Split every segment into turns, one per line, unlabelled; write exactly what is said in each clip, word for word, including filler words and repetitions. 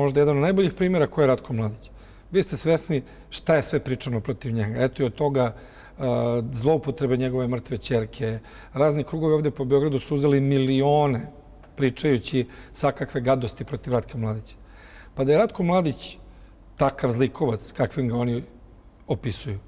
možda jedan od najboljih primjera ko je Ratko Mladić. Vi ste svesni šta je sve pričano protiv njega. Eto i od toga zloupotrebe njegove mrtve ćerke. Razni krugovi ovdje po Beogradu su uzeli milione pričajući svakakve gadosti protiv Ratka Mladića. Pa da je Ratko Mladić takav zlikovac kakvim ga oni opisuju,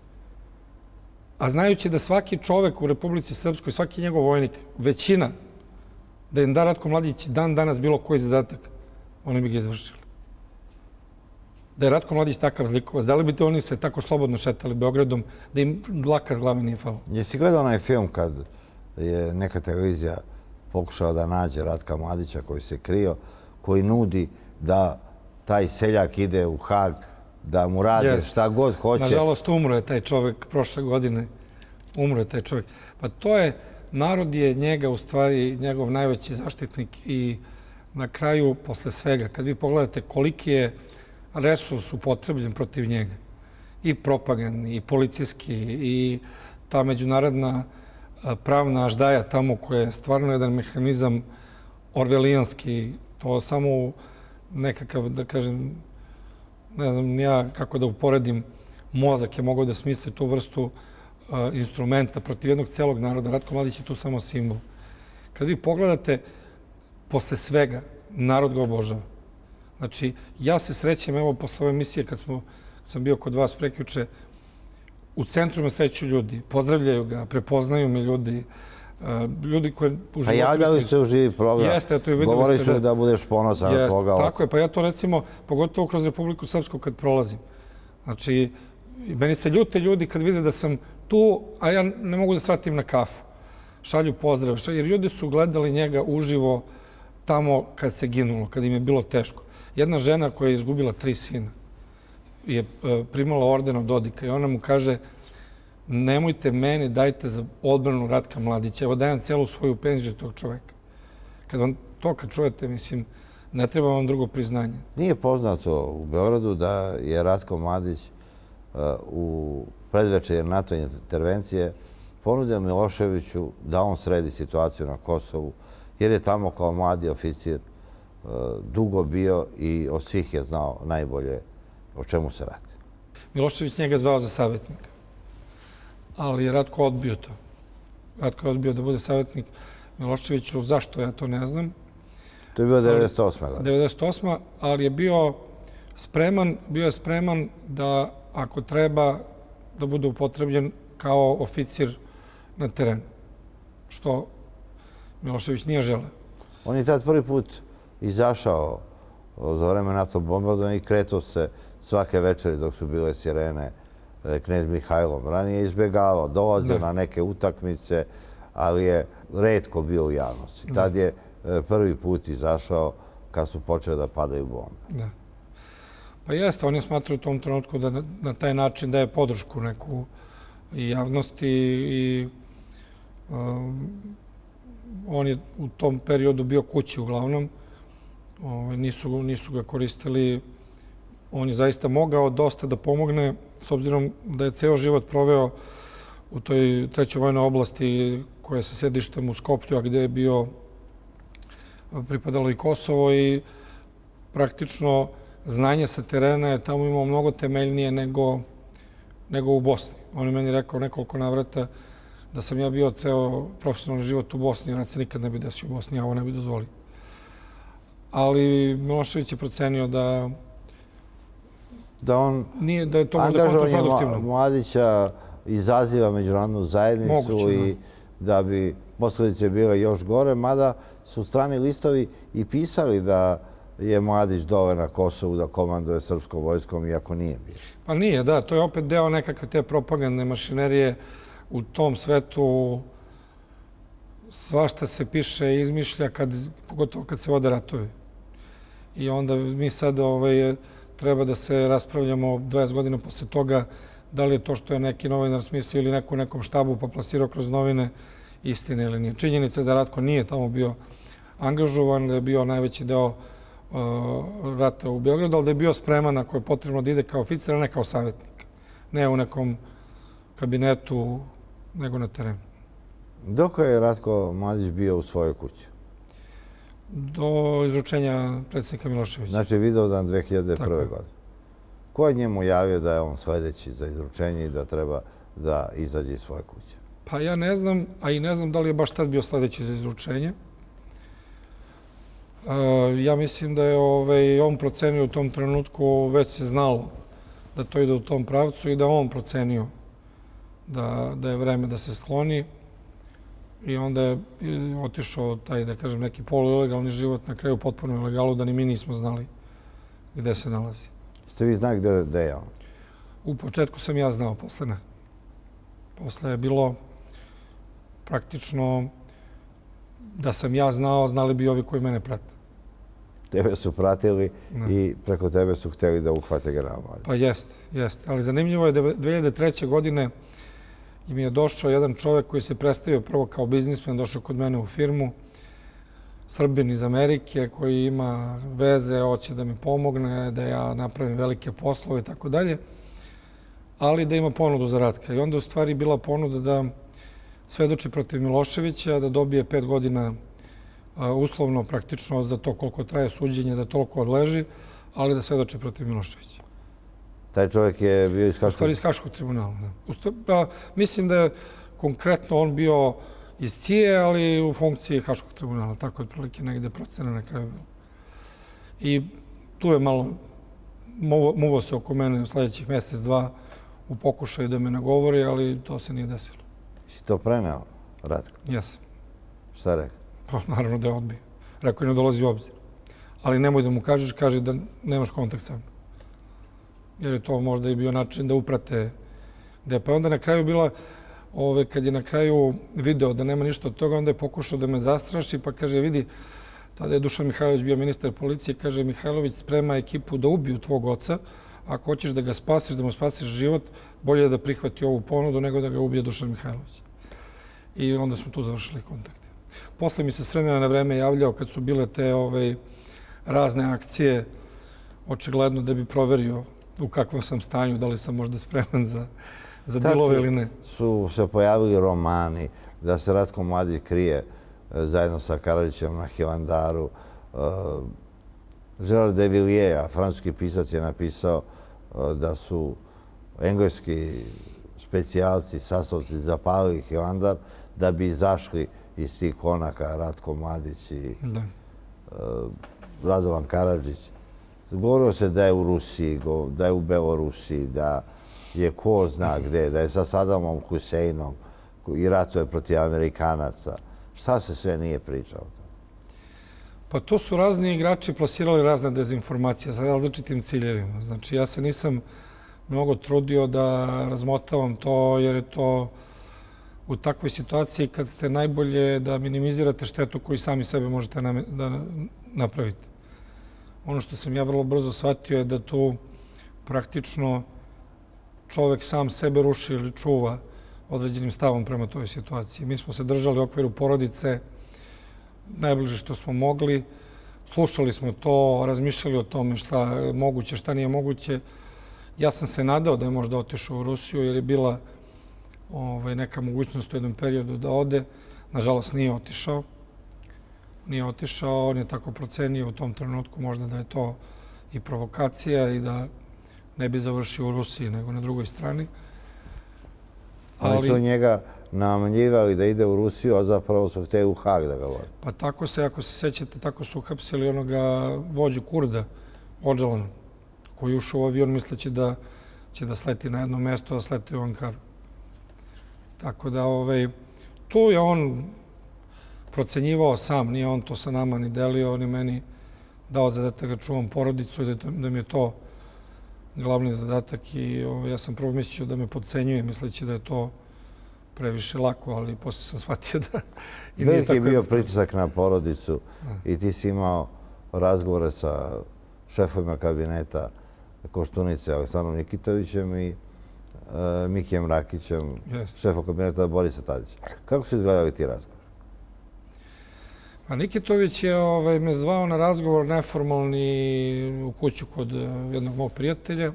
a znajući da svaki čovek u Republici Srpskoj, svaki njegov vojnik, većina, da im da Ratko Mladić dan danas bilo koji zadatak, oni bi ga izvršili. Da je Ratko Mladić takav zlikovac, da li bi oni se tako slobodno šetali Beogradom, da im dlaka s glave nije falo?
Jesi gledao onaj film kad je neka televizija pokušala da nađe Ratka Mladića koji se krio, koji nudi da taj seljak ide u Hag, da mu rade šta god hoće?
Nažalost, umro je taj čovjek prošle godine. Umro je taj čovjek. Pa to je, narod je njega u stvari njegov najveći zaštitnik i na kraju, posle svega, kad vi pogledate koliki je resurs upotrebljen protiv njega, i propagandni, i policijski, i ta međunarodna pravna aždaja tamo koja je stvarno jedan mehanizam orvelijanski, to samo nekakav, da kažem, ne znam ja kako da uporedim, mozak je mogao da smisli tu vrstu instrumenta protiv jednog celog naroda. Ratko Mladić je tu samo simbol. Kad vi pogledate, posle svega, narod ga obožava. Znači, ja se srećem, evo, posle ove emisije, kad sam bio kod vas prekjuče, u centru me sreću ljudi, pozdravljaju ga, prepoznaju me ljudi, ljudi koji u životu...
A javljali se u živi program, govori su da budeš ponosan na svoga oca.
Tako je, pa ja to recimo, pogotovo kroz Republiku Srpsku kad prolazim. Znači, meni se ljute ljudi kad vide da sam tu, a ja ne mogu da svratim na kafu. Šalju pozdrav, jer ljudi su gledali njega uživo tamo kad se ginulo, kad im je bilo teško. Jedna žena koja je izgubila tri sina je primala orden od Dodika i ona mu kaže: nemojte meni, dajte za odbranu Ratka Mladića. Evo dajem celu svoju penziju tog čoveka. Kad vam to kad čujete, mislim, ne treba vam drugo priznanje.
Nije poznato u Beogradu da je Ratko Mladić u predvečer NATO intervencije ponudio Miloševiću da on sredi situaciju na Kosovu, jer je tamo kao mladi oficir dugo bio i od svih je znao najbolje o čemu se radi.
Milošević njega zvao za savjetnika, ali je Ratko odbio to. Ratko je odbio da bude savjetnik Miloševiću. Zašto, ja to ne znam.
To je bio devedeset osme
devedeset osma ali je bio spreman, bio je spreman da, ako treba, da bude upotrebljen kao oficir na terenu, što Milošević nije želeo.
On je tad prvi put izašao za vreme NATO bombardovanja i kretao se svake večeri dok su bile sirene knez Mihajlom. Ranije je izbjegavao, dolazio na neke utakmice, ali je retko bio u javnosti. Tad je prvi put izašao kad su počeli da padaju bombe.
Da. Pa jeste, on je smatrao u tom trenutku da na taj način daje podršku neku i javnosti i on je u tom periodu bio kući uglavnom. Nisu ga koristili. On je zaista mogao dosta da pomogne, s obzirom da je ceo život proveo u toj trećoj vojnoj oblasti koja je sa sedištem u Skoplju, a gde je bio pripadalo i Kosovo, i praktično znanje sa terena je tamo imao mnogo temeljnije nego u Bosni. On je meni rekao nekoliko navrata da sam ja bio ceo profesionalni život u Bosni, jer se nikad ne bi desio u Bosni, ja ovo ne bi dozvolio. Ali Milošević je procenio da
da on
angažovanje
Mladića izaziva međunarodnu zajednicu i da bi posledice bile još gore, mada su strani listovi i pisali da je Mladić dole na Kosovu da komanduje srpskom vojskom, iako nije bio.
Pa nije, da. To je opet deo nekakve te propagandne mašinerije. U tom svetu svašta se piše i izmišlja, pogotovo kad se vode ratovi. I onda mi sad treba da se raspravljamo dvadeset godina posle toga da li je to što je neki novinar smislio ili neko u nekom štabu pa plasirao kroz novine istine ili nije. Činjenica je da Ratko nije tamo bio angažovan, da je bio najveći deo rata u Beogradu, ali da je bio spreman ako je potrebno da ide kao oficir, a ne kao savjetnik. Ne u nekom kabinetu, nego na terenu.
Dok je Ratko Mladić bio u svojoj kući?
Do izručenja predsjednika Miloševića.
Znači, Vidovdan dve hiljade prve.
Tako.
godine. Ko je njemu javio da je on sledeći za izručenje i da treba da izađe iz svoje kuće?
Pa ja ne znam, a i ne znam da li je baš tad bio sledeći za izručenje. E, ja mislim da je ovaj, on procenio u tom trenutku, već se znalo da to ide u tom pravcu i da on procenio da, da je vreme da se skloni. I onda je otišao taj, da kažem, neki poluilegalni život, na kraju potpuno ilegalu, da ni mi nismo znali gde se nalazi.
Ste vi znali gde, gde je on?
U početku sam ja znao, posle ne. Posle je bilo praktično da sam ja znao, znali bi ovi koji mene prate.
Tebe su pratili
Ne.
i preko tebe su hteli da uhvate general Mladić.
Pa jeste, jeste. Ali zanimljivo je da dve hiljade treće. godine i mi je došao jedan čovek koji se predstavio prvo kao biznismen, došao kod mene u firmu, Srbin iz Amerike, koji ima veze, hoće da mi pomogne, da ja napravim velike poslove i tako dalje, ali da ima ponudu za Ratka. I onda je u stvari bila ponuda da svedoči protiv Miloševića, da dobije pet godina a, uslovno praktično za to koliko traje suđenje, da toliko odleži, ali da svedoči protiv Miloševića.
Taj čovjek je bio iz
U
Haškog...
stvari iz Haškog tribunala. Da. U stvari, pa, mislim da je konkretno on bio iz C I E, ali u funkciji Haškog tribunala. Tako je otprilike negde procena na kraju bilo. I tu je malo muvo, muvo se oko mene u sledećih mjesec, dva u pokušaju da me nagovori, ali to se nije desilo.
Si to preneo, Ratko?
Jesam.
Šta je rekao?
Pa naravno da je odbio. Rekao je ne dolazi u obzir. Ali nemoj da mu kažeš, kaži da nemaš kontakt sa mnom. Jer je to možda i bio način da uprate gde. Pa onda na kraju bila, ove, kad je na kraju video da nema ništa od toga, onda je pokušao da me zastraši, pa kaže, vidi, tada je Dušan Mihajlović bio ministar policije, kaže, Mihajlović sprema ekipu da ubiju tvog oca, ako hoćeš da ga spasiš, da mu spasiš život, bolje je da prihvati ovu ponudu nego da ga ubije Dušan Mihajlović. I onda smo tu završili kontakte. Posle mi se s vremena na vreme javljao kad su bile te ove, razne akcije, očigledno da bi proverio u kakvom sam stanju, da li sam možda spreman za, za dilove ili ne.
Su se pojavili romani da se Ratko Mladić krije e, zajedno sa Karadžićem na Hilandaru. E, Gerard de Villiers, francuski pisac, je napisao e, da su engleski specijalci, sasovci zapalili Hilandar da bi izašli iz tih konaka Ratko Mladić i
Da.
e, Radovan Karadžić. Govorilo se da je u Rusiji, da je u Belorusiji, da je ko zna gde, da je sa Sadamom Huseinom i ratuje protiv Amerikanaca. Šta se sve nije pričao?
Pa to su razni igrači plasirali razne dezinformacije sa različitim ciljevima. Znači, ja se nisam mnogo trudio da razmotavam to, jer je to u takvoj situaciji kad ste najbolje da minimizirate štetu koju sami sebe možete da napravite. Ono što sam ja vrlo brzo shvatio je da tu praktično čovek sam sebe ruši ili čuva određenim stavom prema toj situaciji. Mi smo se držali u okviru porodice najbliže što smo mogli. Slušali smo to, razmišljali o tome šta je moguće, šta nije moguće. Ja sam se nadao da je možda otišao u Rusiju jer je bila ovaj, neka mogućnost u jednom periodu da ode. Nažalost, nije otišao. Nije otišao, on je tako procenio u tom trenutku možda da je to i provokacija i da ne bi završio u Rusiji nego na drugoj strani.
Ali... Oni su njega namljivali da ide u Rusiju, a zapravo su htjeli u Hag da ga vode.
Pa tako se, ako se sećate, tako su uhapsili onoga vođu Kurda, Odžalana, koji ušao u avion misleći da će da sleti na jedno mesto, a sleti u Ankaru. Tako da, ovaj, tu je on procenjivao sam, nije on to sa nama ni delio, on je meni dao zadatak da čuvam porodicu i da, da mi je to glavni zadatak i ovaj, ja sam prvo mislio da me podcenjuje, misleći da je to previše lako, ali posle sam shvatio da i nije tako.
Veliki je bio pritisak na porodicu i ti si imao razgovore sa šefovima kabineta Koštunice, Aleksandrom Nikitovićem i uh, Mikijem Rakićem,
Yes.
šefom kabineta Borisa Tadića. Kako su izgledali ti razgovori?
A Nikitović je ovaj, me zvao na razgovor neformalni u kuću kod jednog mog prijatelja.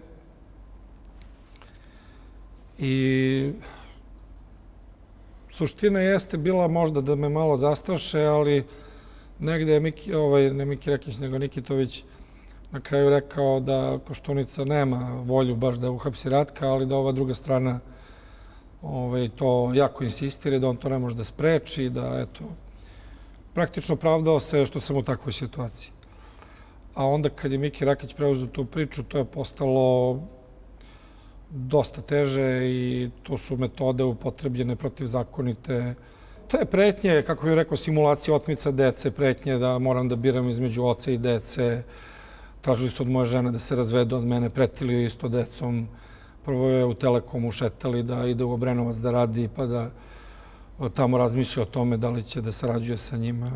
I suština jeste bila možda da me malo zastraše, ali negde je Miki, ovaj, ne Miki Rekić, nego Nikitović na kraju rekao da Koštunica nema volju baš da uhapsi Ratka, ali da ova druga strana ovaj, to jako insistira, da on to ne može da spreči, da eto, praktično pravdao se što sam u takvoj situaciji. A onda kad je Miki Rakić preuzeo tu priču, to je postalo dosta teže i to su metode upotrebljene protivzakonite. To je pretnje, kako bih rekao, simulacija otmica dece, pretnje da moram da biram između oca i dece. Tražili su od moje žene da se razvedu od mene, pretili isto decom. Prvo je u Telekomu šetali da ide u Obrenovac da radi, pa da tamo razmišlja o tome da li će da sarađuje sa njima.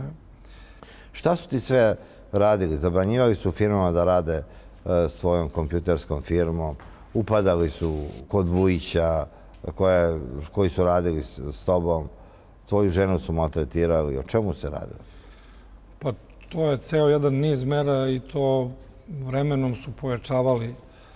Šta su ti sve radili? Zabranjivali su firmama da rade s tvojom kompjuterskom firmom, upadali su kod Vujića koje, koji su radili s, s tobom, tvoju ženu su maltretirali. O čemu se radilo?
Pa to je ceo jedan niz mera i to vremenom su pojačavali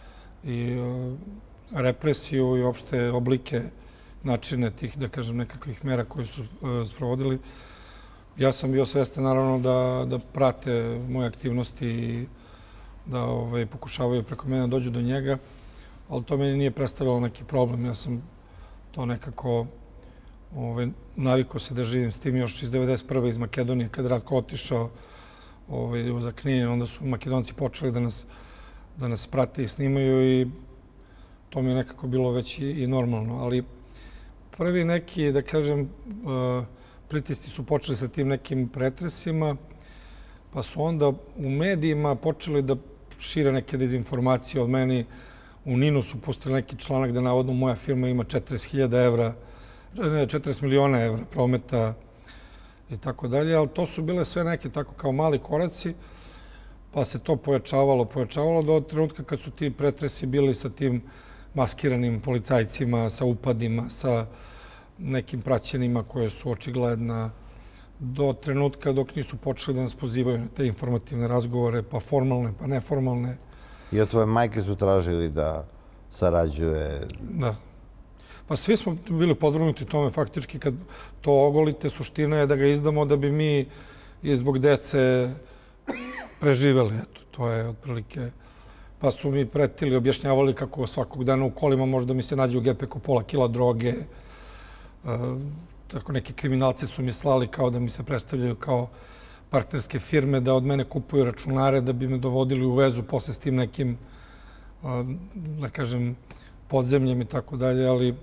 i uh, represiju i opšte oblike, načine tih, da kažem, nekakvih mera koje su uh, sprovodili. Ja sam bio svestan, naravno, da, da prate moje aktivnosti i da ovaj, pokušavaju preko mene dođu do njega, ali to meni nije predstavljalo neki problem. Ja sam to nekako ovaj, navikao se da živim s tim još iz devedeset prve iz Makedonije, kad Ratko otišao ovaj, za Knin, onda su Makedonci počeli da nas, da nas prate i snimaju i to mi je nekako bilo već i, i normalno. Ali prvi neki, da kažem, uh, pritisci su počeli sa tim nekim pretresima, pa su onda u medijima počeli da šire neke dezinformacije od meni. U Ninu su pustili neki članak da navodno moja firma ima četrdeset hiljada evra, ne, četrdeset miliona evra prometa i tako dalje, ali to su bile sve neke tako kao mali koraci, pa se to pojačavalo, pojačavalo do trenutka kad su ti pretresi bili sa tim maskiranim policajcima, sa upadima, sa nekim praćenima koje su očigledna, do trenutka dok nisu počeli da nas pozivaju na te informativne razgovore, pa formalne, pa neformalne.
I od tvoje majke su tražili da sarađuje?
Da. Pa svi smo bili podvrgnuti tome faktički. Kad to ogolite, suština je da ga izdamo da bi mi zbog dece preživeli. Eto, to je otprilike. Pa su mi pretili, objašnjavali kako svakog dana u kolima možda mi se nađe u gepeku pola kila droge. Tako neki kriminalci su mi slali kao da mi se predstavljaju kao partnerske firme, da od mene kupuju računare, da bi me dovodili u vezu posle s tim nekim, da kažem, podzemljem i tako dalje, ali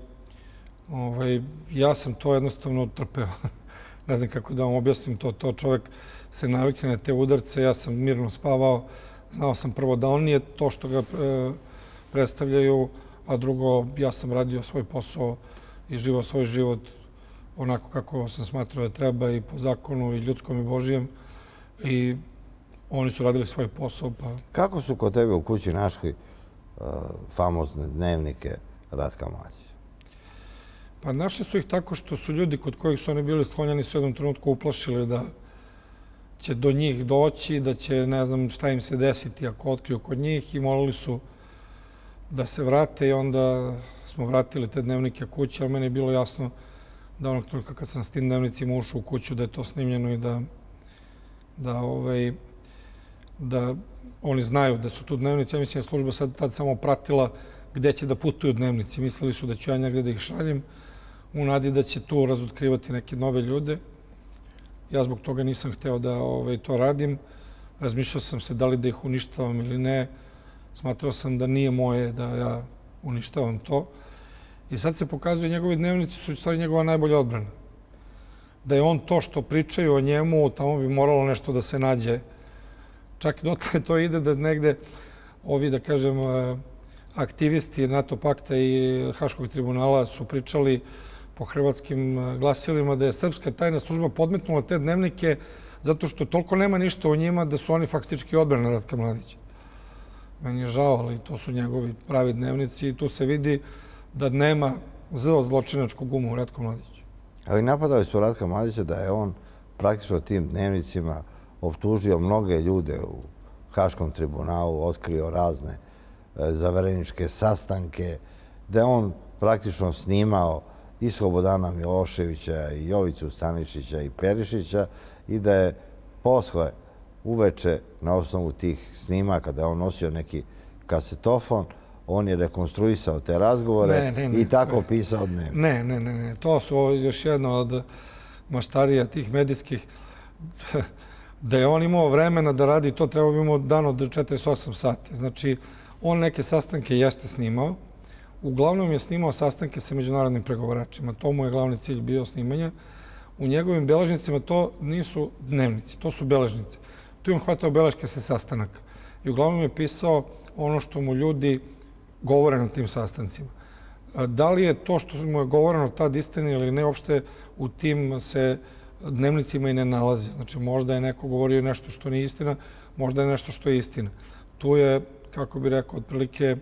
ovaj, ja sam to jednostavno trpeo. Ne znam kako da vam objasnim to. To čovjek se navikne na te udarce, ja sam mirno spavao. Znao sam prvo da on nije to što ga e, predstavljaju, a drugo, ja sam radio svoj posao i živao svoj život onako kako sam smatrao da treba i po zakonu i ljudskom i Božijem. I oni su radili svoj posao. Pa...
Kako su kod tebe u kući našli uh, famozne dnevnike Ratka Mladića?
Pa našli su ih tako što su ljudi kod kojih su oni bili sklonjeni su u jednom trenutku uplašili da će do njih doći, da će ne znam šta im se desiti ako otkriju kod njih i molili su da se vrate i onda smo vratili te dnevnike kući, ali meni je bilo jasno da onog trenutka kad sam s tim dnevnicima ušao u kuću da je to snimljeno i da da, ovaj, da oni znaju da su tu dnevnici. Ja mislim da služba sad tad samo pratila gde će da putuju dnevnici. Mislili su da ću ja negde da ih šaljem u nadi da će tu razotkrivati neke nove ljude. Ja zbog toga nisam hteo da ovaj, to radim. Razmišljao sam se da li da ih uništavam ili ne. Smatrao sam da nije moje da ja uništavam to. I sad se pokazuje, njegovi dnevnici su u stvari njegova najbolja odbrana. Da je on to što pričaju o njemu, tamo bi moralo nešto da se nađe. Čak i dotle to ide da negde ovi, da kažem, aktivisti NATO pakta i Haškog tribunala su pričali po hrvatskim glasilima da je srpska tajna služba podmetnula te dnevnike zato što toliko nema ništa o njima da su oni faktički odbrana Ratka Mladića. Meni je žao, ali to su njegovi pravi dnevnici i tu se vidi da nema zlo zločinačkog uma u Ratku Mladiću.
Ali napadali su Ratka Mladića da je on praktično tim dnevnicima optužio mnoge ljude u Haškom tribunalu, otkrio razne zavereničke sastanke, da je on praktično snimao i Slobodana Miloševića, i Jovicu Stanišića, i Perišića i da je Posle, uveče, na osnovu tih snimaka, da je on nosio neki kasetofon, on je rekonstruisao te razgovore i tako pisao dnevnik.
Ne, ne, ne, ne. To su još jedno od maštarija tih medijskih. Da je on imao vremena da radi, to treba bi imao dan od četrdeset osam sati. Znači, on neke sastanke jeste snimao. Uglavnom je snimao sastanke sa međunarodnim pregovaračima. To mu je glavni cilj bio snimanja. U njegovim beležnicima to nisu dnevnici, to su beležnice. Tu im hvatao beleške sa sastanaka. I uglavnom je pisao ono što mu ljudi govore na tim sastancima. Da li je to što mu je govoreno tad istina ili ne, uopšte u tim se dnevnicima i ne nalazi. Znači, možda je neko govorio nešto što nije istina, možda je nešto što je istina. Tu je, kako bih rekao, otprilike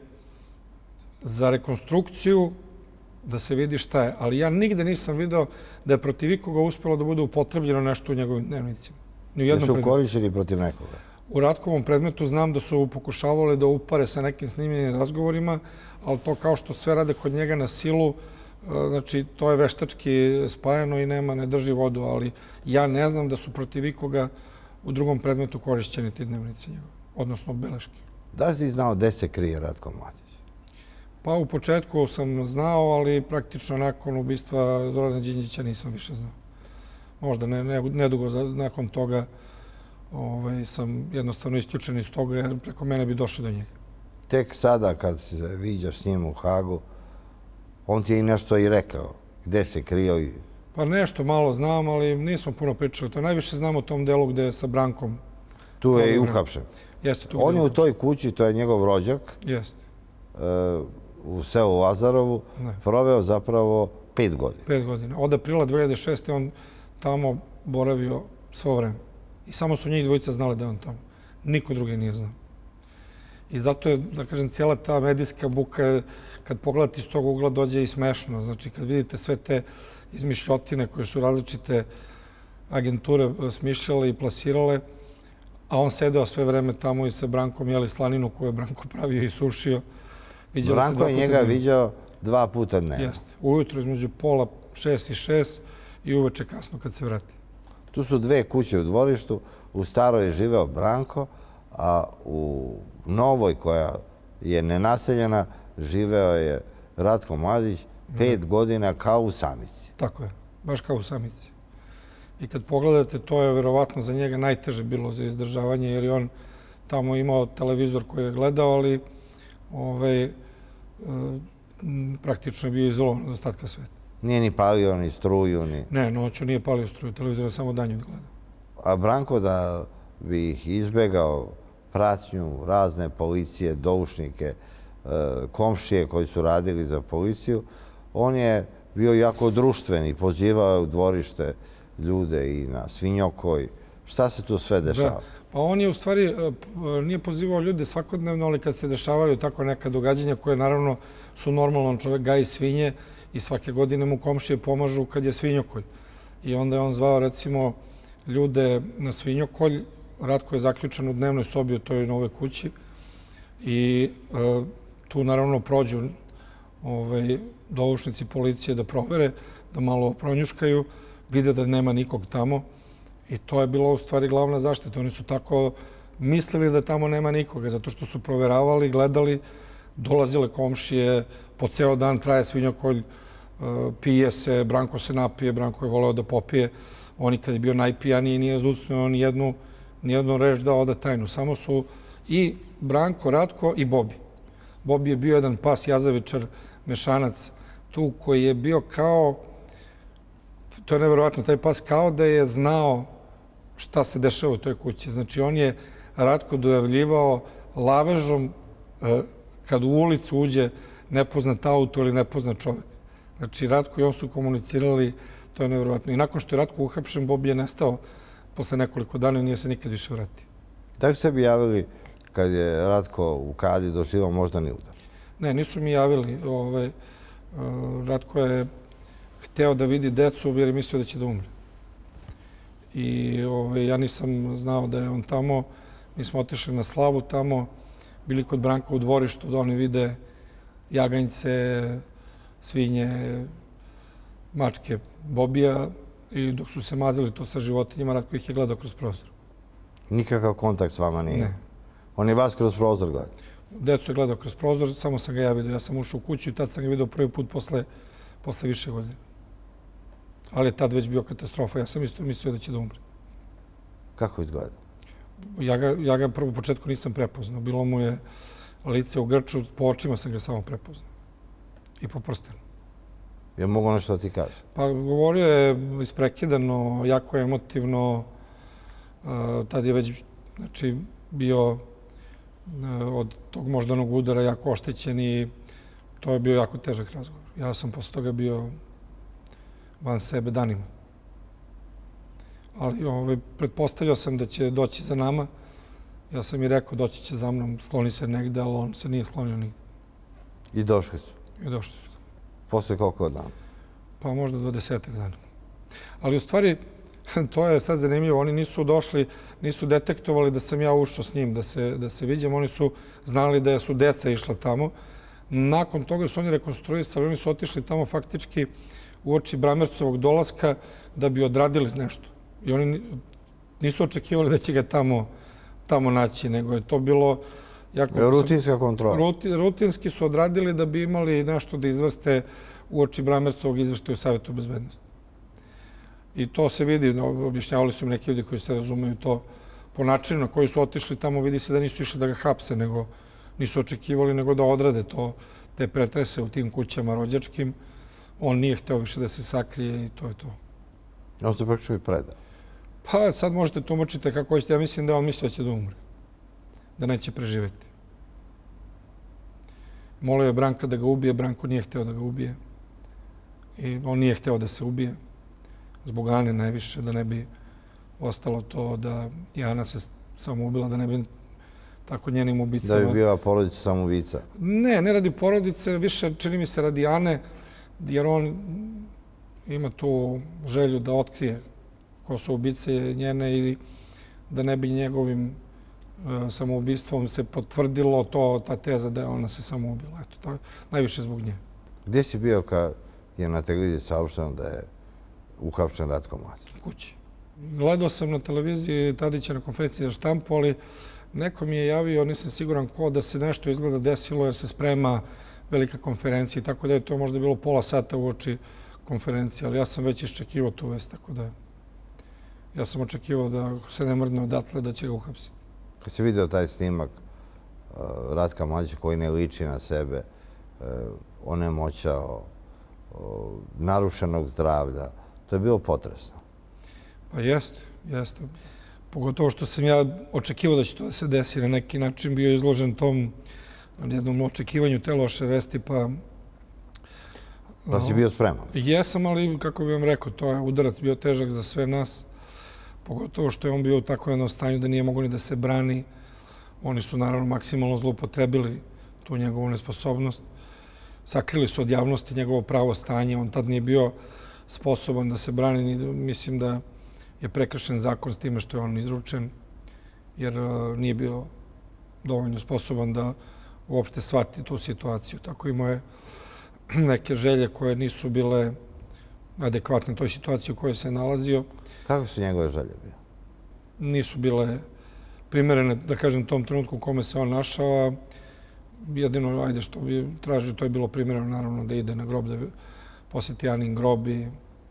za rekonstrukciju da se vidi šta je. Ali ja nigde nisam video da je protiv ikoga uspjelo da bude upotrebljeno nešto u njegovim dnevnicima.
Da su korišćeni protiv nekoga?
U Ratkovom predmetu znam da su pokušavali da upare sa nekim snimljenim razgovorima, ali to kao što sve rade kod njega na silu, znači to je veštački spajano i nema, ne drži vodu, ali ja ne znam da su protiv ikoga u drugom predmetu korišćeni ti dnevnici njegove, odnosno beleške.
Da li si znao gde se krije Ratko Mladić?
Pa u početku sam znao, ali praktično nakon ubistva Zorana Đinđića nisam više znao. Možda nedugo nakon toga sam jednostavno isključen iz toga jer preko mene bi došli do njega.
Tek sada kad se viđaš s njim u Hagu, on ti je i nešto i rekao gde se krio i...
Pa nešto malo znam, ali nismo puno pričali. To najviše znam o tom delu gde je sa Brankom.
Tu je i uhapšen.
Jeste.
On je u toj kući, to je njegov rođak,
Jeste.
u selu Lazarovu, proveo zapravo pet godina.
Pet godina. Od aprila dve hiljade šeste. on tamo boravio svo vreme. I samo su njih dvojica znali da je on tamo. Niko drugi nije znao. I zato je, da kažem, cijela ta medijska buka, kad pogledate iz tog ugla, dođe i smešno. Znači, kad vidite sve te izmišljotine koje su različite agenture smišljale i plasirale, a on sedeo sve vreme tamo i sa Brankom jeli slaninu koju je Branko pravio i sušio.
Branko je njega viđao dva puta dnevno.
Jeste. Ujutro između pola šest i šest i uveče kasno kad se vrati.
Tu su dve kuće u dvorištu. U staroj je živeo Branko, a u novoj, koja je nenaseljena, živeo je Ratko Mladić pet godina kao u samici.
Tako je, baš kao u samici. I kad pogledate, to je verovatno za njega najteže bilo za izdržavanje, jer je on tamo imao televizor koji je gledao, ali praktično je bio izolovan od ostatka sveta.
Nije ni palio ni struju, ni...
Ne, noću nije palio struju, televizor je samo danju gledao.
A Branko, da bi ih izbegao pratnju, razne policije, doušnike, komšije koji su radili za policiju, on je bio jako društveni, pozivao je u dvorište ljude i na Svinjokoj. Šta se tu sve dešava?
Pa on je u stvari, nije pozivao ljude svakodnevno, ali kad se dešavaju tako neka događanja koje naravno su normalno, on čovek gaji svinje i svake godine mu komšije pomažu kad je Svinjokolj. I onda je on zvao recimo ljude na Svinjokolj. Ratko je zaključan u dnevnoj sobi u toj novoj kući i tu naravno prođu doušnici policije da provere, da malo pronjuškaju, vide da nema nikog tamo i to je bilo u stvari glavna zaštita. Oni su tako mislili da tamo nema nikoga, zato što su proveravali, gledali, dolazile komšije, po ceo dan traje Svinjokolj, pije se, Branko se napije, Branko je voleo da popije. Oni kad je bio najpijaniji nije zucnuo ni jednu nijednu reč da oda tajnu. Samo su i Branko, Ratko i Bobi. Bobi je bio jedan pas jazavičar, mešanac tu koji je bio kao, to je nevjerovatno, taj pas kao da je znao šta se dešava u toj kući. Znači on je Ratko dojavljivao lavežom kad u ulicu uđe nepoznat auto ili nepoznat čovjek. Znači Ratko i on su komunicirali, to je nevjerovatno. I nakon što je Ratko uhapšen, Bobi je nestao posle nekoliko dana i nije se nikad više vratio.
Da li ste bi javili kad je Ratko u Kadi doživao moždani udar?
Ne, nisu mi javili. Ratko je hteo da vidi decu jer je mislio da će da umre. I ja nisam znao da je on tamo. Mi smo otišli na slavu tamo, bili kod Branka u dvorištu da oni vide jaganjce, svinje, mačke Bobija. I dok su se mazili to sa životinjima, Ratko ih je gledao kroz prozor.
Nikakav kontakt s vama nije?
Ne.
On je vas kroz prozor gledao?
Decu je gledao kroz prozor, samo sam ga ja vidio. Ja sam ušao u kuću i tad sam ga vidio prvi put posle, posle više godine. Ali je tad već bio katastrofa. Ja sam isto mislio da će da umre.
Kako izgleda?
Ja ga, ja ga prvo u početku nisam prepoznao. Bilo mu je lice u grču, po očima sam ga samo prepoznao. I po prstenu.
Je mogo nešto da ti kaže?
Pa govorio je isprekidano, jako emotivno. Tad je već znači, bio od tog moždanog udara jako oštećen i to je bio jako težak razgovor. Ja sam posle toga bio van sebe danima. Ali ovaj, pretpostavljao sam da će doći za nama. Ja sam i rekao doći će za mnom, skloni se negde, ali on se nije sklonio nigde.
I došli su?
I došli su.
Posle koliko dana?
Pa možda dvadesetak dana. Ali u stvari, to je sad zanimljivo, oni nisu došli, nisu detektovali da sam ja ušao s njim, da se, da se viđam. Oni su znali da su deca išla tamo. Nakon toga su oni rekonstruisali, oni su otišli tamo faktički u oči Bramercovog dolaska da bi odradili nešto. I oni nisu očekivali da će ga tamo, tamo naći, nego je to bilo... Jako,
rutinska kontrola.
Ruti, rutinski su odradili da bi imali nešto da izvrste u oči Bramercovog izveštaja u Savjetu bezbednosti. I to se vidi, objašnjavali su mi neki ljudi koji se razumeju to po načinu na koji su otišli tamo, vidi se da nisu išli da ga hapse, nego nisu očekivali nego da odrade to, te pretrese u tim kućama rođačkim. On nije hteo više da se sakrije i to je to.
On se praktično i preda.
Pa sad možete tumačiti kako hoćete. Ja mislim da on misli da će da umre. Da neće preživeti. Molio je Branka da ga ubije, Branko nije hteo da ga ubije. I on nije hteo da se ubije. Zbog Ane najviše, da ne bi ostalo to da je Ana se samo ubila, da ne bi tako njenim ubicama...
Da bi bila porodica samoubica?
Ne, ne radi porodice, više čini mi se radi Ane, jer on ima tu želju da otkrije ko su ubice njene i da ne bi njegovim samoubistvom se potvrdilo to, ta teza da je ona se samo ubila. Eto, to je najviše zbog nje.
Gdje si bio kad je na televiziji saopšteno da je uhapšen Ratko Mladić?
Kući. Gledao sam na televiziji Tadića na konferenciji za štampu, ali neko mi je javio, nisam siguran ko, da se nešto izgleda desilo jer se sprema velika konferencija, tako da je to možda bilo pola sata u oči konferencije, ali ja sam već iščekivao tu vest, tako da ja sam očekivao da ako se ne mrdne odatle da će ga uhapsiti.
Kad si vidio taj snimak Ratka Mladića koji ne liči na sebe, onemoćao, narušenog zdravlja, to je bilo potresno.
Pa jeste, jeste. Pogotovo što sam ja očekivao da će to da se desi, na neki način bio izložen tom jednom očekivanju te loše vesti, pa...
Pa si bio spreman?
Jesam, ali kako bih vam rekao, to je udarac bio težak za sve nas. Pogotovo što je on bio u takvom jednom stanju da nije mogo ni da se brani. Oni su naravno maksimalno zloupotrebili tu njegovu nesposobnost. Sakrili su od javnosti njegovo pravo stanje. On tad nije bio sposoban da se brani. Mislim da je prekršen zakon s time što je on izručen, jer nije bio dovoljno sposoban da uopšte shvati tu situaciju. Tako imao je neke želje koje nisu bile adekvatne toj situaciji u kojoj se nalazio.
Kako su njegove želje bile?
Nisu bile primerene, da kažem, tom trenutku u kome se on našao. Jedino, ajde, što bi tražio, to je bilo primereno, naravno, da ide na grob, da posjeti Anin grob i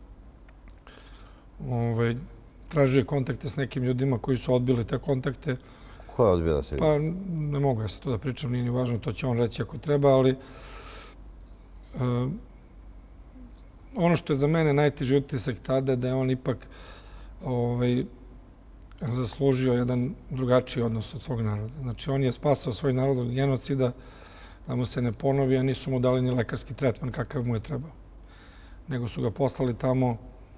tražio kontakte s nekim ljudima koji su odbili te kontakte.
Ko je odbio da se vidi?
Pa ne mogu ja se to da pričam, nije ni važno, to će on reći ako treba, ali ono što je za mene najteži utisak tada je da je on ipak zaslužio jedan drugačiji odnos od svog naroda. Znači, on je spasao svoj narod od genocida, da mu se ne ponovi, a nisu mu dali ni lekarski tretman kakav mu je trebao. Nego su ga poslali tamo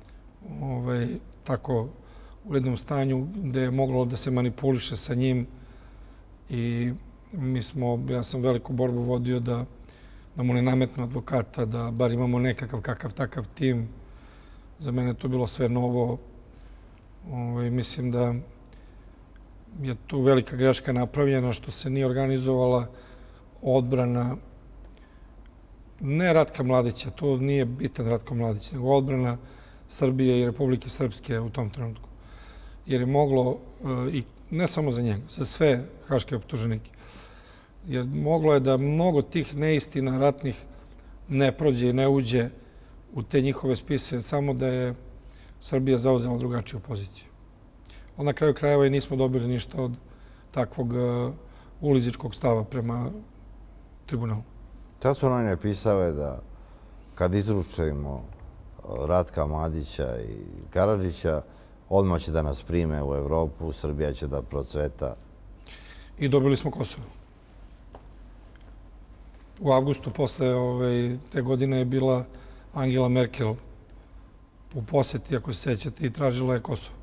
tako u jednom stanju gde je moglo da se manipuliše sa njim i mi smo, ja sam veliku borbu vodio da da mu ne nametnu advokata, da bar imamo nekakav kakav takav tim. Za mene je to bilo sve novo. Mislim da je tu velika greška napravljena što se nije organizovala odbrana ne Ratka Mladića, to nije bitan Ratko Mladić, nego odbrana Srbije i Republike Srpske u tom trenutku. Jer je moglo i ne samo za njega, za sve haške optuženike. Jer moglo je da mnogo tih neistina ratnih ne prođe i ne uđe u te njihove spise, samo da je Srbija zauzela drugačiju poziciju. Ali na kraju krajeva i nismo dobili ništa od takvog ulizičkog stava prema tribunalu.
Tad su oni napisale da kad izručimo Ratka Mladića i Karadžića, odmah će da nas prime u Evropu, Srbija će da procveta.
I dobili smo Kosovo. U avgustu posle te godine je bila Angela Merkel u poseti, ako se sećate, i tražila je Kosovo.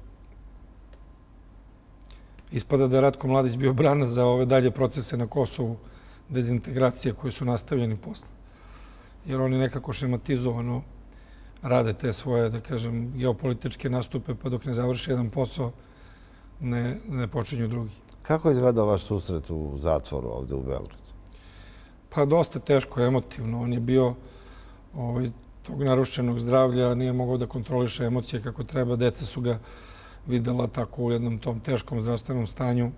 Ispada da je Ratko Mladić bio brana za ove dalje procese na Kosovu, dezintegracije koje su nastavljeni posle. Jer oni nekako šematizovano rade te svoje, da kažem, geopolitičke nastupe, pa dok ne završi jedan posao, ne, ne počinju drugi.
Kako je izgledao vaš susret u zatvoru ovde u Beogradu?
Pa dosta teško, emotivno. On je bio ovaj, tog narušenog zdravlja, nije mogao da kontroliše emocije kako treba. Deca su ga videla tako u jednom tom teškom zdravstvenom stanju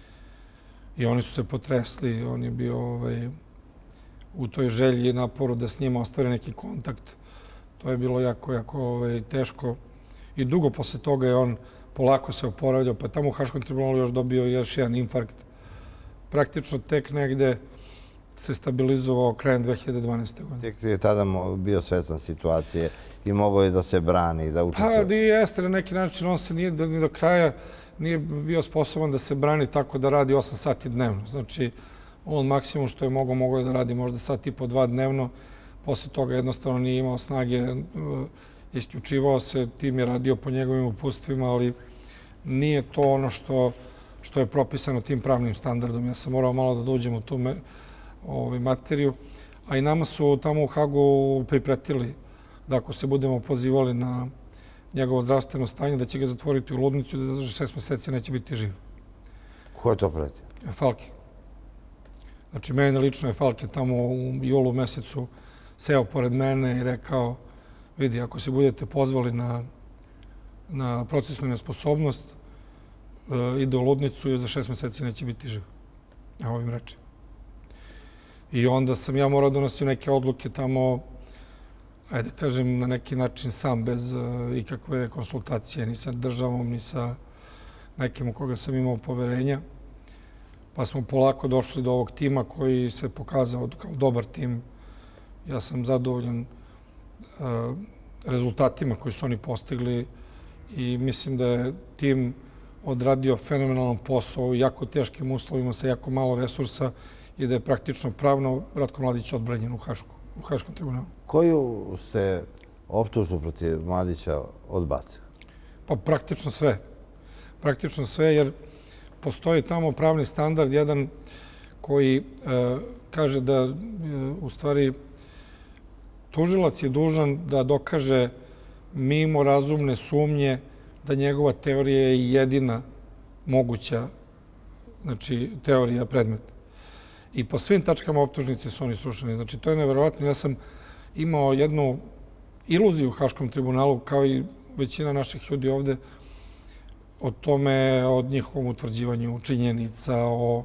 i oni su se potresli. On je bio ovaj, u toj želji i naporu da s njima ostvare neki kontakt. To je bilo jako, jako ovaj, teško. I dugo posle toga je on polako se oporavljao, pa tamo u Haškom tribunalu još dobio još jedan infarkt. Praktično tek negde se stabilizovao krajem dve hiljade dvanaeste. godine.
Tek je tada bio svestan situacije i mogao je da se brani, da učestvuje.
Pa i jeste, na neki način on se nije ni do kraja nije bio sposoban da se brani tako da radi osam sati dnevno. Znači, on maksimum što je mogao, mogao je da radi možda sat i po dva dnevno. Posle toga jednostavno nije imao snage, isključivao se, tim je radio po njegovim upustvima, ali nije to ono što, što je propisano tim pravnim standardom. Ja sam morao malo da dođem u tu me, ovaj, materiju, a i nama su tamo u Hagu pripretili da ako se budemo pozivali na njegovo zdravstveno stanje, da će ga zatvoriti u ludnicu i da za šest meseci neće biti živ.
Ko je to pretio?
Falke. Znači, mene lično je Falke tamo u julu mesecu seo pored mene i rekao, vidi, ako se budete pozvali na, na procesnu nesposobnost, e, ide u ludnicu i za šest meseci neće biti živ. A ovim reči. I onda sam ja morao donositi neke odluke tamo, ajde kažem, na neki način sam, bez uh, ikakve konsultacije, ni sa državom, ni sa nekim u koga sam imao poverenja. Pa smo polako došli do ovog tima koji se pokazao kao dobar tim. Ja sam zadovoljan uh, rezultatima koji su oni postigli i mislim da je tim odradio fenomenalan posao u jako teškim uslovima sa jako malo resursa i da je praktično pravno Ratko Mladić odbranjen u, Hašku, u Haškom tribunalu.
Koju ste optužbu protiv Mladića odbacili?
Pa praktično sve. Praktično sve, jer postoji tamo pravni standard, jedan koji e, kaže da e, u stvari tužilac je dužan da dokaže mimo razumne sumnje da njegova teorija je jedina moguća, znači teorija predmeta. I po svim tačkama optužnice su oni srušeni. Znači, to je neverovatno. Ja sam imao jednu iluziju u Haškom tribunalu, kao i većina naših ljudi ovde, o tome, o njihovom utvrđivanju činjenica, o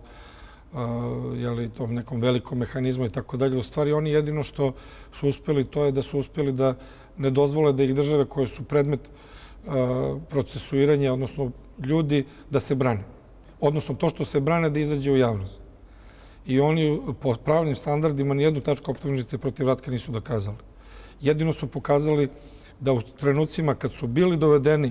jeli, tom nekom velikom mehanizmu i tako dalje. U stvari, oni jedino što su uspeli, to je da su uspeli da ne dozvole da ih države koje su predmet procesuiranja, odnosno ljudi, da se brane. Odnosno, to što se brane da izađe u javnost. I oni po pravnim standardima nijednu tačku optužnice protiv Ratka nisu dokazali. Jedino su pokazali da u trenucima kad su bili dovedeni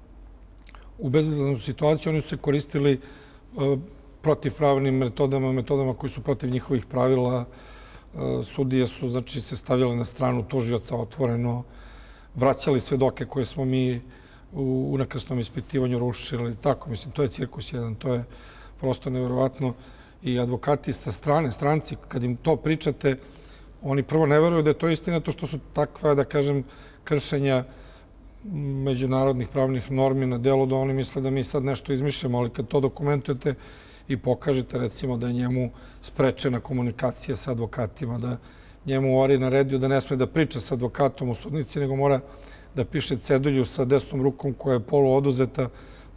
u bezizlaznu situaciju, oni su se koristili protivpravnim metodama, metodama koji su protiv njihovih pravila. Sudije su, znači, se stavljale na stranu tužioca otvoreno, vraćali svedoke koje smo mi u unakrsnom ispitivanju rušili. Tako, mislim, to je cirkus jedan, to je prosto neverovatno. I advokati sa strane, stranci, kad im to pričate, oni prvo ne veruju da je to istina, to što su takva, da kažem, kršenja međunarodnih pravnih normi na delu, da oni misle da mi sad nešto izmišljamo, ali kad to dokumentujete i pokažete, recimo, da je njemu sprečena komunikacija sa advokatima, da njemu Ori naredio da ne sme da priča sa advokatom u sudnici, nego mora da piše cedulju sa desnom rukom koja je polu oduzeta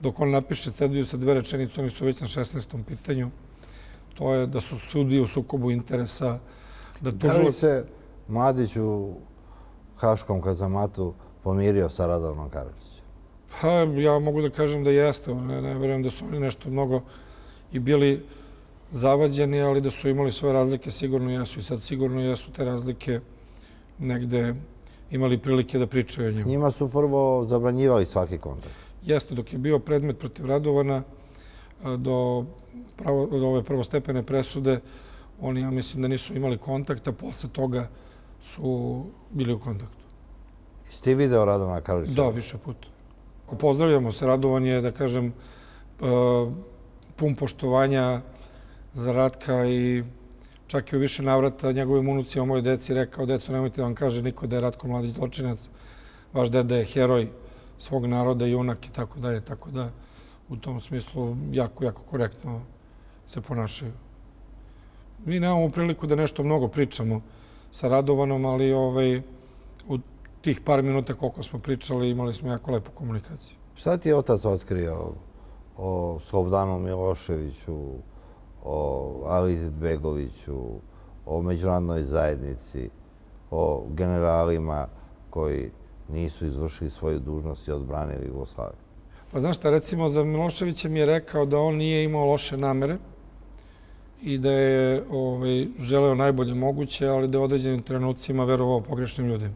dok on napiše cedulju sa dve rečenice, oni su već na šesnaestom pitanju. To je da su sudije u sukobu interesa.
Da li se Mladić u haškom kazamatu pomirio sa Radovanom Karadžićem?
Pa, ja mogu da kažem da jeste. Ne, ne verujem da su oni nešto mnogo i bili zavađeni, ali da su imali svoje razlike, sigurno jesu. I sad sigurno jesu te razlike negde imali prilike da pričaju o njima.
S njima su prvo zabranjivali svaki kontakt.
Jeste, dok je bio predmet protiv Radovana do, pravo, do ove prvostepene presude, oni, ja mislim da nisu imali kontakta, posle toga su bili u kontaktu.
Jesi ti video Radovana Karadžića?
Da, više puta. Ako pozdravljamo se, Radovan je, da kažem, pun poštovanja za Ratka i čak i u više navrata njegovim unucima, mojoj deci rekao, deco, nemojte da vam kaže niko da je Ratko Mladić zločinac, vaš deda je heroj svog naroda, junak i tako dalje, tako da u tom smislu jako, jako korektno se ponašaju. Mi nemamo priliku da nešto mnogo pričamo sa Radovanom, ali ovaj, u tih par minuta koliko smo pričali imali smo jako lepu komunikaciju.
Šta ti je otac otkrio o Slobodanu Miloševiću, o Ali Izetbegoviću, o međunarodnoj zajednici, o generalima koji nisu izvršili svoju dužnost i odbranili Jugoslaviju?
Pa znaš šta, recimo za Miloševića mi je rekao da on nije imao loše namere i da je ovaj, želeo najbolje moguće, ali da je u određenim trenucima verovao pogrešnim ljudima.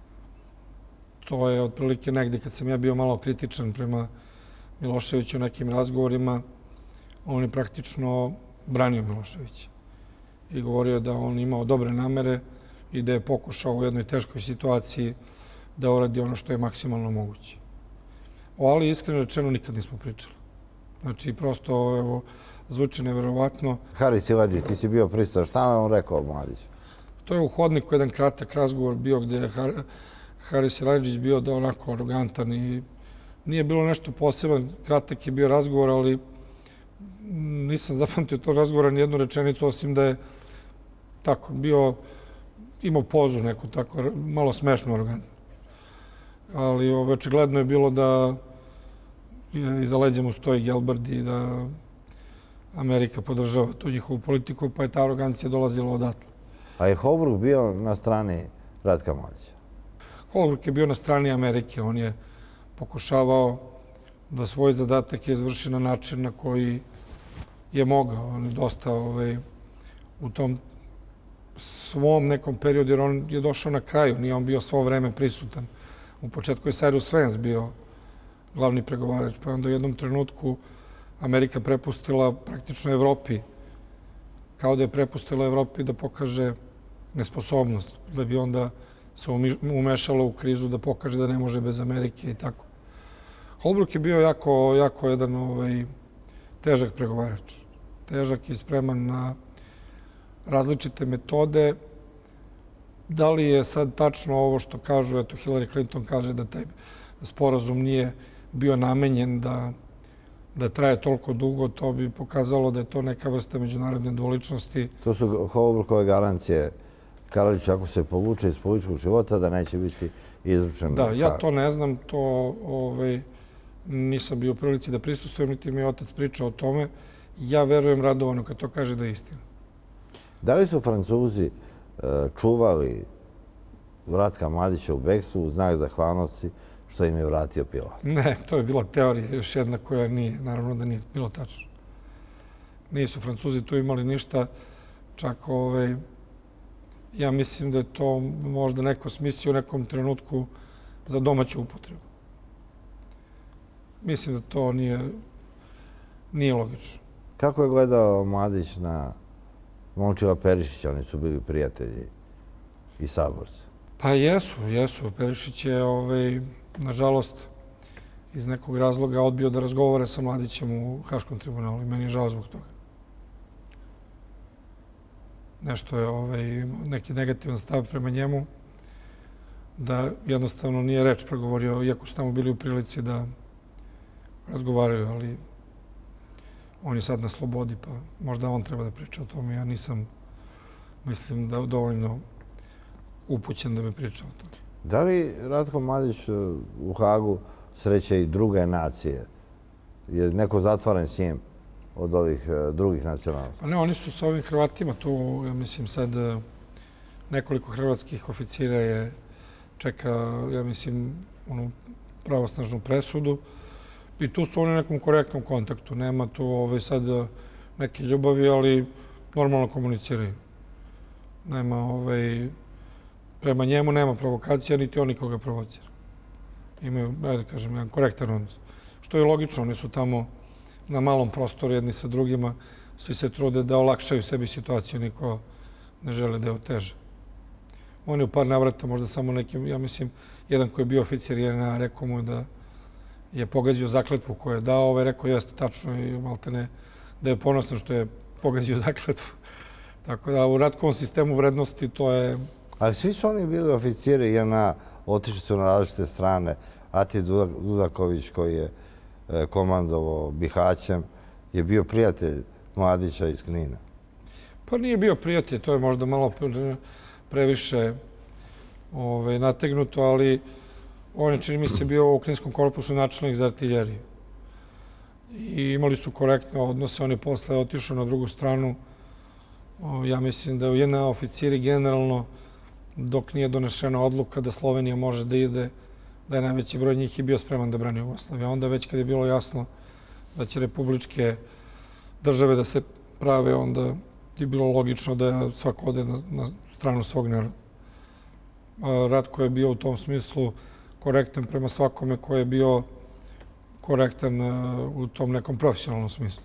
To je otprilike negdje kad sam ja bio malo kritičan prema Miloševiću u nekim razgovorima, on je praktično branio Miloševića i govorio da on imao dobre namere i da je pokušao u jednoj teškoj situaciji da uradi ono što je maksimalno moguće. O Ali, iskreno rečeno, nikad nismo pričali. Znači, prosto, evo, zvuči neverovatno.
Haris Siledžić, ti si bio prisutan. Šta vam on rekao o Mladiću?
To je u hodniku jedan kratak razgovor bio gdje je Haris Siledžić bio da onako arogantan i nije bilo nešto poseban. Kratak je bio razgovor, ali nisam zapamtio to razgovora ni jednu rečenicu, osim da je tako bio, imao pozu neku tako, malo smešnu arogantnu. Ali očigledno je bilo da iza leđa mu stoji Gelbard i da Amerika podržava tu njihovu politiku, pa je ta arogancija dolazila odatle.
A je Holbrooke bio na strani Ratka Mladića?
Holbrooke je bio na strani Amerike. On je pokušavao da svoj zadatak je izvrši na način na koji je mogao. On je dosta ovaj, u tom svom nekom periodu, jer on je došao na kraju, nije on bio svo vreme prisutan. U početku je Cyrus Vance bio glavni pregovarač, pa je onda u jednom trenutku Amerika prepustila praktično Evropi, kao da je prepustila Evropi da pokaže nesposobnost, da bi onda se umešala u krizu, da pokaže da ne može bez Amerike i tako. Holbrooke je bio jako, jako jedan ovaj, težak pregovarač. Težak i spreman na različite metode. Da li je sad tačno ovo što kažu, eto Hillary Clinton kaže da taj sporazum nije bio namenjen da, da traje toliko dugo, to bi pokazalo da je to neka vrsta međunarodne dvoličnosti.
To su Holbrookove garancije Karadžić ako se povuče iz političkog života da neće biti izručen.
Da, ja to ne znam, to ovaj, nisam bio u prilici da prisustvujem, niti mi je otac pričao o tome. Ja verujem Radovanu kad to kaže da je istina.
Da li su Francuzi čuvali Ratka Mladića u bekstvu u znak zahvalnosti što im je vratio Pilat?
Ne, to je bila teorija, još jedna koja nije, naravno da nije bilo tačno. Nisu Francuzi tu imali ništa, čak ovaj, ja mislim da je to možda neko smislio u nekom trenutku za domaću upotrebu. Mislim da to nije, nije logično.
Kako je gledao Mladić na Momčila Perišića? Oni su bili prijatelji i saborci.
Pa jesu, jesu. Perišić je, ovaj, nažalost, iz nekog razloga odbio da razgovore sa Mladićem u Haškom tribunalu i meni je žao zbog toga. Nešto je ovaj, neki negativan stav prema njemu, da jednostavno nije reč pregovorio, iako su tamo bili u prilici da razgovaraju, ali on je sad na slobodi, pa možda on treba da priča o tome. Ja nisam, mislim, da dovoljno upućen da bi pričao o tome.
Da li Ratko Mladić u Hagu sreće i druge nacije Je neko zatvoren s njim od ovih drugih nacionalnosti?
Pa ne, oni su sa ovim Hrvatima tu, ja mislim sad nekoliko hrvatskih oficira je čeka, ja mislim, onu pravosnažnu presudu i tu su oni u nekom korektnom kontaktu. Nema tu ovaj, sad neke ljubavi, ali normalno komuniciraju. Nema, ovaj, prema njemu nema provokacija, niti on nikoga provocira. Imaju, ajde kažem, jedan korektan odnos. Što je logično, oni su tamo na malom prostoru jedni sa drugima, svi se trude da olakšaju sebi situaciju, niko ne žele da je oteže. On je u par navrata, možda samo nekim, ja mislim, jedan koji je bio oficir je na, rekao mu da je pogađao zakletvu koju je dao, ovaj rekao jeste tačno i malte ne, da je ponosan što je pogađao zakletvu. Tako da u ratkovom sistemu vrednosti to je...
Ali svi su oni bili oficiri J N A, otišli su na različite strane. Ati Dudaković koji je komandovao Bihaćem je bio prijatelj Mladića iz Knina.
Pa nije bio prijatelj, to je možda malo previše ovaj, nategnuto, ali on je, čini mi se, bio u Kninskom korpusu načelnik za artiljeriju. I imali su korektne odnose, on je posle otišao na drugu stranu. Ja mislim da u J N A oficiri generalno, dok nije donešena odluka da Slovenija može da ide, da je najveći broj njih i bio spreman da brani Jugoslaviju. Onda već kad je bilo jasno da će republičke države da se prave, onda je bilo logično da svako ode na, na stranu svog naroda. Rat koji je bio u tom smislu korektan prema svakome koji je bio korektan u tom nekom profesionalnom smislu.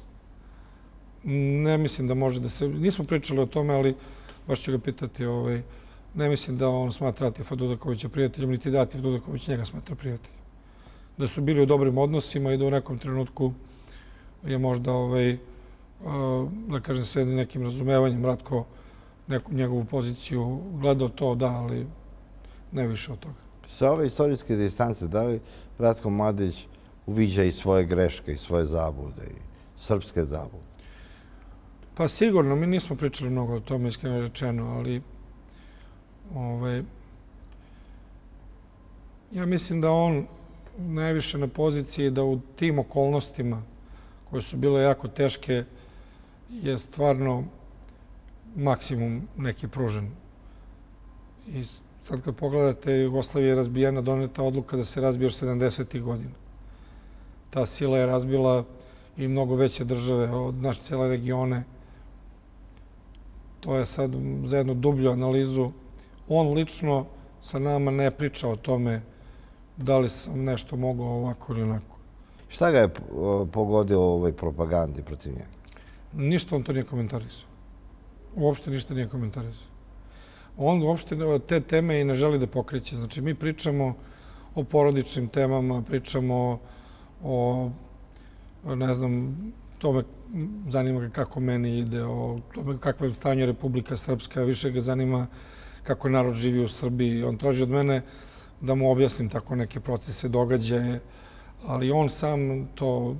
Ne mislim da može da se... Nismo pričali o tome, ali baš ću ga pitati. Ovaj, ne mislim da on smatra Atifa Dudakovića prijateljem, niti da Atif Dudaković njega smatra prijateljem. Da su bili u dobrim odnosima i da u nekom trenutku je možda, ovaj, da kažem, s nekim razumevanjem Ratko neku njegovu poziciju gledao to, da, ali ne više od toga.
Sa ove istorijske distance, da li Ratko Mladić uviđa i svoje greške i svoje zabude i srpske zabude?
Pa sigurno, mi nismo pričali mnogo o tome, iskreno rečeno, ali ovaj, ja mislim da on najviše na poziciji da u tim okolnostima koje su bile jako teške je stvarno maksimum neki pružen. I sad kad pogledate, Jugoslavija je razbijena, doneta odluka da se razbije još sedamdesetih godina. Ta sila je razbila i mnogo veće države od naše cijele regione. To je sad za jednu dublju analizu. On lično sa nama ne priča o tome da li sam nešto mogao ovako ili onako.
Šta ga je pogodilo u ovoj propagandi protiv njega?
Ništa on to nije komentarisao. Uopšte ništa nije komentarisao. On uopšte te teme i ne želi da pokreće. Znači, mi pričamo o porodičnim temama, pričamo o, ne znam, tome zanima ga kako meni ide, o tome kakva je stanje Republika Srpska, više ga zanima kako narod živi u Srbiji. On traži od mene da mu objasnim tako neke procese, događaje, ali on sam to,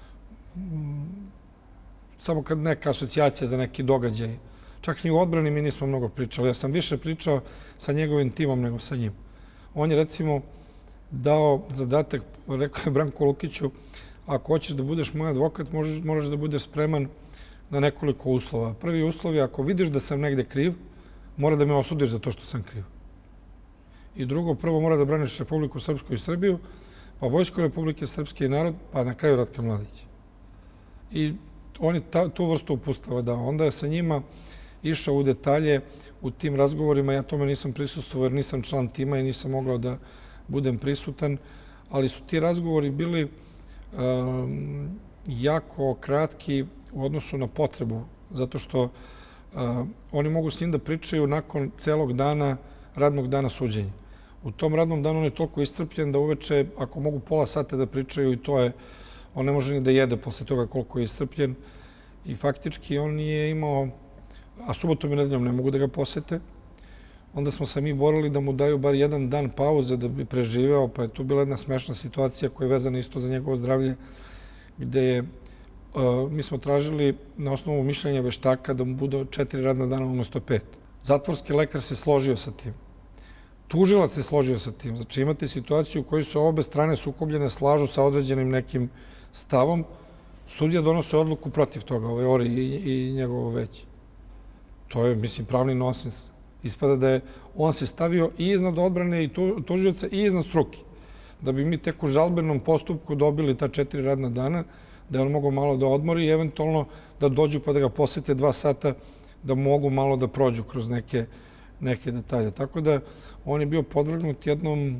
samo kad neka asocijacija za neki događaj. Čak ni u odbrani mi nismo mnogo pričali. Ja sam više pričao sa njegovim timom nego sa njim. On je, recimo, dao zadatak, rekao je Branku Lukiću, ako hoćeš da budeš moj advokat, možeš, moraš da budeš spreman na nekoliko uslova. Prvi uslov je, ako vidiš da sam negde kriv, mora da me osudiš za to što sam kriv. I drugo, prvo mora da braniš Republiku Srpsku i Srbiju, pa Vojsku Republike Srpske i narod, pa na kraju Ratka Mladića. I on je ta, tu vrstu upustava dao. Onda je sa njima išao u detalje u tim razgovorima. Ja tome nisam prisustvovao jer nisam član tima i nisam mogao da budem prisutan, ali su ti razgovori bili um, jako kratki u odnosu na potrebu, zato što uh, oni mogu s njim da pričaju nakon celog dana, radnog dana suđenja. U tom radnom danu on je toliko istrpljen da uveče, ako mogu pola sata da pričaju, i to je, on ne može ni da jede posle toga koliko je istrpljen. I faktički on je imao, a subotom i nedeljom ne mogu da ga posete, onda smo se mi borili da mu daju bar jedan dan pauze da bi preživeo, pa je tu bila jedna smešna situacija koja je vezana isto za njegovo zdravlje, gde je, uh, mi smo tražili na osnovu mišljenja veštaka da mu bude četiri radna dana umesto pet. Zatvorski lekar se složio sa tim. Tužilac se složio sa tim. Znači imate situaciju u kojoj su obe strane sukobljene slažu sa određenim nekim stavom, sudija donose odluku protiv toga, ovaj Ori i, i njegovo veće. To je, mislim, pravni nonsens. Ispada da je on se stavio i iznad odbrane i tužioca i iznad struke. Da bi mi tek u žalbenom postupku dobili ta četiri radna dana, da je on mogao malo da odmori i eventualno da dođu pa da ga posete dva sata, da mogu malo da prođu kroz neke, neke detalje. Tako da on je bio podvrgnut jednom,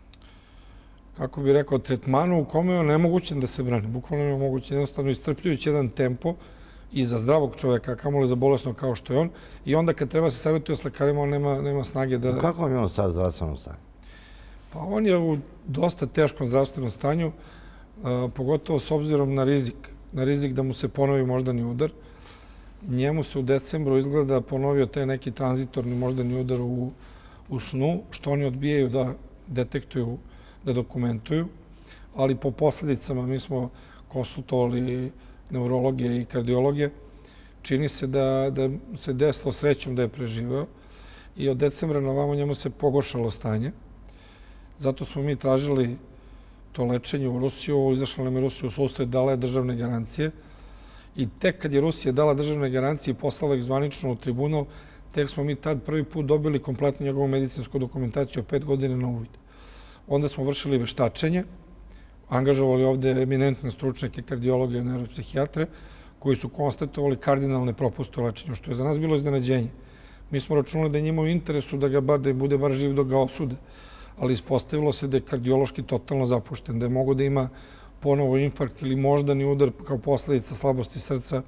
kako bih rekao, tretmanu u kome je nemogućen da se brani. Bukvalno je moguće, jednostavno iscrpljujući jedan tempo i za zdravog čoveka, kamoli za bolesnog kao što je on. I onda kad treba se savjetuje s lekarima, on nema, nema snage da...
U kakvom je on sad zdravstvenom stanju?
Pa on je u dosta teškom zdravstvenom stanju, a, pogotovo s obzirom na rizik. Na rizik da mu se ponovi moždani udar. Njemu se u decembru izgleda ponovio taj neki tranzitorni moždani udar u, u snu, što oni odbijaju da detektuju, da dokumentuju. Ali po posljedicama mi smo konsultovali neurologije i kardiologije. Čini se da, da se desilo srećom da je preživeo i od decembra na ovamo njemu se pogoršalo stanje. Zato smo mi tražili to lečenje u Rusiju, izašla nam je Rusija u susret, dala je državne garancije. I tek kad je Rusija dala državne garancije i poslala ih zvanično u tribunal, tek smo mi tad prvi put dobili kompletnu njegovu medicinsku dokumentaciju o pet godina na uvid. Onda smo vršili veštačenje, angažovali ovde eminentne stručnjake, kardiologe i neuropsihijatre, koji su konstatovali kardinalne propuste u lečenju, što je za nas bilo iznenađenje. Mi smo računali da je njima u interesu da ga bar, da bude bar živ dok ga osude, ali ispostavilo se da je kardiološki totalno zapušten, da je mogo da ima ponovo infarkt ili moždani udar kao posledica slabosti srca.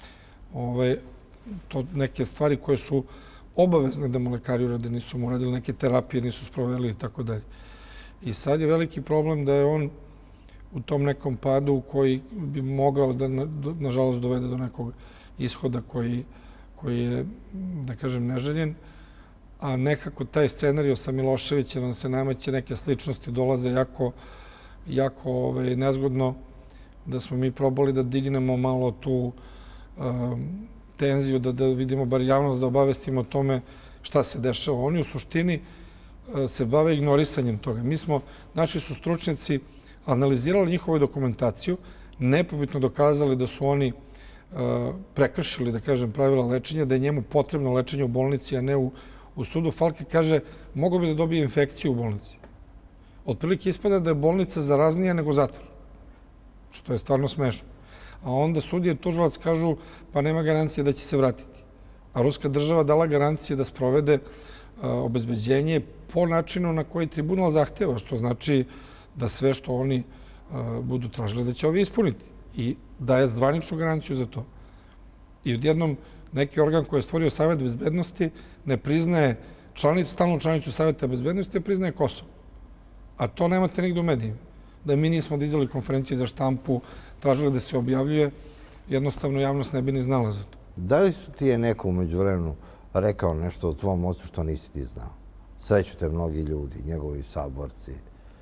Ove, to neke stvari koje su obavezne da mu lekari urade, nisu mu uradili, neke terapije nisu sproveli i tako dalje. I sad je veliki problem da je on u tom nekom padu koji bi mogao da, nažalost, dovede do nekog ishoda koji, koji je, da kažem, neželjen. A nekako taj scenario sa Miloševićem nam se nameće, neke sličnosti dolaze jako, jako ovaj, nezgodno, da smo mi probali da dignemo malo tu um, tenziju, da, da vidimo bar javnost, da obavestimo o tome šta se dešava. Oni u suštini uh, se bave ignorisanjem toga. Mi smo, naši su stručnjaci analizirali njihovu dokumentaciju, nepobitno dokazali da su oni uh, prekršili, da kažem, pravila lečenja, da je njemu potrebno lečenje u bolnici, a ne u, u sudu. Falke kaže, mogo bi da dobije infekciju u bolnici. Otprilike ispada da je bolnica zaraznija nego zatvor, što je stvarno smešno. A onda sudije i tužilac kažu, pa nema garancije da će se vratiti. A ruska država dala garancije da sprovede uh, obezbeđenje po načinu na koji tribunal zahteva, što znači da sve što oni uh, budu tražili da će ovi ispuniti. I daje zvaničnu garanciju za to. I odjednom neki organ koji je stvorio Savet bezbednosti ne priznaje članicu, stalnu članicu Saveta bezbednosti, ne priznaje Kosovo. A to nemate nigde u medijima. Da mi nismo dizali konferencije za štampu, tražili da se objavljuje, jednostavno javnost ne bi ni znala za to.
Da li su ti je neko umeđu vremenu rekao nešto o tvom ocu što nisi ti znao? Sreću te mnogi ljudi, njegovi saborci,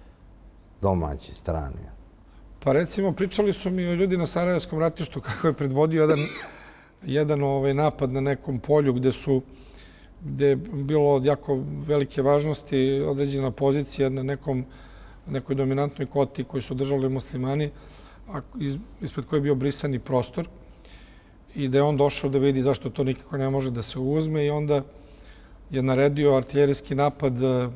domaći, strani.
Pa recimo, pričali su mi o ljudi na Sarajevskom ratištu kako je predvodio jedan, jedan ovaj, napad na nekom polju gde su gde je bilo od jako velike važnosti određena pozicija na nekom, nekoj dominantnoj koti koju su držali muslimani, a ispred koje je bio brisani prostor i da je on došao da vidi zašto to nikako ne može da se uzme i onda je naredio artiljerijski napad,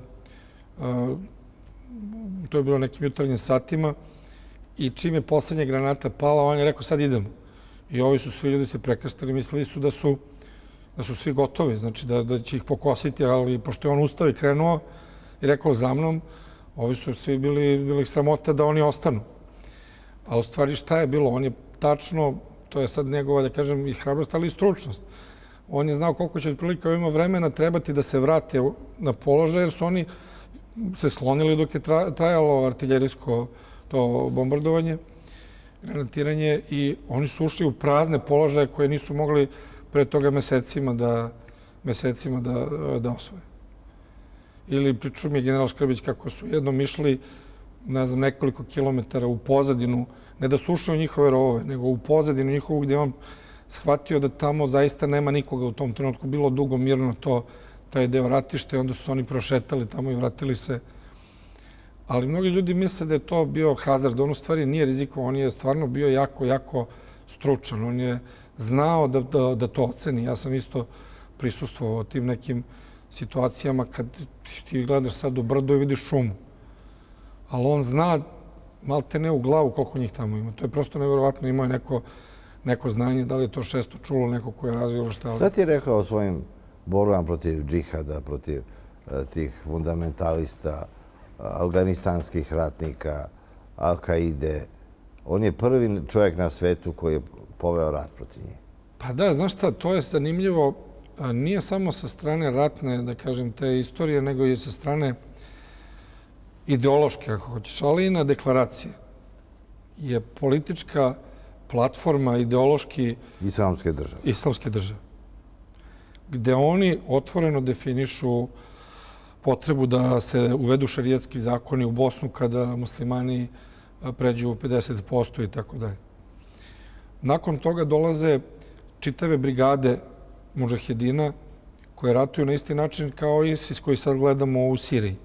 to je bilo nekim jutarnjim satima i čim je poslednja granata pala, on je rekao sad idemo. I ovi su svi ljudi se prekrstili, mislili su da su da su svi gotovi, znači da, da će ih pokositi, ali pošto je on ustao i krenuo i rekao za mnom, ovi su svi bili, bili sramota da oni ostanu. A u stvari šta je bilo? On je tačno, to je sad njegova, da kažem, i hrabrost, ali i stručnost. On je znao koliko će otprilike ovima vremena trebati da se vrate na položaj, jer su oni se sklonili dok je trajalo artiljerijsko to bombardovanje, granatiranje i oni su ušli u prazne položaje koje nisu mogli pre toga mesecima da, mesecima da, da osvoje. Ili priču mi je general Škrbić kako su jednom išli, ne znam, nekoliko kilometara u pozadinu, ne da su ušli u njihove rovove, nego u pozadinu njihovu gdje on shvatio da tamo zaista nema nikoga u tom trenutku. Bilo dugo mirno to, taj deo ratište, onda su oni prošetali tamo i vratili se. Ali mnogi ljudi misle da je to bio hazard. On u stvari nije rizikovao, on je stvarno bio jako, jako stručan. On je znao da, da, da to oceni. Ja sam isto prisustvovao tim nekim situacijama kad ti gledaš sad u brdo i vidiš šumu. Ali on zna malte ne u glavu koliko njih tamo ima. To je prosto nevjerovatno. Imao je neko, neko znanje, da li je to šesto čulo, neko ko je razvilo šta.
Šta ti je rekao o svojim borbama protiv džihada, protiv uh, tih fundamentalista, afganistanskih ratnika, Al-Kaide? On je prvi čovjek na svetu koji je poveo rat protiv njih.
Pa da, znaš šta, to je zanimljivo. Nije samo sa strane ratne, da kažem, te istorije, nego i sa strane ideološke, ako hoćeš, ali i na deklaracije. Je politička platforma ideološki
Islamske države.
Islamske države. Gde oni otvoreno definišu potrebu da se uvedu šarijatski zakoni u Bosnu kada muslimani pređu pedeset posto i tako dalje. Nakon toga dolaze čitave brigade mudžahedina koje ratuju na isti način kao ISIS koji sad gledamo u Siriji.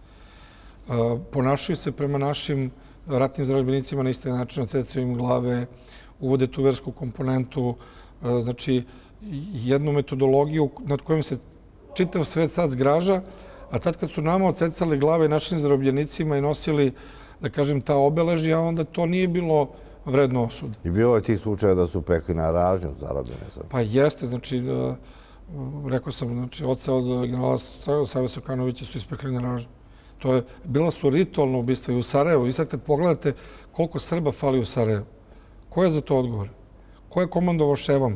Ponašaju se prema našim ratnim zarobljenicima na isti način, odsecaju im glave, uvode tu versku komponentu, znači jednu metodologiju nad kojom se čitav svet sad zgraža, a tad kad su nama odsecali glave našim zarobljenicima i nosili, da kažem, ta obeležja, onda to nije bilo vredno osuda.
I bilo je tih slučaja da su pekli na ražnju zarobljene.
Pa jeste, znači, rekao sam, znači, oca od generala Save Sokanovića su ispekli na ražnju. To je, bila su ritualna ubistva i u Sarajevu. I sad kad pogledate koliko Srba fali u Sarajevu, ko je za to odgovor? Ko je komandovao ševama?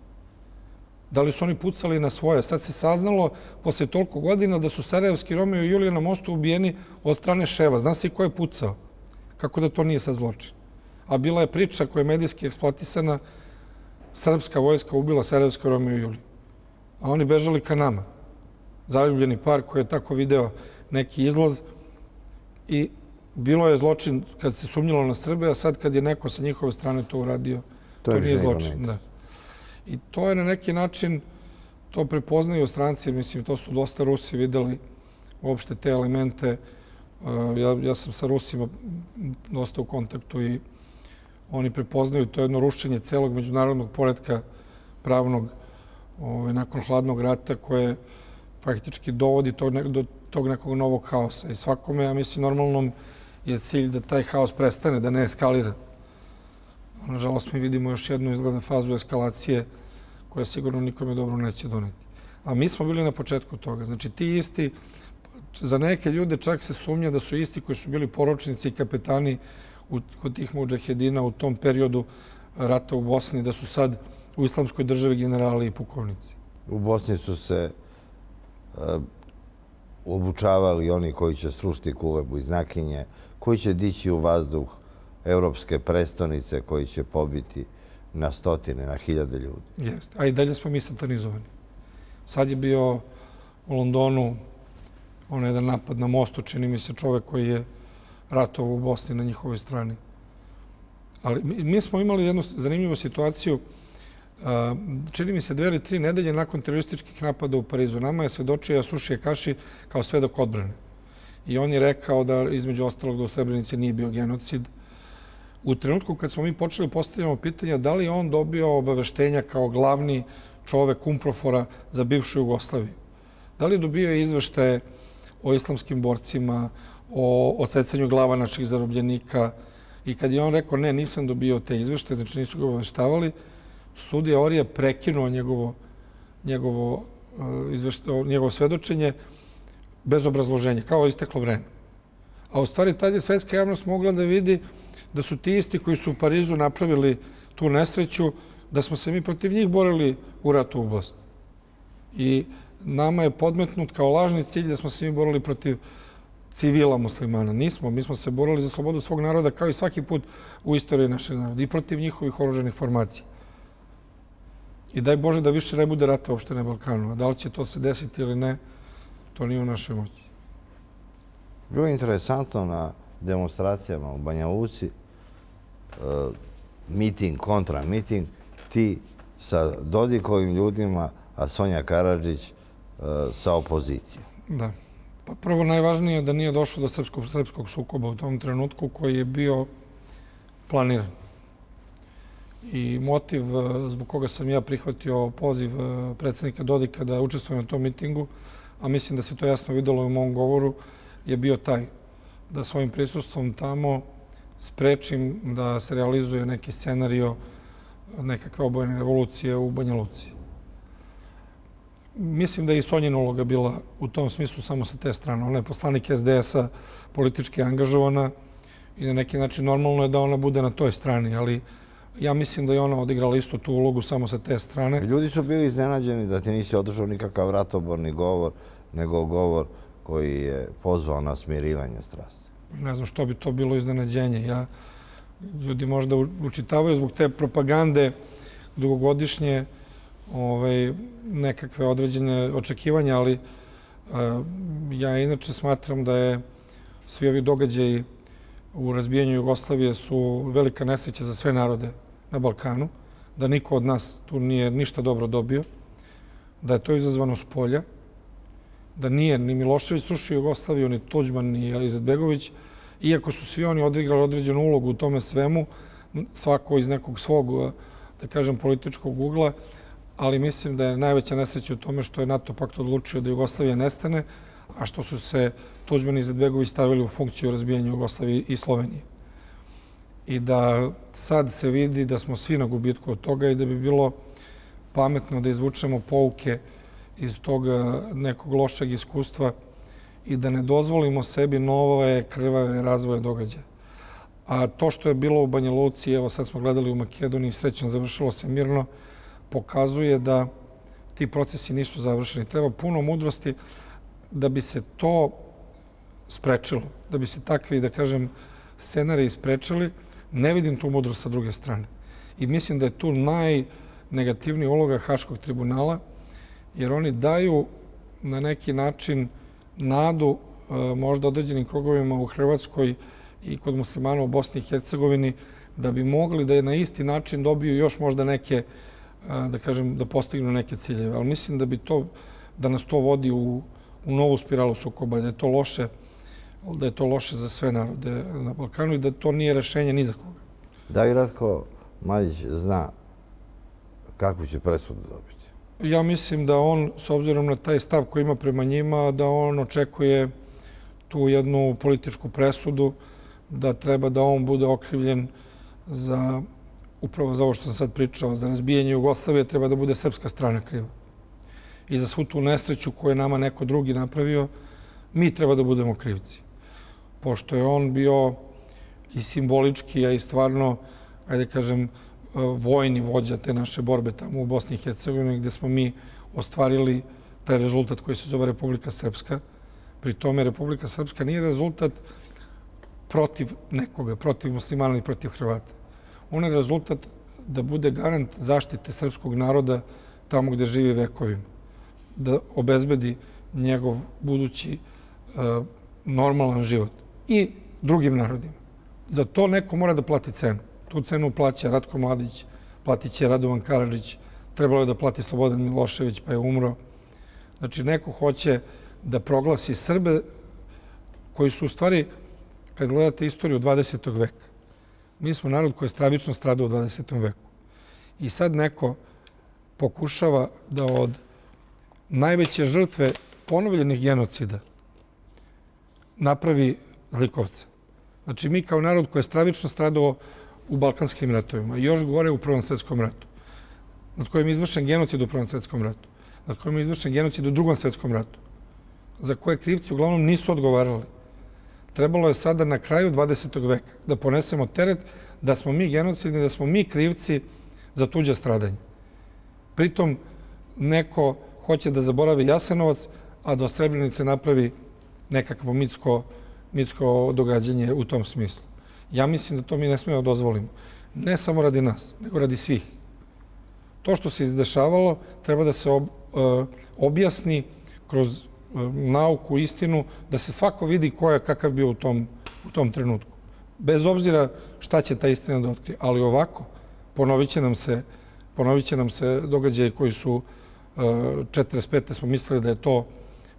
Da li su oni pucali na svoje? Sad se saznalo posle toliko godina da su sarajevski Romeo i Julija na mostu ubijeni od strane ševa. Zna se i ko je pucao? Kako da to nije sad zločin? A bila je priča koja je medijski eksploatisana, srpska vojska ubila sarajevski Romeo i Juliju. A oni bežali ka nama. Zaljubljeni par koji je tako video neki izlaz i bilo je zločin kad se sumnjilo na Srbe, a sad kad je neko sa njihove strane to uradio, to, to nije zločin. Da. I to je na neki način, to prepoznaju stranci, mislim, to su dosta Rusi videli uopšte te elemente. Ja, ja sam sa Rusima dosta u kontaktu i oni prepoznaju to jedno rušenje celog međunarodnog poretka pravnog ovaj, nakon hladnog rata koje faktički dovodi to, do tog nekog novog haosa. I svakome, ja mislim, normalnom je cilj da taj haos prestane, da ne eskalira. Nažalost, mi vidimo još jednu izglednu fazu eskalacije koja sigurno nikome dobro neće doneti. A mi smo bili na početku toga. Znači, ti isti, za neke ljude čak se sumnja da su isti koji su bili poročnici i kapetani u, kod tih mudžahedina u tom periodu rata u Bosni, da su sad u islamskoj državi generali i pukovnici.
U Bosni su se uh, obučavali oni koji će srušiti Kulebu iz Nakinje, koji će dići u vazduh evropske prestonice, koji će pobiti na stotine, na hiljade ljudi.
Jeste. A i dalje smo mi satanizovani. Sad je bio u Londonu onaj jedan napad na mostu, čini mi se čovek koji je ratovao u Bosni na njihovoj strani. Ali mi, mi smo imali jednu zanimljivu situaciju. Čini mi se dve ili tri nedelje nakon terorističkih napada u Parizu. Nama je svedočio Yasushi Akashi kao svedok odbrane. I on je rekao da, između ostalog, da u Srebrenici nije bio genocid. U trenutku kad smo mi počeli postavljamo pitanja da li je on dobio obaveštenja kao glavni čovek Umprofora za bivšu Jugoslaviju. Da li je dobio izveštaje o islamskim borcima, o odsecanju glava naših zarobljenika. I kad je on rekao ne, nisam dobio te izveštaje, znači nisu ga obaveštavali, sudija Orija prekinuo njegovo, njegovo, izveštaje, njegovo svedočenje bez obrazloženja, kao isteklo vreme. A u stvari tad je svetska javnost mogla da vidi da su ti isti koji su u Parizu napravili tu nesreću, da smo se mi protiv njih borili u ratu u Bosni. I nama je podmetnut kao lažni cilj da smo se mi borili protiv civila muslimana. Nismo. Mi smo se borili za slobodu svog naroda kao i svaki put u istoriji našeg naroda i protiv njihovih oružanih formacija. I daj Bože da više ne bude rata uopšte na Balkanu. A da li će to se desiti ili ne, to nije u našoj moći.
Bilo je interesantno na demonstracijama u Banja Luci, miting, kontra miting, ti sa Dodikovim ljudima, a Sonja Karadžić sa opozicijom.
Da. Pa prvo najvažnije je da nije došlo do srpskog, srpskog sukoba u tom trenutku koji je bio planiran. I motiv zbog koga sam ja prihvatio poziv predsjednika Dodika da učestvujem na tom mitingu, a mislim da se to jasno videlo u mom govoru, je bio taj da svojim prisustvom tamo sprečim da se realizuje neki scenario nekakve obojene revolucije u Banja Luci. Mislim da je i Sonjina uloga bila u tom smislu samo sa te strane. Ona je poslanik es de es a politički angažovana i na neki način normalno je da ona bude na toj strani, ali ja mislim da je ona odigrala isto tu ulogu samo sa te strane.
Ljudi su bili iznenađeni da ti nisi održao nikakav ratoborni govor, nego govor koji je pozvao na smirivanje strasti.
Ne znam što bi to bilo iznenađenje. Ja, ljudi možda učitavaju zbog te propagande dugogodišnje ovaj, nekakve određene očekivanja, ali a, ja inače smatram da je svi ovi događaji u razbijanju Jugoslavije su velika nesreća za sve narode na Balkanu, da niko od nas tu nije ništa dobro dobio, da je to izazvano s polja, da nije ni Milošević srušio Jugoslaviju, ni Tuđman, ni Izetbegović, iako su svi oni odigrali određenu ulogu u tome svemu, svako iz nekog svog, da kažem, političkog ugla, ali mislim da je najveća nesreća u tome što je NATO pakt odlučio da Jugoslavija nestane, a što su se Tuđman i Izetbegović stavili u funkciju razbijanja Jugoslavije i Slovenije. I da sad se vidi da smo svi na gubitku od toga i da bi bilo pametno da izvučemo pouke iz toga nekog lošeg iskustva i da ne dozvolimo sebi nove krvave razvoje događaja. A to što je bilo u Banja Luci, evo sad smo gledali u Makedoniji, srećno završilo se mirno, pokazuje da ti procesi nisu završeni. Treba puno mudrosti da bi se to sprečilo, da bi se takvi, da kažem, scenariji sprečili. Ne vidim tu mudrost sa druge strane. I mislim da je tu najnegativnija uloga Haškog tribunala, jer oni daju na neki način nadu možda određenim krugovima u Hrvatskoj i kod muslimana u Bosni i Hercegovini da bi mogli da je na isti način dobiju još možda neke, da kažem, da postignu neke ciljeve. Ali mislim da bi to, da nas to vodi u, u novu spiralu sukoba, da je to loše, da je to loše za sve narode na Balkanu i da to nije rešenje ni za koga.
Da li Ratko Mladić zna kakvu će presudu dobiti?
Ja mislim da on, s obzirom na taj stav koji ima prema njima, da on očekuje tu jednu političku presudu, da treba da on bude okrivljen za, upravo za ovo što sam sad pričao, za razbijanje Jugoslavije, treba da bude srpska strana kriva. I za svu tu nesreću koju je nama neko drugi napravio, mi treba da budemo krivci. Pošto je on bio i simbolički, a i stvarno, ajde kažem, vojni vođa te naše borbe tamo u Bosni i Hercegovini, gde smo mi ostvarili taj rezultat koji se zove Republika Srpska. Pri tome Republika Srpska nije rezultat protiv nekoga, protiv muslimana i protiv Hrvata. On je rezultat da bude garant zaštite srpskog naroda tamo gde živi vekovima. Da obezbedi njegov budući uh, normalan život i drugim narodima. Za to neko mora da plati cenu. Tu cenu plaća Ratko Mladić, platit će Radovan Karadžić, trebalo je da plati Slobodan Milošević, pa je umro. Znači, neko hoće da proglasi Srbe koji su u stvari, kad gledate istoriju dvadesetog veka, mi smo narod koji je stravično stradao u dvadesetom veku. I sad neko pokušava da od najveće žrtve ponovljenih genocida napravi zlikovce. Znači, mi kao narod koji je stravično stradao u Balkanskim ratovima, još gore u Prvom svetskom ratu, nad kojim je izvršen genocid u Prvom svetskom ratu, nad kojim je izvršen genocid u Drugom svetskom ratu, za koje krivci uglavnom nisu odgovarali. Trebalo je sada na kraju dvadesetog veka da ponesemo teret da smo mi genocidni, da smo mi krivci za tuđe stradanje. Pritom neko hoće da zaboravi Jasenovac, a da od Srebrenice napravi nekakvo mitsko, mitsko događanje u tom smislu. Ja mislim da to mi ne smijemo da dozvolimo. Ne samo radi nas, nego radi svih. To što se izdešavalo treba da se ob, uh, objasni kroz uh, nauku, istinu, da se svako vidi ko je kakav bio u tom, u tom trenutku. Bez obzira šta će ta istina da otkrije. Ali ovako, ponovit će nam se, ponovit će nam se događaje koji su uh, četrdeset pete smo mislili da je to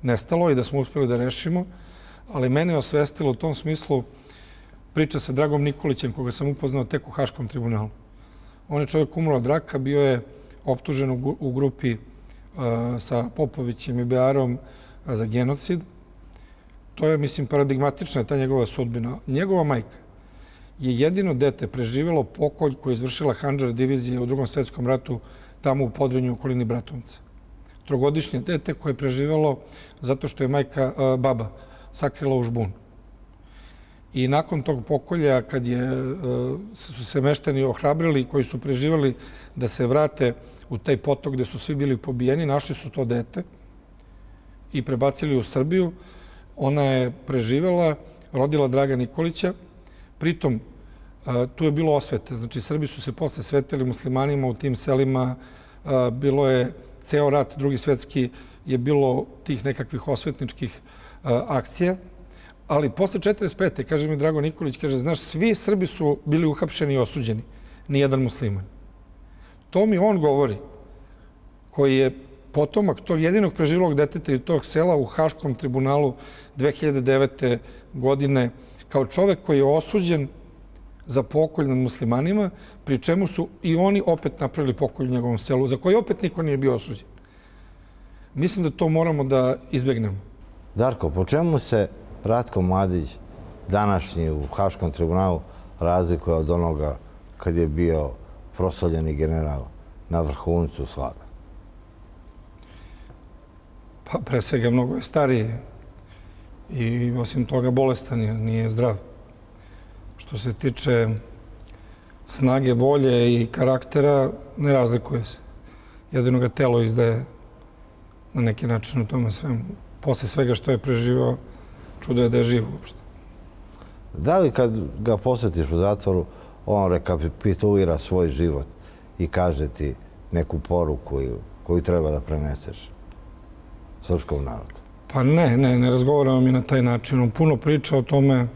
nestalo i da smo uspjeli da rešimo, ali mene je osvestilo u tom smislu priča sa Dragom Nikolićem, koga sam upoznao tek u Haškom tribunalu. On je čovjek umro od raka, bio je optužen u grupi sa Popovićem i Bearom za genocid. To je, mislim, paradigmatična ta njegova sudbina. Njegova majka je jedino dete preživjelo pokolj koji je izvršila Handžar divizija u Drugom svjetskom ratu tamo u Podrinju u okolini Bratunca. Trogodišnje dete koje je preživjelo zato što je majka, baba, sakrila u žbun. I nakon tog pokolja, kad je, su se meštani ohrabrili koji su preživjeli da se vrate u taj potok gde su svi bili pobijeni, našli su to dete i prebacili u Srbiju. Ona je preživjela, rodila Draga Nikolića. Pritom, tu je bilo osvete. Znači, Srbi su se posle svetili muslimanima u tim selima. Bilo je ceo rat, drugi svjetski, je bilo tih nekakvih osvetničkih akcija. Ali posle četrdeset pete kaže mi Drago Nikolić, kaže, znaš, svi Srbi su bili uhapšeni i osuđeni. Nijedan musliman. To mi on govori, koji je potomak tog jedinog preživlog deteta i tog sela u Haškom tribunalu dve hiljade devete. godine, kao čovek koji je osuđen za pokolj nad muslimanima, pri čemu su i oni opet napravili pokolj u njegovom selu, za koji opet niko nije bio osuđen. Mislim da to moramo da izbegnemo.
Darko, po čemu se Ratko Mladić današnji u Haškom tribunalu razlikuje od onoga kad je bio proslavljeni general na vrhuncu slave?
Pa pre svega mnogo je stariji i osim toga bolestan je, nije zdrav. Što se tiče snage, volje i karaktera, ne razlikuje se. Jedino ga telo izdaje na neki način u tome svemu. Posle svega što je preživao, čudo je da je živ uopšte.
Da li kad ga posjetiš u zatvoru, on rekapitulira svoj život i kaže ti neku poruku koju treba da preneseš srpskom narodu?
Pa ne, ne, ne razgovaramo mi na taj način. On puno priča o tome,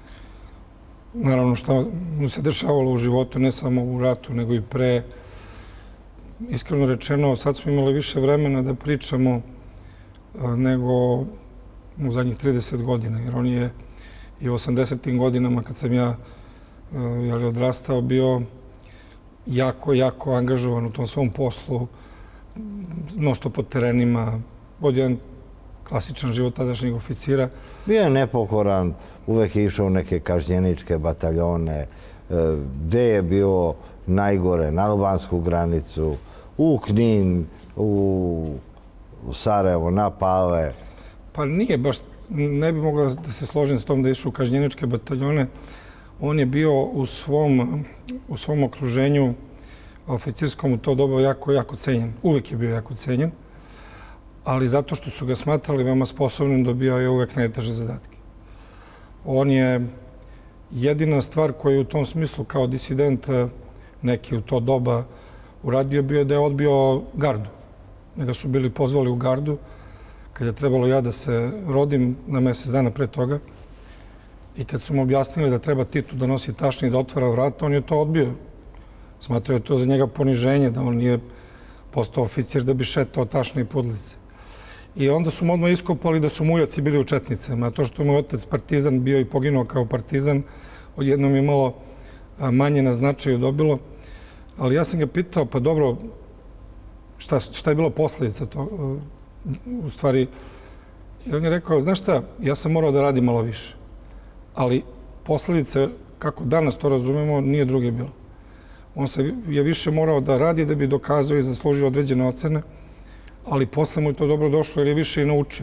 naravno što mu se dešavalo u životu, ne samo u ratu, nego i pre. Iskreno rečeno, sad smo imali više vremena da pričamo nego u zadnjih trideset godina, jer on je i u osamdesetim godinama, kad sam ja jeli, odrastao, bio jako, jako angažovan u tom svom poslu, non-stop po terenima, od jedan klasičan život tadašnjeg oficira.
Bio je nepokoran, uvek je išao u neke kažnjeničke bataljone, gde je bilo najgore, na albansku granicu, u Knin, u Sarajevo, na Pale.
Pa nije baš, ne bi mogla da se složim s tom da je išao u kažnjeničke bataljone. On je bio u svom, u svom okruženju oficirskom u to doba jako, jako cenjen. Uvek je bio jako cenjen. Ali zato što su ga smatrali veoma sposobnim, dobio je uvek najteže zadatke. On je jedina stvar koju je u tom smislu kao disident neki u to doba uradio bio da je odbio gardu. Njega su bili pozvali u gardu kad je trebalo ja da se rodim na mjesec dana pre toga. I kad su mu objasnili da treba Titu da nosi tašni i da otvara vrata, on je to odbio. Smatrao je to za njega poniženje, da on nije postao oficir da bi šetao tašne i pudlice. I onda su mu odmah iskopali da su mu ujaci bili u četnicama. A to što mu otac partizan bio i poginuo kao partizan, odjednom je malo manje na značaju dobilo. Ali ja sam ga pitao, pa dobro, šta, šta je bila posljedica to? U stvari, i on je rekao, znaš šta, ja sam morao da radim malo više. Ali posljedice, kako danas to razumemo, nije druge bilo. On se je više morao da radi da bi dokazao i zaslužio određene ocene, ali posle mu je to dobro došlo jer je više i naučio.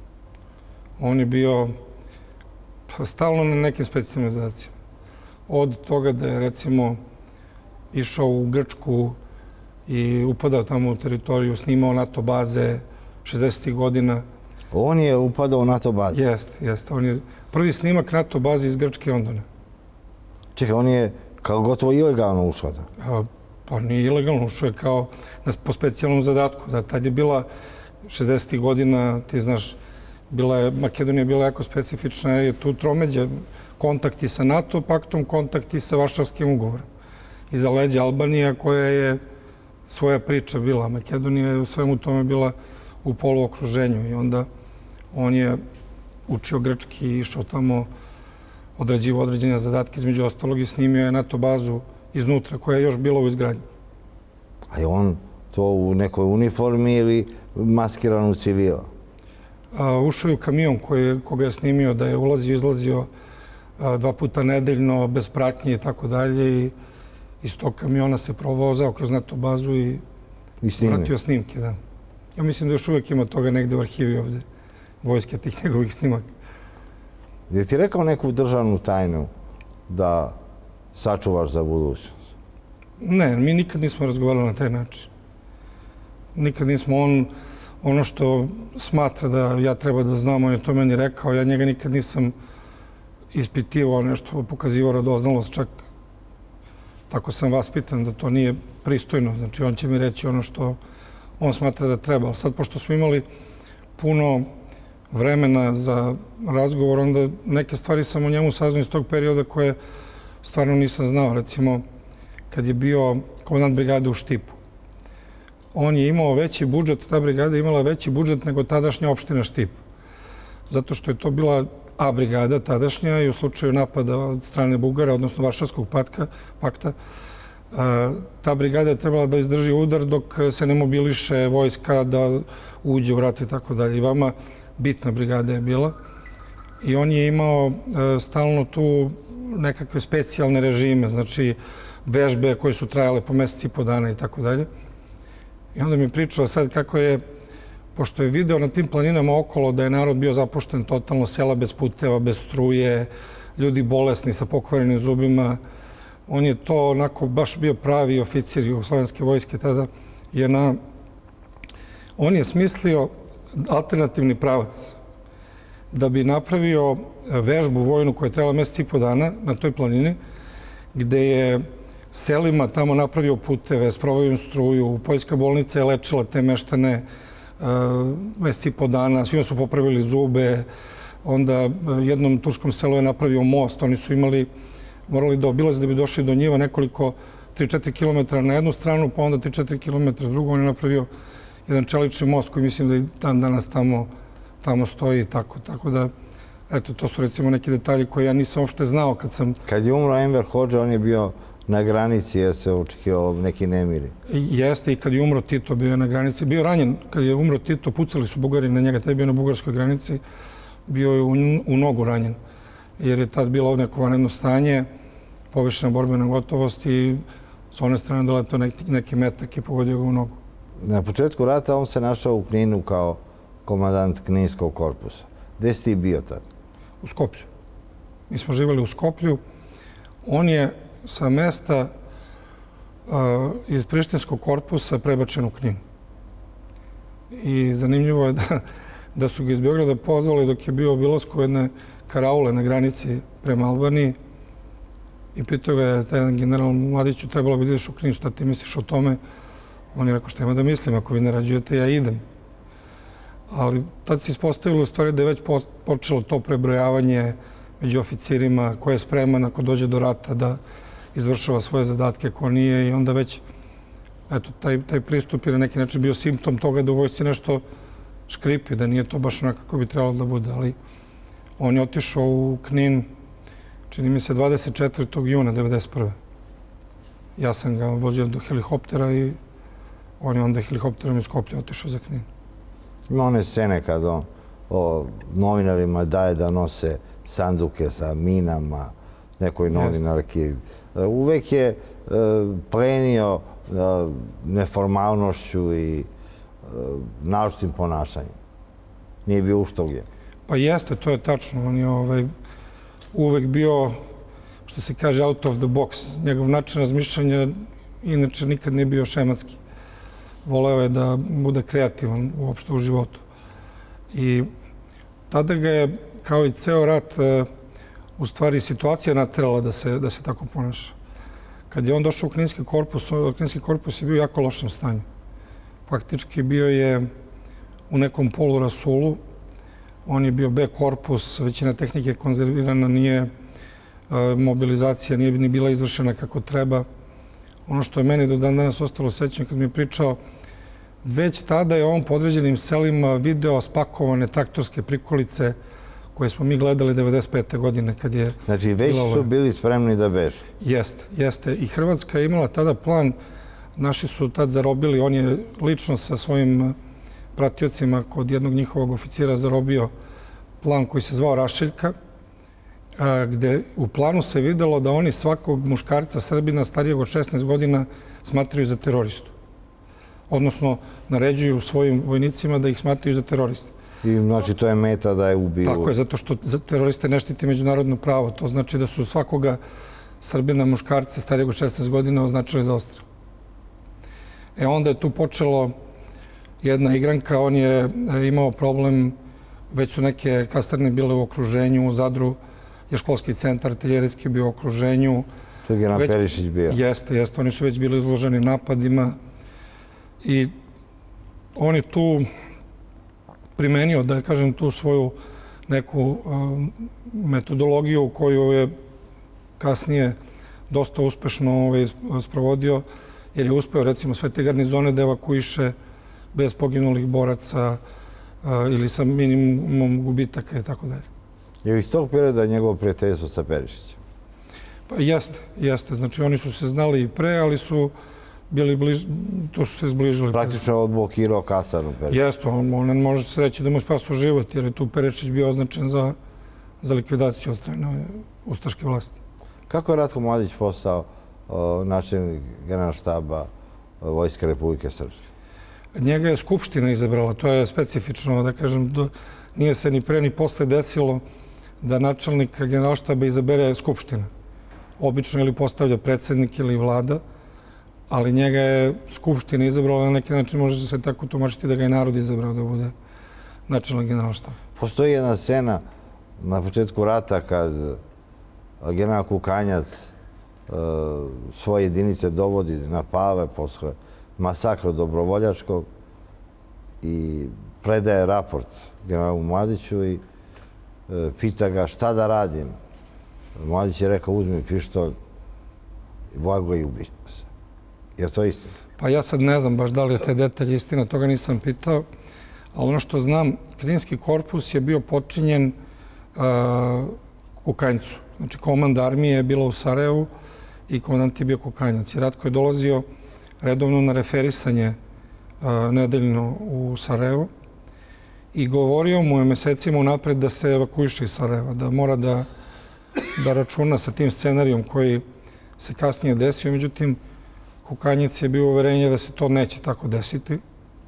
On je bio stalno na nekim specializacijama. Od toga da je, recimo, išao u Grčku i upadao tamo u teritoriju, snimao NATO baze šezdesetih godina.
On je upadao u NATO baze?
Jeste, jeste. On je prvi snimak NATO baze iz Grčke Ondona.
Čekaj, on je kao gotovo ilegalno ušao da?
Pa nije ilegalno, ušao je kao po specijalnom zadatku. Da, tad je bila šezdesetih godina, ti znaš, bila je, Makedonija bila jako specifična, jer je tu tromeđa kontakti sa NATO paktom, kontakti sa Varšavskim ugovorom. Iza leđa Albanija koja je svoja priča bila. Makedonija je u svemu tome bila u poluokruženju i onda On je učio grčki, išao tamo, odrađivo određene zadatke, između ostalog i snimio je NATO bazu iznutra, koja je još bila u izgradnji.
A je on to u nekoj uniformi ili maskiran u civila?
Ušao je u kamion koji, koga je snimio da je ulazio i izlazio a, dva puta nedeljno, bez pratnje i tako dalje. I iz tog kamiona se provozao kroz NATO bazu i,
I
vratio snimke. Da. Ja mislim da još uvijek ima toga negde u arhivi ovde, vojske tih njegovih snimaka.
Je ti rekao neku državnu tajnu da sačuvaš za budućnost?
Ne, mi nikad nismo razgovarali na taj način. Nikad nismo. On, ono što smatra da ja treba da znam, on je to meni rekao. Ja njega nikad nisam ispitivao nešto, pokazivao radoznalost, čak tako sam vaspitan da to nije pristojno. Znači, on će mi reći ono što on smatra da treba. Ali sad, pošto smo imali puno vremena za razgovor, onda neke stvari sam o njemu saznao iz tog perioda koje stvarno nisam znao. Recimo, kad je bio komandant brigade u Štipu, on je imao veći budžet, ta brigada imala veći budžet nego tadašnja opština Štip. Zato što je to bila A brigada tadašnja i u slučaju napada od strane Bugara, odnosno Varšavskog pakta, pakta, ta brigada je trebala da izdrži udar dok se ne mobiliše vojska da uđe u rat i tako dalje. I vama bitna brigada je bila. I on je imao stalno tu nekakve specijalne režime, znači vežbe koje su trajale po mesec i po dana i tako dalje. I onda mi pričao sad kako je, pošto je video na tim planinama okolo da je narod bio zapušten totalno, sela bez puteva, bez struje, ljudi bolesni sa pokvarenim zubima. On je to onako baš bio pravi oficir jugoslovenske vojske tada. Je na, on je smislio alternativni pravac da bi napravio vežbu vojnu koja je trebala mesec i po dana na toj planini, gde je selima tamo napravio puteve, sproveo im struju, poljska bolnica je lečila te meštane mesec i po dana, svima su popravili zube, onda jednom turskom selu je napravio most, oni su imali, morali da obilaze da bi došli do njiva nekoliko, tri do četiri kilometra na jednu stranu, pa onda tri do četiri kilometra drugu, on je napravio jedan čelični most koji mislim da i dan danas tamo, tamo stoji i tako. Tako da, eto, to su recimo neki detalji koje ja nisam uopšte znao kad sam...
Kad je umro Enver Hodža, on je bio na granici, je se očekivao neki nemiri.
Jeste, i kad je umro Tito, bio je na granici. Bio ranjen, kad je umro Tito, pucali su Bugari na njega, taj je bio na bugarskoj granici, bio je u, u nogu ranjen. Jer je tad bilo neko vanredno stanje, povišena borbena gotovost i s one strane doletao neki, neki metak i pogodio ga u nogu.
Na početku rata on se našao u Kninu kao komandant Kninskog korpusa. Gde si ti bio tad?
U Skoplju. Mi smo živjeli u Skoplju. On je sa mesta uh, iz Prištinskog korpusa prebačen u Knin. I zanimljivo je da, da su ga iz Beograda pozvali dok je bio obilasku jedne karaule na granici prema Albaniji. I pitao ga je taj general Mladiću, trebalo bi da ideš u Knin, šta ti misliš o tome? On je rekao, šta ima da mislim, ako vi narađujete, ja idem. Ali tad se ispostavilo u stvari da je već počelo to prebrojavanje među oficirima, ko je spreman ako dođe do rata da izvršava svoje zadatke, ko nije. I onda već, eto, taj, taj pristup je na neki način bio simptom toga da u vojsci nešto škripi, da nije to baš onako kako bi trebalo da bude. Ali on je otišao u Knin, čini mi se, dvadeset četvrtog juna devedeset prve. Ja sam ga vozio do helikoptera i on je onda helikopterom iz Skoplja otišao za Knin.
Ima one scene kad on o, novinarima daje da nose sanduke sa minama nekoj novinarki. Uvek je e, plenio e, neformalnošću i e, naoštrim ponašanjem. Nije bio uštogljen.
Pa jeste, to je tačno. On je ovaj, uvek bio, što se kaže, out of the box. Njegov način razmišljanja inače nikad nije bio šematski. Voleo je da bude kreativan uopšte u životu. I tada ga je, kao i ceo rat, u stvari situacija naterala da se, da se tako ponaša. Kad je on došao u Kninski korpus, Kninski korpus je bio u jako lošem stanju. Faktički bio je u nekom polurasulu. On je bio B korpus, većina tehnike je konzervirana, nije, mobilizacija nije ni bila izvršena kako treba. Ono što je meni do dan danas ostalo sećanje kad mi je pričao već tada je on po određenim selima video spakovane traktorske prikolice koje smo mi gledali devedeset pete godine kad je...
Znači, već su bili spremni da beže.
Jeste, jeste. I Hrvatska je imala tada plan, naši su tad zarobili, on je lično sa svojim pratiocima kod jednog njihovog oficira zarobio plan koji se zvao Rašeljka, gde u planu se videlo da oni svakog muškarca Srbina starijeg od šesnaest godina smatraju za teroristu. Odnosno, naređuju svojim vojnicima da ih smatraju za teroriste.
I znači to je meta da je ubiju.
Tako je, zato što teroriste ne štiti međunarodno pravo. To znači da su svakoga Srbina muškarca starijeg od šesnaest godina označili za odstrel. E onda je tu počelo jedna igranka, on je imao problem, već su neke kasarne bile u okruženju, u Zadru je školski centar, artiljerijski bio u okruženju.
To je general Perišić bio.
Jeste, jeste. Oni su već bili izloženi napadima i on je tu primenio, da kažem, tu svoju neku metodologiju koju je kasnije dosta uspešno sprovodio, jer je uspeo, recimo, sve te garnizone da evakuiše bez poginulih boraca ili sa minimumom gubitaka i tako dalje.
Je iz tog perioda njegovo prijateljstvo sa Perišićem?
Pa jeste, jeste. Znači, oni su se znali i pre, ali su bili bliž... to su se zbližili.
Praktično odblokirao kasarnu Perišić.
Jeste, on ne može se reći da mu spasu život, jer je tu Perišić bio označen za, za likvidaciju od strane ustaške vlasti.
Kako je Ratko Mladić postao načelnik generalštaba Vojske Republike Srpske?
Njega je Skupština izabrala, to je specifično, da kažem, do, nije se ni pre ni posle desilo da načelnika generalštaba izabere Skupština. Obično ili postavlja predsjednik ili vlada, ali njega je Skupština izabrala, na neki način može se tako tumačiti da ga je narod izabrao da bude načelnik generalštaba.
Postoji jedna scena na početku rata kad general Kukanjac svoje jedinice dovodi na Pale posle masakra dobrovoljačkog i predaje raport generalu Mladiću i pita ga šta da radim. Mladić je rekao uzmi pištolj i blago i ubi se. Je to istina?
Pa ja sad ne znam baš da li je te detalje istina, toga nisam pitao. Ali ono što znam, Kninski korpus je bio počinjen Kukanjcu. Znači, komanda armije je bila u Sarajevu i komandant je bio Kukanjac. I Ratko je dolazio redovno na referisanje nedeljno u Sarajevo i govorio mu je mesecima unapred da se evakuiše iz Sarajeva, da mora da, da računa sa tim scenarijom koji se kasnije desio. Međutim, Kukanjac je bio uverenje da se to neće tako desiti.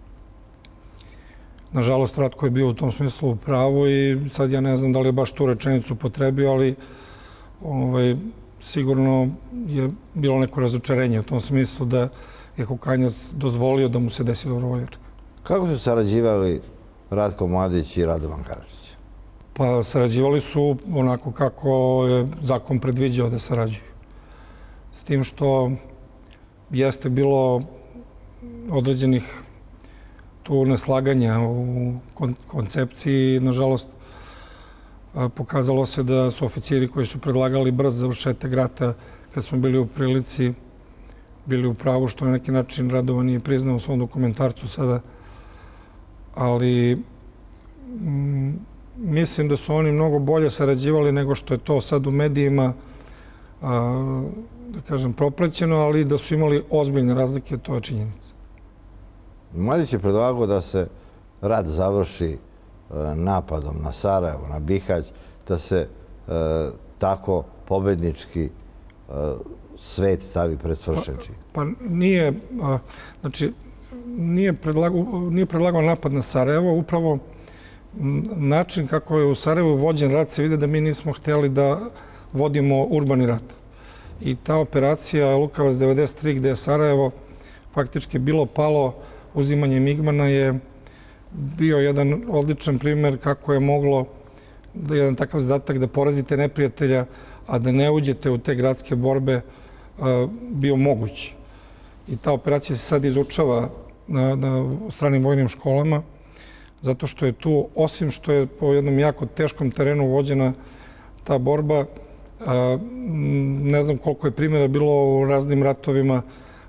Nažalost, Ratko je bio u tom smislu u pravu i sad ja ne znam da li je baš tu rečenicu potrebio, ali ovaj, sigurno je bilo neko razočarenje u tom smislu da je Kukanjac dozvolio da mu se desi dobrovoljačka.
Kako su sarađivali Ratko Mladić i Radovan Karadžić?
Pa sarađivali su onako kako je zakon predviđao da sarađuju. S tim što jeste bilo određenih tu neslaganja u koncepciji. Nažalost, pokazalo se da su oficiri koji su predlagali brz završetak rata, kad smo bili u prilici, bili u pravu, što na neki način Radovan nije priznao u svom dokumentarcu sada. Ali m, mislim da su oni mnogo bolje sarađivali nego što je to sad u medijima, a, da kažem, propraćeno, ali da su imali ozbiljne razlike, to je činjenica.
Mladić je predlagao da se rat završi napadom na Sarajevo, na Bihać, da se e, tako pobednički e, svet stavi pred svršen čin.
Pa, pa nije, a, znači, nije predlagao, nije predlagao napad na Sarajevo. Upravo način kako je u Sarajevu vođen rat se vidi da mi nismo htjeli da vodimo urbani rat. I ta operacija Lukavac devedeset tri, gde je Sarajevo faktički bilo palo uzimanjem Igmana, je bio jedan odličan primjer kako je moglo da jedan takav zadatak da porazite neprijatelja, a da ne uđete u te gradske borbe, bio moguć. I ta operacija se sad izučava na, na stranim vojnim školama, zato što je tu, osim što je po jednom jako teškom terenu vođena ta borba, ne znam koliko je primjera bilo u raznim ratovima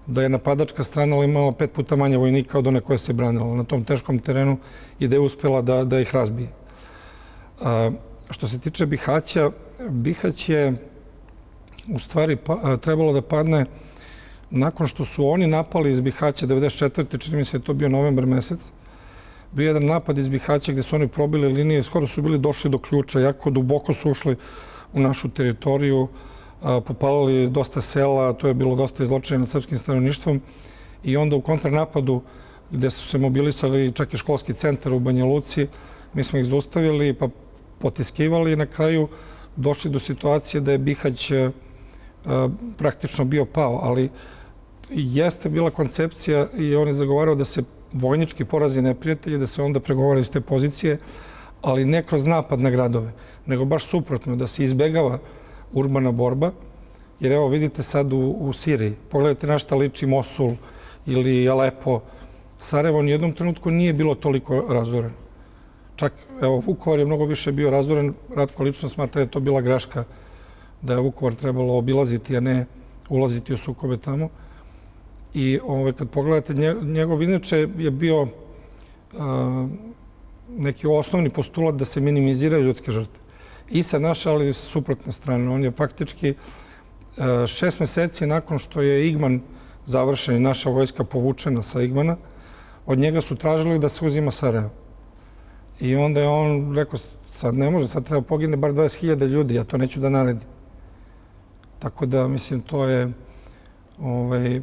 da je napadačka strana imala pet puta manje vojnika od one koje se branila na tom teškom terenu i da je uspjela da, da ih razbije. A, što se tiče Bihaća, Bihać je u stvari pa, trebalo da padne nakon što su oni napali iz Bihaća devedeset četvrte čini mi se je to bio novembar mesec. Bio jedan napad iz Bihaća gdje su oni probili linije, skoro su bili došli do ključa, jako duboko su ušli u našu teritoriju, popalili dosta sela, to je bilo dosta izločenje nad srpskim stanovništvom i onda u kontranapadu gdje su se mobilisali čak i školski centar u Banja Luci, mi smo ih zaustavili pa potiskivali i na kraju došli do situacije da je Bihać praktično bio pao, ali jeste bila koncepcija i on je zagovarao da se vojnički porazi neprijatelji, da se onda pregovara iz te pozicije, ali ne kroz napad na gradove, nego baš suprotno, da se izbegava urbana borba, jer evo vidite sad u, u Siriji, pogledajte na šta liči Mosul ili Alepo, Sarajevo u jednom trenutku nije bilo toliko razoren. Čak, evo, Vukovar je mnogo više bio razoren, Ratko lično smatra da je to bila greška, da je Vukovar trebalo obilaziti, a ne ulaziti u sukobe tamo. I ovaj, kad pogledate, njegov inače je bio a, neki osnovni postulat da se minimiziraju ljudske žrtve. I sa naše, ali sa suprotne strane. On je faktički a, šest meseci nakon što je Igman završen i naša vojska povučena sa Igmana, od njega su tražili da se uzima Sarajevo. I onda je on rekao, sad ne može, sad treba pogine bar dvadeset hiljada ljudi, ja to neću da naredim. Tako da, mislim, to je ovaj,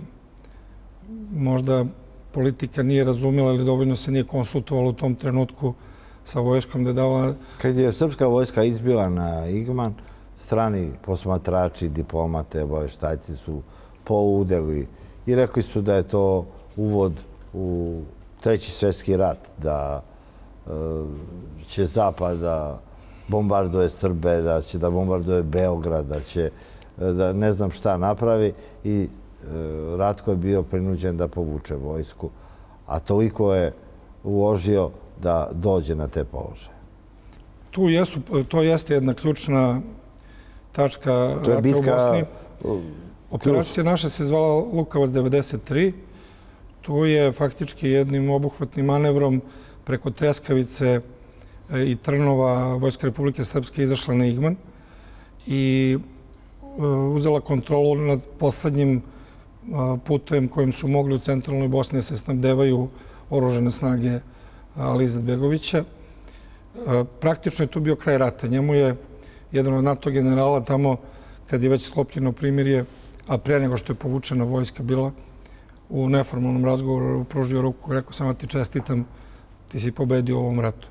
možda politika nije razumjela ili dovoljno se nije konsultovala u tom trenutku sa vojskom da je davala...
Kad je srpska vojska izbila na Igman, strani posmatrači, diplomate, obaveštajci su poudeli i rekli su da je to uvod u Treći svjetski rat, da e, će Zapad da bombarduje Srbe, da će da bombarduje Beograd, da će da ne znam šta napravi i e, Ratko je bio prinuđen da povuče vojsku, a toliko je uložio da dođe na te položaje.
Tu jesu, to jeste jedna ključna tačka
to je
rata
bitka,
u Bosni. Operacija naša se zvala Lukavac devedeset tri. Tu je faktički jednim obuhvatnim manevrom preko Treskavice i Trnova Vojska Republike Srpske izašla na Igman i uzela kontrolu nad poslednjim putem kojim su mogli u centralnoj Bosni da se snabdevaju oružane snage Ali Izetbegovića. Praktično je tu bio kraj rata. Njemu je jedan od NATO generala tamo, kad je već sklopljeno primirje, a pre nego što je povučena vojska bila, u neformalnom razgovoru pružio ruku i rekao, samo ti čestitam, ti si pobedio u ovom ratu.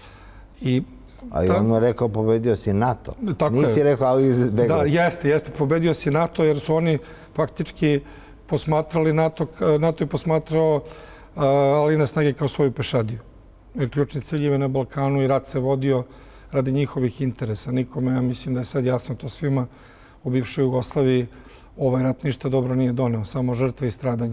I
a i on mu je rekao, pobedio si NATO.
Tako
Nisi
je.
rekao, ali Izetbegović.
Da, jeste, jeste. Pobedio si NATO jer su oni faktički posmatrali NATO, NATO je posmatrao Aline snage kao svoju pešadiju. Jer ključni ciljevi na Balkanu i rat se vodio radi njihovih interesa. Nikome, ja mislim da je sad jasno to svima u bivšoj Jugoslaviji, ovaj rat ništa dobro nije doneo, samo žrtve i stradanja.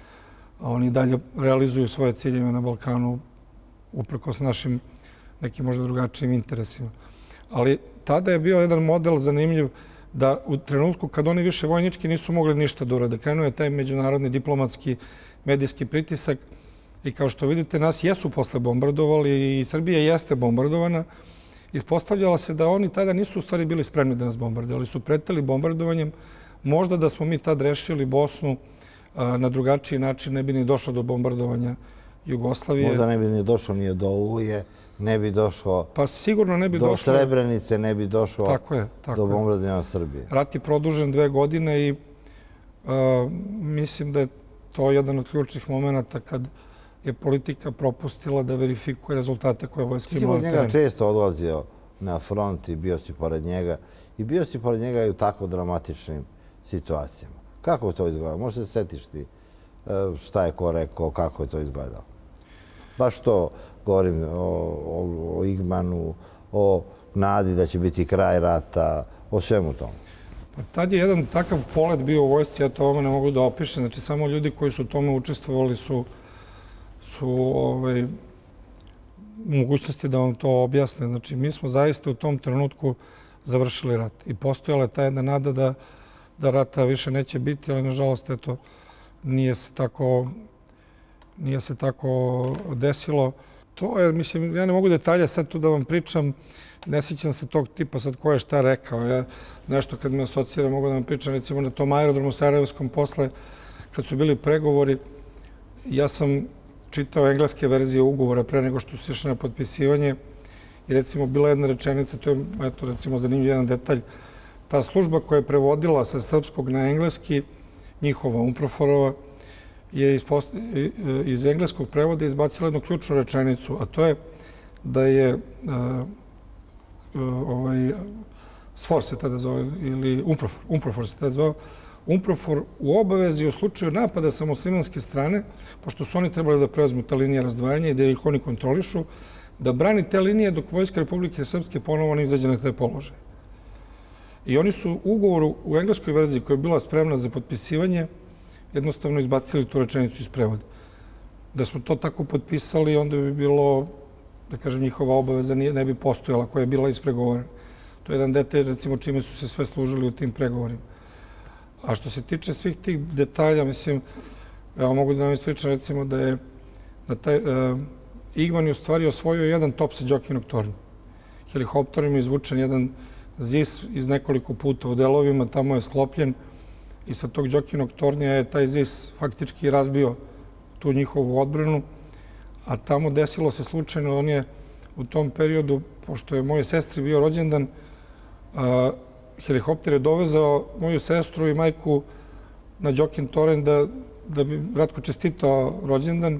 A oni dalje realizuju svoje ciljeve na Balkanu uprkos našim nekim možda drugačijim interesima. Ali tada je bio jedan model zanimljiv da u trenutku kad oni više vojnički nisu mogli ništa da urade. Krenuo je taj međunarodni diplomatski medijski pritisak i kao što vidite nas jesu posle bombardovali i Srbija jeste bombardovana. Ispostavljala se da oni tada nisu u stvari bili spremni da nas bombarduju, ali su pretili bombardovanjem. Možda da smo mi tad rešili Bosnu na drugačiji način ne bi ni došlo do bombardovanja Jugoslavije.
Možda ne bi ni došlo ni do Oluje, ne bi došlo
pa sigurno ne bi
do
došlo...
Srebrenice, ne bi došlo
tako je, tako
do bombardovanja Srbije.
Rat je produžen dve godine i uh, mislim da je to jedan od ključnih momenta kad je politika propustila da verifikuje rezultate koje vojska imala na terenu.
Ti si od njega često odlazio na front i bio si pored njega. I bio si pored njega i u tako dramatičnim situacijama. Kako je to izgledalo? Možda se setiš ti šta je ko rekao, kako je to izgledalo? Baš to govorim o, o, o Igmanu, o nadi da će biti kraj rata, o svemu tomu.
Pa tad je jedan takav polet bio u vojsci, ja to ovome ne mogu da opišem. Znači, samo ljudi koji su u tome učestvovali su, su ovaj, u mogućnosti da vam to objasne. Znači, mi smo zaista u tom trenutku završili rat. I postojala je ta jedna nada da, da rata više neće biti, ali nažalost, eto, nije se tako, nije se tako desilo. To je, mislim, ja ne mogu detalje sad tu da vam pričam, ne sjećam se tog tipa sad ko je šta rekao. Ja nešto kad me asocira mogu da vam pričam, recimo na tom aerodromu Sarajevskom posle, kad su bili pregovori, ja sam čitao engleske verzije ugovora pre nego što su išli na potpisivanje i recimo bila jedna rečenica, to je eto, recimo zanimljiv jedan detalj, ta služba koja je prevodila sa srpskog na engleski, njihova Umproforova, je iz engleskog prevoda izbacila jednu ključnu rečenicu, a to je da je ovaj, SFOR se tada zove, ili Umprofor, Umprofor se tada zove, Umprofor u obavezi u slučaju napada sa muslimanske strane, pošto su oni trebali da preuzmu ta linija razdvajanja i da ih oni kontrolišu, da brani te linije dok Vojska Republike Srpske ponovo ne izađe na te položaje. I oni su ugovoru u engleskoj verziji koja je bila spremna za potpisivanje jednostavno izbacili tu rečenicu iz prevoda. Da smo to tako potpisali, onda bi bilo, da kažem, njihova obaveza ne bi postojala koja je bila ispregovorena. To je jedan detalj, recimo, čime su se sve služili u tim pregovorima. A što se tiče svih tih detalja, mislim, evo mogu da vam ispričam, recimo, da je da taj Igman je u stvari osvojio jedan top sa Đokinog tornja. Helikopterom je izvučen jedan zis iz nekoliko puta u delovima, tamo je sklopljen i sa tog Đokinog tornja je taj zis faktički razbio tu njihovu odbranu, a tamo desilo se slučajno, on je u tom periodu, pošto je moje sestri bio rođendan, helikopter je dovezao moju sestru i majku na Đokin toranj da, da bi Ratko čestitao rođendan.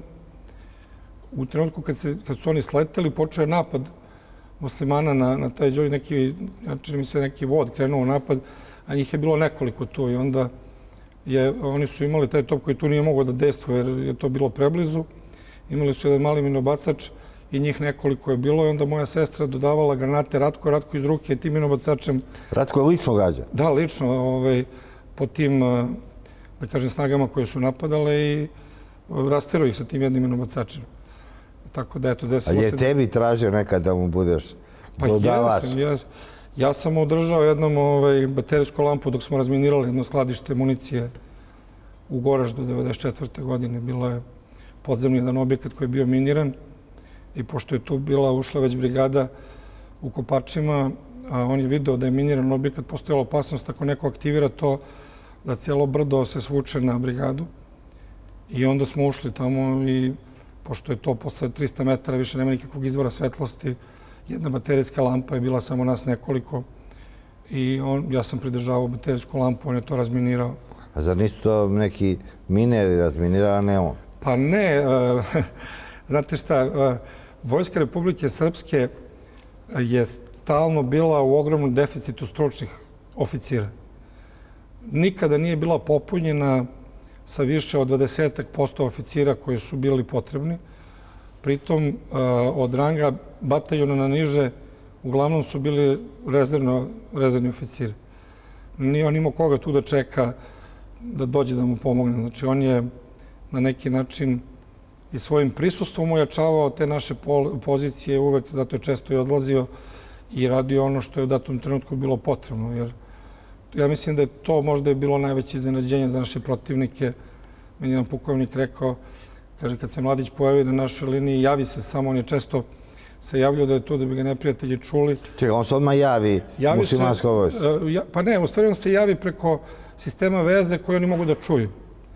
U trenutku kad, se, kad su oni sleteli, počeo je napad muslimana na, na taj Đokin, neki, ja čini mi se neki vod krenuo u napad, a njih je bilo nekoliko tu i onda je, oni su imali taj top koji tu nije mogao da dejstvuje jer je to bilo preblizu. Imali su jedan mali minobacač i njih nekoliko je bilo i onda moja sestra dodavala granate Ratko, Ratko iz ruke tim minobacačem.
Ratko je lično gađa?
Da, lično, ovaj, po tim, da kažem, snagama koje su napadale i rasterao ih sa tim jednim minobacačem. Tako da, eto, desilo se...
A je tebi tražio nekad da mu budeš dodavač?
Pa jesam, ja sam održao jednom ovaj, baterijsku lampu dok smo razminirali jedno skladište municije u Goraždu devedeset četvrte godine. Bilo je podzemni jedan objekat koji je bio miniran i pošto je tu bila ušla već brigada u kopačima, a on je video da je miniran objekat, postojala opasnost ako neko aktivira to da cijelo brdo se svuče na brigadu. I onda smo ušli tamo i pošto je to posle trista metara više nema nikakvog izvora svetlosti, jedna baterijska lampa je bila samo nas nekoliko i on, ja sam pridržavao baterijsku lampu, on je to razminirao.
A zar nisu to neki mineri razminirao, a ne on?
Pa ne, znate šta, Vojska Republike Srpske je stalno bila u ogromnom deficitu stručnih oficira. Nikada nije bila popunjena sa više od dvadesetak posto oficira koji su bili potrebni. Pritom, od ranga bataljona na niže, uglavnom su bili rezervno, rezervni oficiri. Nije on imao koga tu da čeka da dođe da mu pomogne. Znači, on je na neki način i svojim prisustvom ojačavao te naše pozicije uvek, zato je često i odlazio i radio ono što je u datom trenutku bilo potrebno. Jer ja mislim da je to možda je bilo najveće iznenađenje za naše protivnike. Meni jedan pukovnik rekao, kaže, kad se Mladić pojavio na našoj liniji, javi se samo, on je često se javljao da je to da bi ga neprijatelji čuli.
Čekaj, on se odmah javi muslimanskoj vojsci?
Pa ne, u stvari on se javi preko sistema veze koje oni mogu da čuju.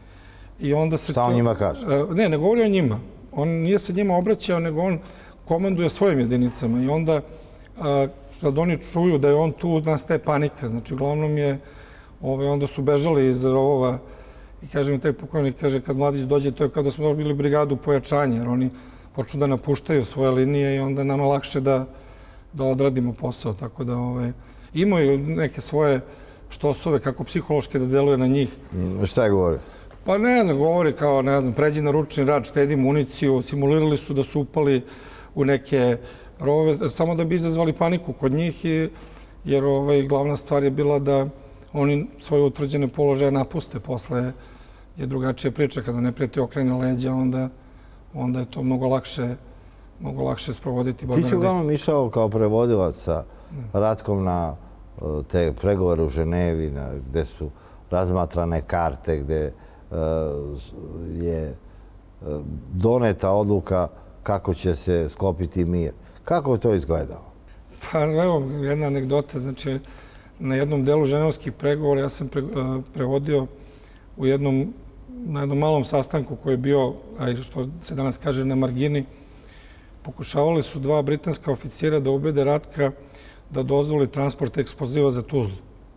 Šta on njima kaže?
Ne, ne govori o njima. On nije se njima obraćao, nego on komanduje svojim jedinicama. I onda, kad oni čuju da je on tu, nastaje panika. Znači, uglavnom je, onda su bežali iz rovova. I kaže mi taj pukovnik, kaže, kad Mladić dođe, to je kada smo dobili brigadu pojačanja, jer oni počnu da napuštaju svoje linije i onda nama lakše da odradimo posao. Tako da imaju neke svoje štosove kako psihološke da deluje na njih.
Šta je govorio?
Pa ne znam, govori kao, ne znam, pređi na ručni rad, štedi municiju, simulirali su da su upali u neke rovove, samo da bi izazvali paniku kod njih, jer glavna stvar je bila da oni svoje utvrđene položaje napuste. Posle je drugačija priča, kada neprijatelj okrene leđa, onda je to mnogo lakše mnogo lakše sprovoditi borbene
dejstva. Ti si uglavnom išao kao prevodilac sa Ratkom na te pregovore u Ženevi, gde su razmatrane karte, gde je doneta odluka kako će se sklopiti mir. Kako je to izgledalo?
Pa evo, jedna anegdota. Znači, na jednom delu ženevskih pregovora ja sam prevodio u jednom, na jednom malom sastanku koji je bio, ajde što se danas kaže, na margini. Pokušavali su dva britanska oficira da ubede Ratka da dozvoli transport eksploziva za Tuzlu.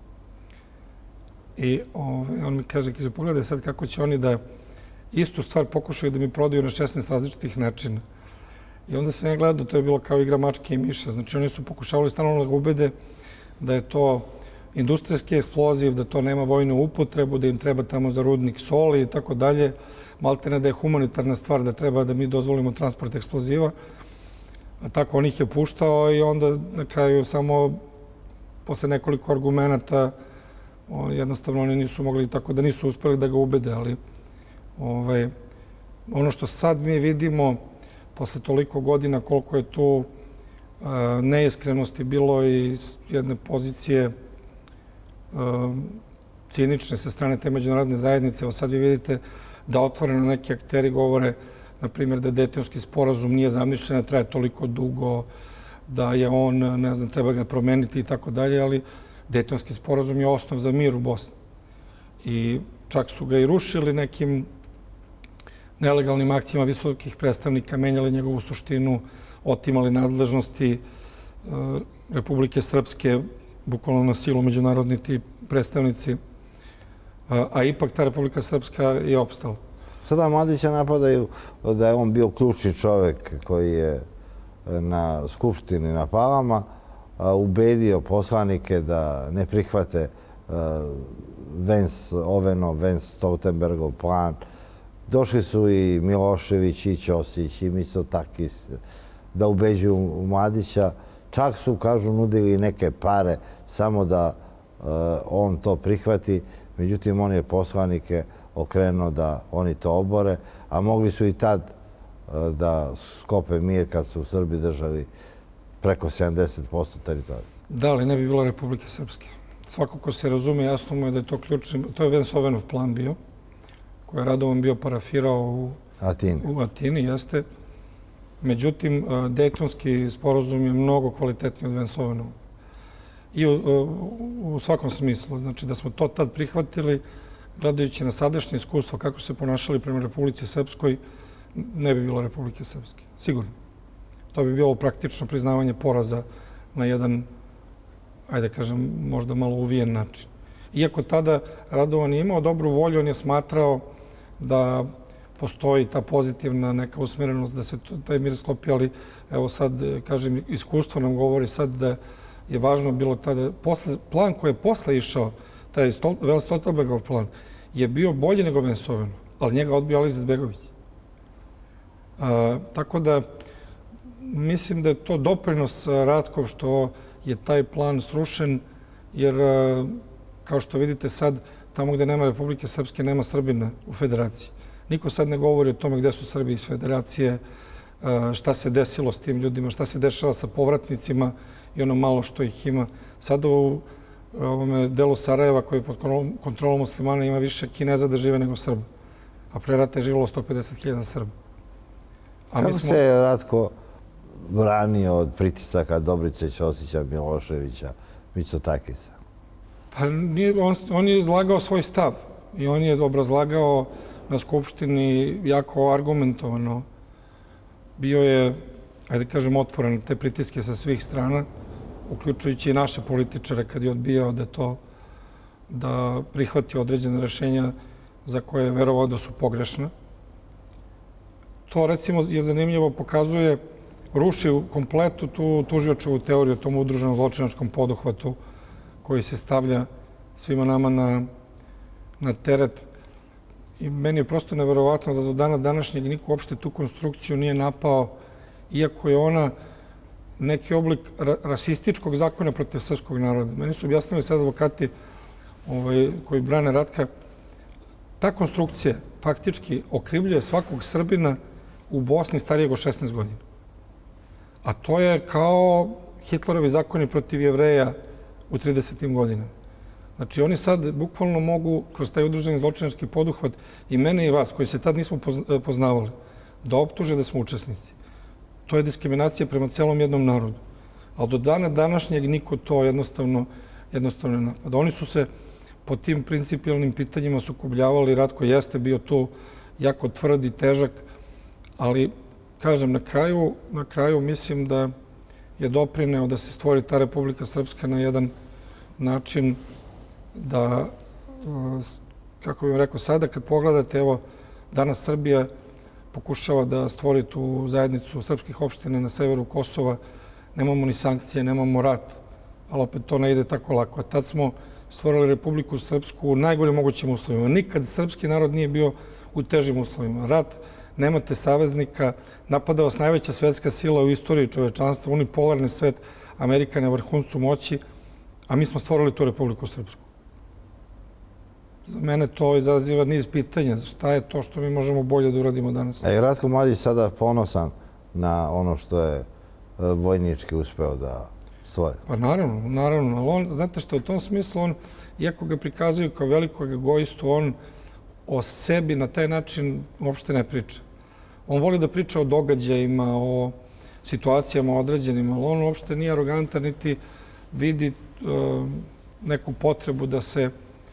I ove, on mi kaže, kaže, pogledaj sad kako će oni da istu stvar pokušaju da mi prodaju na šesnaest različitih načina. I onda sam ja gledao, to je bilo kao igra mačke i miša. Znači, oni su pokušavali stalno da ga ubede da je to industrijski eksploziv, da to nema vojnu upotrebu, da im treba tamo za rudnik soli i tako dalje. Maltene da je humanitarna stvar, da treba da mi dozvolimo transport eksploziva. A tako on ih je puštao i onda na kraju samo posle nekoliko argumenata jednostavno oni nisu mogli, tako da nisu uspeli da ga ubede. Ali ovaj, ono što sad mi vidimo posle toliko godina koliko je tu neiskrenosti bilo i jedne pozicije cinične sa strane te međunarodne zajednice. Evo sad vi vidite da otvoreno neki akteri govore, na primjer, da Dejtonski sporazum nije zamišljen, da traje toliko dugo, da je on, ne znam, treba ga promeniti i tako dalje, ali Dejtonski sporazum je osnov za mir u Bosni. I čak su ga i rušili nekim nelegalnim akcijama visokih predstavnika, menjali njegovu suštinu, otimali nadležnosti Republike Srpske, bukvalno na silu međunarodni ti predstavnici, a ipak ta Republika Srpska je opstala.
Sada Mladića napadaju da je on bio ključni čovek koji je na Skupštini na Palama ubedio poslanike da ne prihvate Vance-Ovenov, Vance-Stoltenbergov plan. Došli su i Milošević, i Ćosić, i Mitsotakis da ubeđuju Mladića. Čak su, kažu, nudili neke pare samo da on to prihvati. Međutim, on je poslanike okrenuo da oni to obore, a mogli su i tad da skope mir kad su u Srbiji držali preko sedamdeset posto teritorije.
Da, ali ne bi bilo Republike Srpske. Svako ko se razume, jasno mu je da je to ključni, to je Vance-Ovenov plan bio, koji je Radovan bio parafirao u Atini, u Atini jeste. Međutim, Dejtonski sporazum je mnogo kvalitetniji od Vance-Ovenova. I u, u svakom smislu. Znači da smo to tad prihvatili, gledajući na sadašnje iskustvo kako se ponašali prema Republici Srpskoj, ne bi bilo Republike Srpske. Sigurno. To bi bilo praktično priznavanje poraza na jedan, ajde kažem, možda malo uvijen način. Iako tada Radovan je imao dobru volju, on je smatrao da postoji ta pozitivna neka usmjerenost da se taj mir sklopi, ali evo sad, kažem, iskustvo nam govori sad da je važno bilo tada, plan koji je posle išao, taj Vance-Stoltenbergov plan, je bio bolji nego Vance-Ovenov, ali njega odbio Alija Izetbegović. Tako da, mislim da je to doprinos Ratkov što je taj plan srušen, jer, kao što vidite sad, tamo gde nema Republike Srpske, nema Srbina u federaciji. Niko sad ne govori o tome gde su Srbi iz federacije, šta se desilo s tim ljudima, šta se dešava sa povratnicima i ono malo što ih ima. Sada u ovome delu Sarajeva, koji je pod kontrolom muslimana, ima više Kineza da žive nego Srba. A pre rata je živjelo sto pedeset hiljada Srba.
Kako se Ratko branio od pritisaka Dobrice, Ćosića, Miloševića, Mitsotakisa?
Pa on je izlagao svoj stav i on je obrazlagao na Skupštini jako argumentovano. Bio je, ajde kažem, otporan te pritiske sa svih strana, uključujući i naše političare kad je odbijao da to, da prihvati određene rešenja za koje je verovao da su pogrešne. To, recimo, je zanimljivo, pokazuje, ruši u kompletu tu tužiočevu teoriju o tom udruženom zločinačkom poduhvatu koji se stavlja svima nama na, na teret. I meni je prosto neverovatno da do dana današnjeg niko uopšte tu konstrukciju nije napao, iako je ona neki oblik rasističkog zakona protiv srpskog naroda. Meni su objasnili sad advokati ovaj, koji brane Ratka, ta konstrukcija faktički okrivljuje svakog Srbina u Bosni starijeg od šesnaest godina. A to je kao Hitlerovi zakoni protiv Jevreja u tridesetim godinama. Znači, oni sad bukvalno mogu, kroz taj udruženi zločinački poduhvat, i mene i vas, koji se tad nismo poznavali, da optuže da smo učesnici. To je diskriminacija prema celom jednom narodu. Ali do dana današnjeg niko to jednostavno, jednostavno ne napada. Oni su se po tim principijalnim pitanjima sukobljavali. Ratko jeste bio tu jako tvrd i težak, ali, kažem, na kraju, na kraju mislim da je doprineo da se stvori ta Republika Srpska na jedan način da, kako bih rekao, sada kad pogledate, evo, danas Srbija pokušava da stvori tu zajednicu srpskih opština na severu Kosova. Nemamo ni sankcije, nemamo rat, ali opet to ne ide tako lako. A tad smo stvorili Republiku Srpsku u najgorim mogućim uslovima. Nikad srpski narod nije bio u težim uslovima. Rat, nemate saveznika, napada vas najveća svetska sila u istoriji čovečanstva, unipolarni svet, Amerika na vrhuncu moći, a mi smo stvorili tu Republiku Srpsku. Za mene to izaziva niz pitanja. Šta je to što mi možemo bolje da uradimo danas?
E, Ratko Mladić sada ponosan na ono što je vojnički uspeo da stvori.
Pa naravno, naravno. Ali on, znate što, u tom smislu, on, iako ga prikazuju kao velikog egoistu, on o sebi na taj način uopšte ne priča. On voli da priča o događajima, o situacijama određenima, ali on uopšte nije arogantan, niti vidi uh, neku potrebu da se,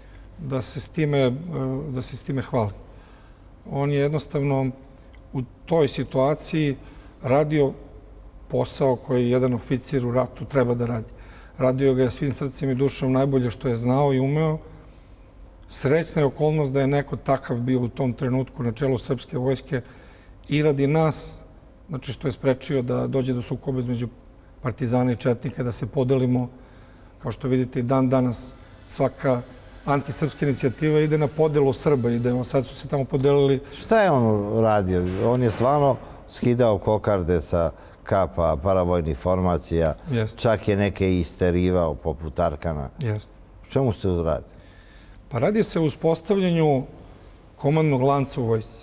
da se s time, uh, da se s time hvali. On je jednostavno u toj situaciji radio posao koji jedan oficir u ratu treba da radi. Radio ga je svim srcem i dušom najbolje što je znao i umeo. Srećna je okolnost da je neko takav bio u tom trenutku na čelu srpske vojske i radi nas, znači što je sprečio da dođe do sukoba između partizana i četnika, da se podelimo, kao što vidite i dan danas, svaka antisrpska inicijativa ide na podelu Srba, ide, sad su se tamo podelili.
Šta je on radio? On je stvarno skidao kokarde sa kapa paravojnih formacija,
Jest.
Čak je neke isterivao poput Arkana.
Jest.
Čemu se radi?
Pa radi se o uspostavljanju komandnog lanca u vojsci.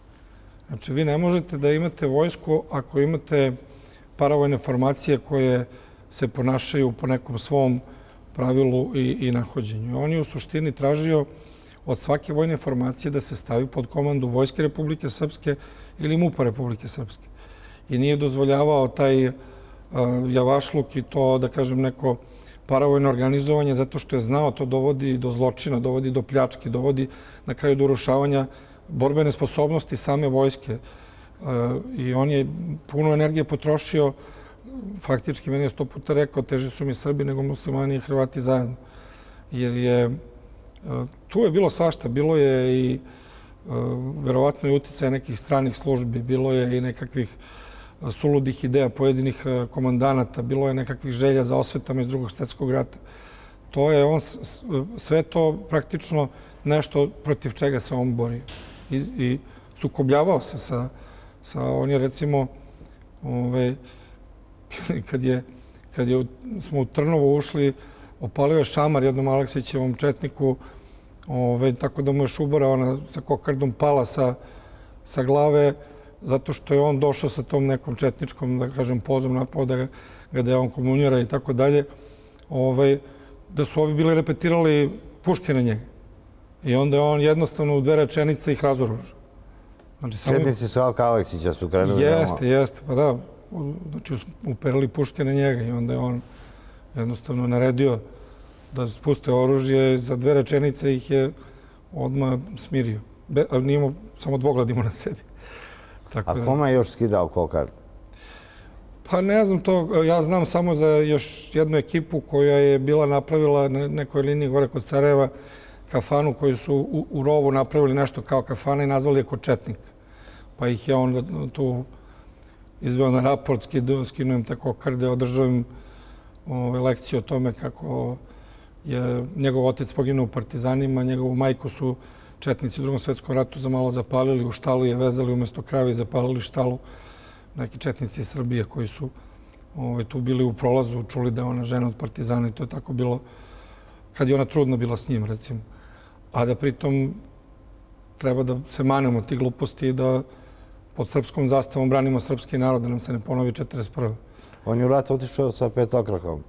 Znači, vi ne možete da imate vojsku ako imate paravojne formacije koje se ponašaju po nekom svom pravilu i, i nahođenju. On je u suštini tražio od svake vojne formacije da se stavi pod komandu Vojske Republike Srpske ili MUP-a Republike Srpske. I nije dozvoljavao taj uh, javašluk i to, da kažem, neko paravojno organizovanje, zato što je znao to dovodi do zločina, dovodi do pljački, dovodi na kraju do urušavanja borbene sposobnosti same vojske. Uh, I on je puno energije potrošio, faktički, meni je sto puta rekao, teži su mi Srbi nego muslimani i Hrvati zajedno. Jer je, uh, tu je bilo svašta, bilo je i uh, verovatno i uticaja nekih stranih službi, bilo je i nekakvih suludih ideja pojedinih komandanata, bilo je nekakvih želja za osvetama iz Drugog svjetskog rata. To je on, sve to praktično nešto protiv čega se on bori. I, i sukobljavao se sa, sa, on je recimo, ove, kad je, kad je, smo u Trnovo ušli, opalio je šamar jednom Aleksićevom četniku, ove, tako da mu je šubara ona sa kokardom pala sa, sa glave, zato što je on došao sa tom nekom četničkom, da kažem, pozom napao da ga da je on komunjera i tako dalje, ovaj, da su ovi bili repetirali puške na njega. I onda je on jednostavno u dve rečenice ih razoružao. Znači, samo...
Četnici Slavka Aleksića su krenuli...
Jeste, jeste, pa da. Znači, uperili puške na njega i onda je on jednostavno naredio da spuste oružje. Za dve rečenice ih je odmah smirio. Be, ali nije imao, samo dvogladimo na sebi.
A kome je još skidao kokard?
Pa ne znam to. Ja znam samo za još jednu ekipu koja je bila napravila na nekoj liniji gore kod Sarajeva kafanu koju su u, u rovu napravili nešto kao kafana i nazvali je Kočetnik. Pa ih je on tu izveo na raport, skinuo im te kokarde, održao im ove, lekcije o tome kako je njegov otac poginuo u partizanima, njegovu majku su četnici u Drugom svjetskom ratu za malo zapalili, u štalu je vezali umjesto krave i zapalili štalu. Neki četnici iz Srbije koji su ove, tu bili u prolazu, čuli da je ona žena od partizana i to je tako bilo kad je ona trudna bila s njim, recimo. A da pritom treba da se manemo tih gluposti i da pod srpskom zastavom branimo srpski narod, da nam se ne ponovi četrdeset prve.
On je u rat otišao sa petokrakom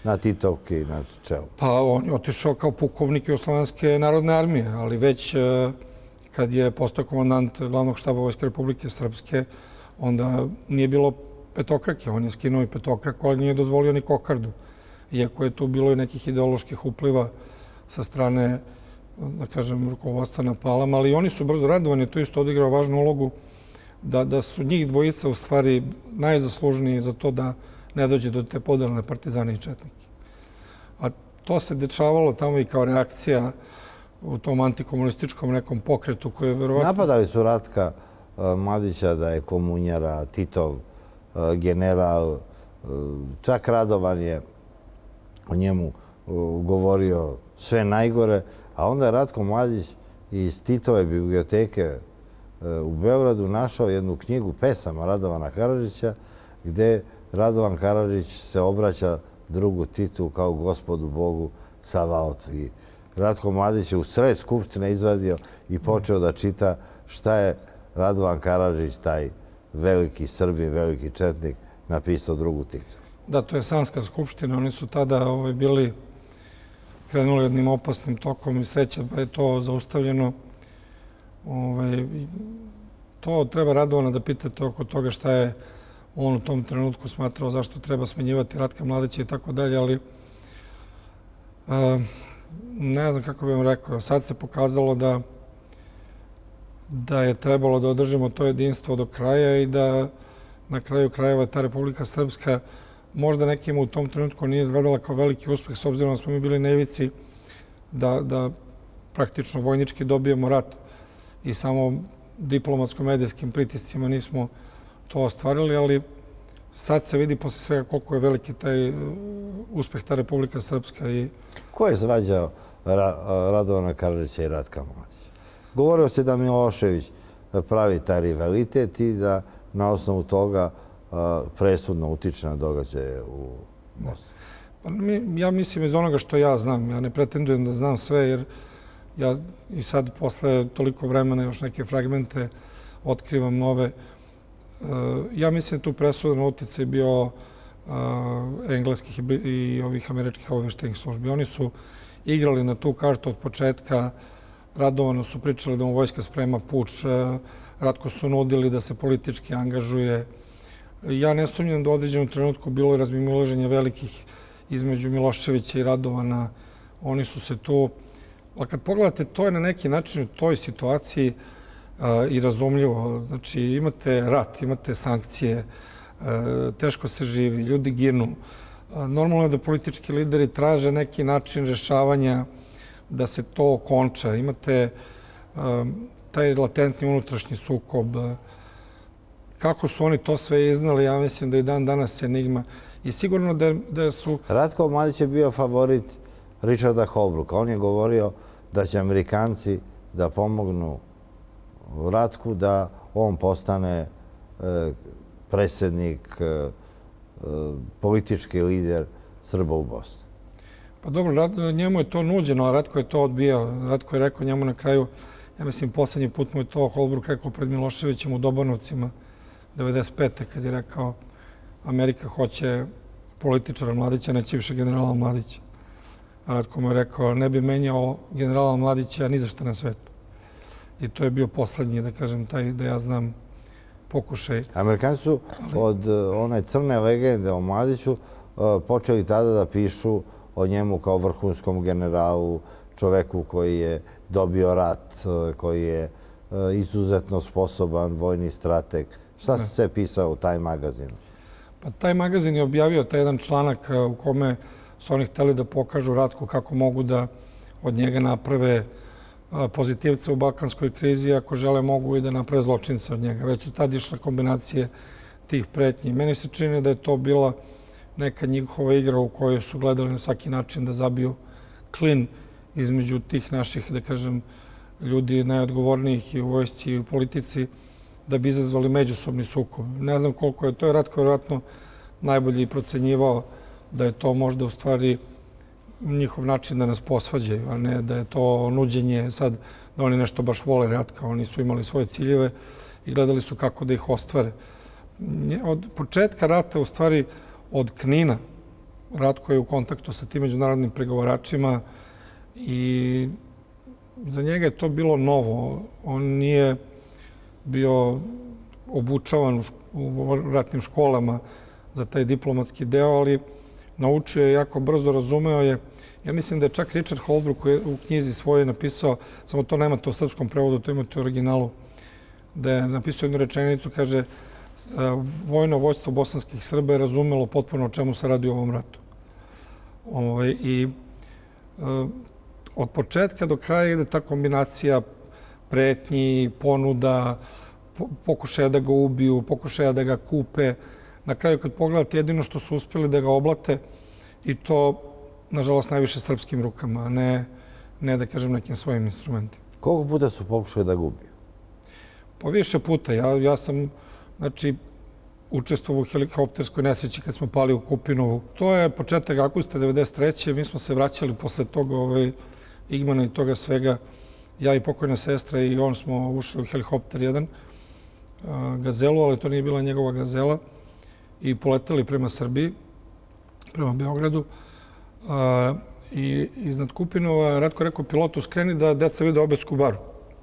na Titovki na čelu.
Pa on je otišao kao pukovnik Jugoslovenske narodne armije, ali već kad je postao komandant glavnog štaba Vojske Republike Srpske, onda nije bilo petokrake. On je skinuo i petokraku, ali nije dozvolio ni kokardu. Iako je tu bilo i nekih ideoloških upliva sa strane, da kažem, rukovodstva na Palama, ali oni su brzo radovani, to isto odigrao važnu ulogu, da, da su njih dvojica u stvari najzaslužniji za to da ne dođe do te podelne partizane i četnike. A to se dešavalo tamo i kao reakcija u tom antikomunističkom nekom pokretu koji je verovatno...
Napadali su Ratka Mladića da je komunjara, Titov general, čak Radovan je o njemu govorio sve najgore, a onda je Ratko Mladić iz Titove biblioteke u Beogradu našao jednu knjigu pesama Radovana Karadžića, gde Radovan Karadžić se obraća drugu Titu kao gospodu Bogu Savaotu. I Ratko Mladić je u sred Skupštine izvadio i počeo da čita šta je Radovan Karadžić, taj veliki Srbin, veliki četnik, napisao drugu Titu.
Da, to je Sanska skupština. Oni su tada ovaj, bili krenuli jednim opasnim tokom i sreća pa je to zaustavljeno. Ovaj, to treba Radovana da pitate oko toga šta je on u tom trenutku smatrao zašto treba smenjivati Ratka Mladića i tako dalje, ali a, ne znam kako bih vam rekao. Sad se pokazalo da da je trebalo da održimo to jedinstvo do kraja i da na kraju krajeva ta Republika Srpska možda nekima u tom trenutku nije izgledala kao veliki uspeh, s obzirom da smo mi bili na ivici da, da praktično vojnički dobijemo rat i samo diplomatsko-medijskim pritiscima nismo to ostvarili, ali sad se vidi posle svega koliko je veliki taj uspeh ta Republika Srpska. I...
Ko je svađao Ra Radovana Karadžića i Ratka Mladića? Govorio se da Milošević pravi taj rivalitet i da na osnovu toga presudno utiče na događaje u Bosni.
Ja mislim iz onoga što ja znam. Ja ne pretendujem da znam sve, jer ja i sad posle toliko vremena još neke fragmente otkrivam nove. Ja mislim da tu presudan uticaj bio engleskih i ovih američkih obaveštajnih službi. Oni su igrali na tu kartu od početka. Radovano su pričali da mu vojska sprema puč. Ratko su nudili da se politički angažuje. Ja ne sumnjam da u određenom trenutku bilo je razmimoilaženja velikih između Miloševića i Radovana. Oni su se tu... A kad pogledate, to je na neki način u toj situaciji i razumljivo. Znači, imate rat, imate sankcije, teško se živi, ljudi ginu. Normalno je da politički lideri traže neki način rešavanja da se to okonča. Imate taj latentni unutrašnji sukob. Kako su oni to sve iznali, ja mislim da i dan danas je enigma. I sigurno da, da su...
Ratko Mladić je bio favorit Richarda Holbrooka. On je govorio da će Amerikanci da pomognu Ratku da on postane predsjednik, politički lider Srba u Bosni.
Pa dobro, njemu je to nuđeno, a Ratko je to odbijao. Ratko je rekao njemu na kraju, ja mislim, poslednji put mu je to Holbrook rekao pred Miloševićem u Dobanovcima devedeset pete kad je rekao Amerika hoće političara Mladića, neće više generala Mladića. A Ratko mu je rekao, ne bi menjao generala Mladića ni za šta na svetu. I to je bio poslednji, da kažem, taj da ja znam pokušaj.
Amerikanci su od one crne legende o Mladiću počeli tada da pišu o njemu kao vrhunskom generalu, čoveku koji je dobio rat, koji je izuzetno sposoban vojni strateg. Šta se sve pisao u taj magazinu?
Pa taj magazin je objavio taj jedan članak u kome su oni hteli da pokažu Ratku kako mogu da od njega naprave pozitivce u balkanskoj krizi, ako žele mogu i da naprave zločince od njega. Već su tad išle kombinacije tih pretnji. Meni se čini da je to bila neka njihova igra u kojoj su gledali na svaki način da zabiju klin između tih naših, da kažem, ljudi najodgovornijih i u vojsci i u politici, da bi izazvali međusobni sukob. Ne znam koliko je to, je Ratko vjerojatno najbolje procenjivao da je to možda u stvari njihov način da nas posvađaju, a ne da je to nuđenje sad da oni nešto baš vole Ratka. Oni su imali svoje ciljeve i gledali su kako da ih ostvare. Od početka rata, u stvari od Knina, Ratko je u kontaktu sa tim međunarodnim pregovaračima i za njega je to bilo novo. On nije bio obučavan u ratnim školama za taj diplomatski deo, ali naučio je jako brzo, razumeo je. Ja mislim da je čak Richard Holbrooke koji je u knjizi svoje napisao, samo to nemate u srpskom prevodu, to imate u originalu, da je napisao jednu rečenicu, kaže vojno vođstvo bosanskih Srba je razumelo potpuno o čemu se radi u ovom ratu. I od početka do kraja ide ta kombinacija pretnji, ponuda, pokušaja da ga ubiju, pokušaja da ga kupe. Na kraju, kad pogledate, jedino što su uspjeli da ga oblate, i to, nažalost, najviše srpskim rukama, a ne, da kažem, nekim svojim instrumentima.
Koliko puta su pokušali da ga ubiju?
Po više puta. Ja sam, znači, učestvovao u helikopterskoj nesreći kad smo pali u Kupinovu. To je početak avgusta devedeset treće. Mi smo se vraćali posle toga Igmana i toga svega. Ja i pokojna sestra i on smo ušli u helikopter jedan, Gazelu, ali to nije bila njegova Gazela, i poletali prema Srbiji, prema Beogradu. I iznad Kupinova Ratko rekao pilotu skreni da deca vide Obetsku baru.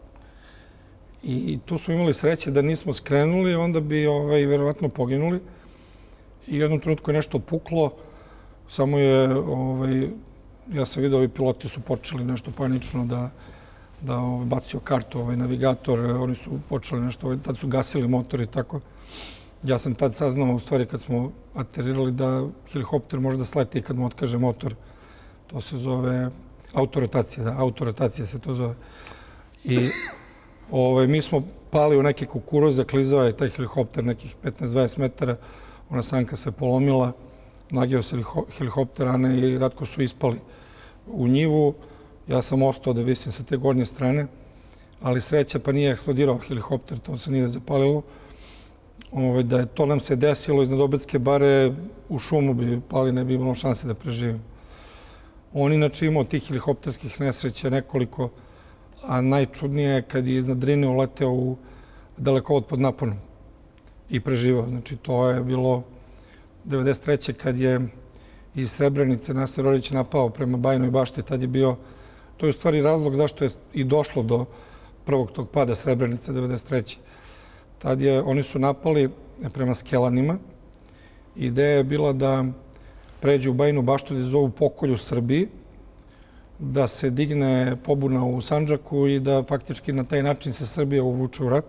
I tu smo imali sreće da nismo skrenuli, onda bi verovatno poginuli. I u jednom trenutku je nešto puklo, samo je, ja sam vidio, ovi piloti su počeli nešto panično da da bacio kartu, navigator, oni su počeli nešto, tad su gasili motor i tako. Ja sam tad saznao, u stvari, kad smo aterirali da helikopter može da sleti kad mu otkaže motor. To se zove autorotacija, da, autorotacija se to zove. I mi smo pali u neke kukuruze, klizao je taj helikopter nekih petnaest do dvadeset metara, ona sanka se polomila, nagio se helikopter, Ana i Ratko su ispali u njivu. Ja sam ostao da visim sa te gornje strane, ali sreća pa nije eksplodirao helikopter, to se nije zapalilo. Da je to nam se desilo iznad Obetske bare, u šumu bi pali, ne bi imalo šanse da preživimo. On inače imao tih helikopterskih nesreća nekoliko, a najčudnije je kad je iznad Drine uleteo u dalekovod pod naponom i preživao. Znači, to je bilo devedeset treće kad je iz Srebrenice Naser Orić napao prema Bajinoj Bašti. Tad je bio, to je u stvari razlog zašto je i došlo do prvog tog pada Srebrenice devedeset treće. Tad je, oni su napali prema Skelanima. Ideja je bila da pređu u Bajinu Baštu, da zovu pokolj u Srbiji, da se digne pobuna u Sandžaku i da faktički na taj način se Srbija uvuče u rat.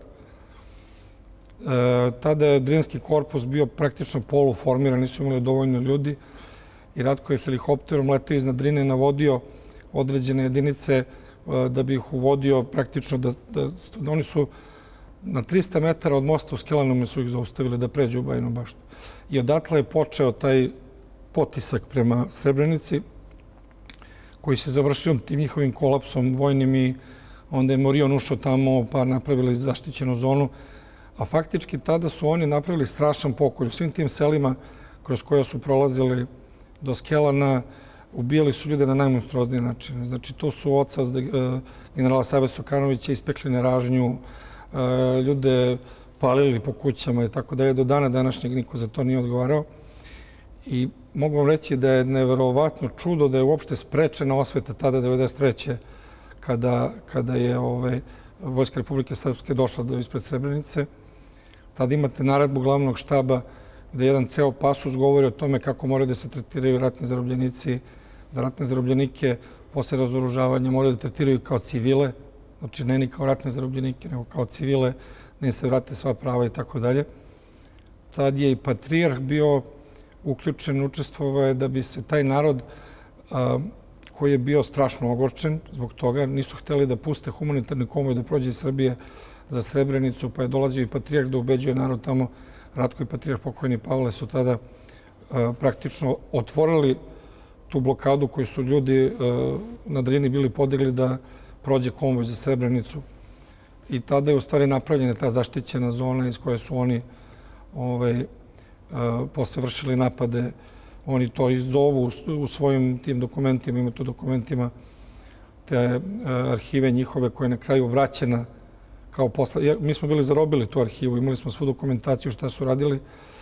Tada je Drinski korpus bio praktično poluformiran, nisu imali dovoljno ljudi i Ratko je helikopterom letao iznad Drine, navodio određene jedinice da bi ih uvodio praktično. Oni su na trista metara od mosta u Skelanima su ih zaustavili da pređu u Bajinu Baštu. I odatle je počeo taj potisak prema Srebrenici, koji se završio tim njihovim kolapsom vojnim i onda je Morion ušao tamo pa napravili zaštićenu zonu. A faktički tada su oni napravili strašan pokolj u svim tim selima kroz koje su prolazili do Skelana, ubijali su ljude na najmonstruozniji način. Znači, to su oca od generala Save Sokanovića ispekli na ražnju, ljude palili po kućama i tako da je do dana današnjeg niko za to nije odgovarao. I mogu vam reći da je neverovatno čudo da je uopšte sprečena osveta tada devedeset treće kada je Vojska Republike Srpske došla do ispred Srebrenice. Tada imate naredbu glavnog štaba gde jedan ceo pasus govori o tome kako moraju da se tretiraju ratni zarobljenici, da ratne zarobljenike posle razoružavanja moraju da tretiraju kao civile, znači ne ni kao ratne zarobljenike, nego kao civile, da im se vrate sva prava i tako dalje. Tad je i patrijarh bio uključen, učestvovao je da bi se taj narod koji je bio strašno ogorčen zbog toga, nisu hteli da puste humanitarni konvoj da prođe iz Srbije za Srebrenicu, pa je dolazio i patrijarh da ubeđuje narod tamo. Ratko i patrijarh pokojni Pavle su tada praktično otvorili tu blokadu koju su ljudi na Drini bili podigli da prođe konvoj za Srebrenicu. I tada je u stvari napravljena ta zaštićena zona iz koje su oni posle vršili napade. Oni to i zovu u svojim tim dokumentima, ima tu dokumentima te arhive njihove koje je na kraju vraćena kao posle. Mi smo bili zarobili tu arhivu, imali smo svu dokumentaciju šta su radili,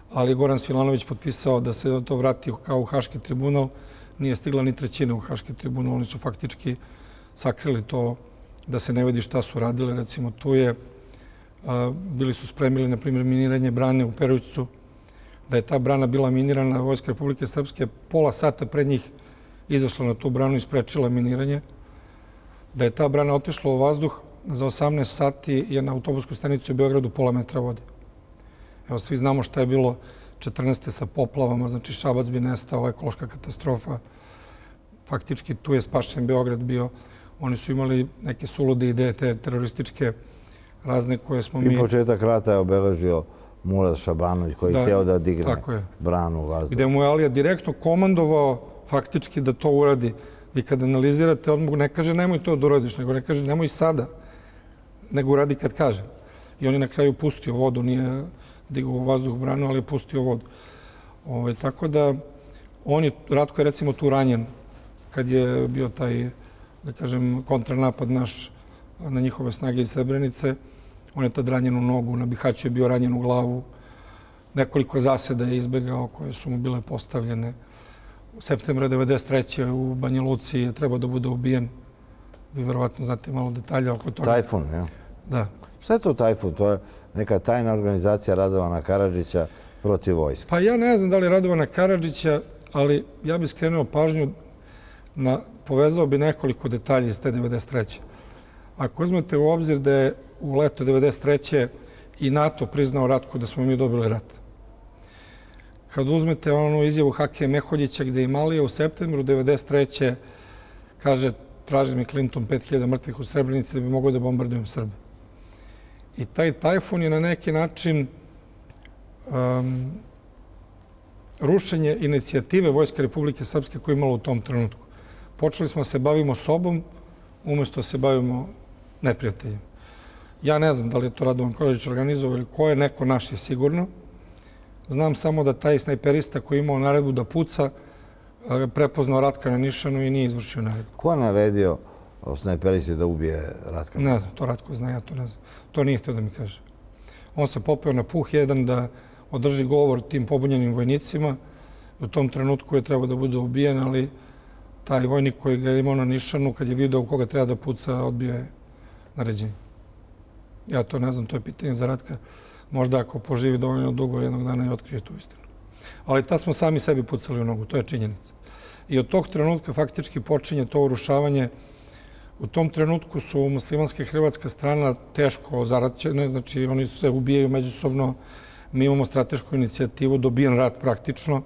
ali Goran Svilanović potpisao da se to vrati kao u Haški tribunal. Nije stigla ni trećina u Haški tribunal. Oni su faktički sakrili to da se ne vidi šta su radili. Recimo, tu je, bili su spremili, na primjer, miniranje brane u Perućcu. Da je ta brana bila minirana, Vojska Republike Srpske pola sata pred njih izašla na tu branu i sprečila miniranje. Da je ta brana otišla u vazduh, za osamnaest sati je na autobusku stanicu u Beogradu pola metra vode. Evo, svi znamo šta je bilo četrnaeste sa poplavama, znači Šabac bi nestao, ekološka katastrofa. Faktički tu je spašen Beograd bio. Oni su imali neke sulude ideje, te terorističke razne koje smo mi...
I početak rata je obeležio Murat Šabanović koji je htio da digne branu u vazduh.
Gde mu je Alija direktno komandovao faktički da to uradi. Vi kad analizirate, on mu ne kaže nemoj to da uradiš, nego ne kaže nemoj sada, nego uradi kad kaže. I on je na kraju pustio vodu, nije digao u vazduh branu, ali je pustio vodu. Tako da, on je, Ratko je recimo tu ranjen, kad je bio taj, da kažem, kontranapad naš na njihove snage iz Srebrenice. On je tad ranjen u nogu, na Bihaću je bio ranjen u glavu. Nekoliko zaseda je izbegao koje su mu bile postavljene. U septembra devedeset treće u Banja Luci je trebao da bude ubijen. Vi verovatno znate malo detalja oko toga.
Tajfun, ja?
Da.
Šta je to Tajfun? To je neka tajna organizacija Radovana Karadžića protiv vojska.
Pa ja ne znam da li Radovana Karadžića, ali ja bih skrenuo pažnju na, povezao bi nekoliko detalja iz te devedeset treće. Ako uzmete u obzir da je u leto devedeset treće i NATO priznao Ratku da smo mi dobili rat. Kad uzmete onu izjavu Hakija Meholjića gde je Malija u septembru devedeset treće kaže traži mi Clinton pet hiljada mrtvih u Srebrenici da bi mogao da bombardujem Srbe. I taj Tajfun je na neki način um, rušenje inicijative Vojske Republike Srpske koju je imala u tom trenutku. Počeli smo se bavimo sobom umjesto se bavimo neprijateljem. Ja ne znam da li je to Radovan Karadžić organizovao ili ko je, neko naš je sigurno. Znam samo da taj snajperista koji je imao naredbu da puca prepoznao Ratka na nišanu i nije izvršio naredbu.
Ko je naredio snajperisti da ubije Ratka?
Ne znam, to Ratko zna, ja to ne znam. To nije htio da mi kaže. On se popeo na puh jedan da održi govor tim pobunjenim vojnicima. U tom trenutku je trebao da bude ubijen, ali taj vojnik koji ga je imao na nišanu, kad je vidio u koga treba da puca, odbio je naređenje. Ja to ne znam, to je pitanje za Ratka. Možda ako poživi dovoljno dugo, jednog dana i otkrije tu istinu. Ali tad smo sami sebi pucali u nogu, to je činjenica. I od tog trenutka faktički počinje to urušavanje. U tom trenutku su muslimanska i hrvatska strana teško zaraćene, znači oni se ubijaju međusobno. Mi imamo stratešku inicijativu, dobijen rat praktično.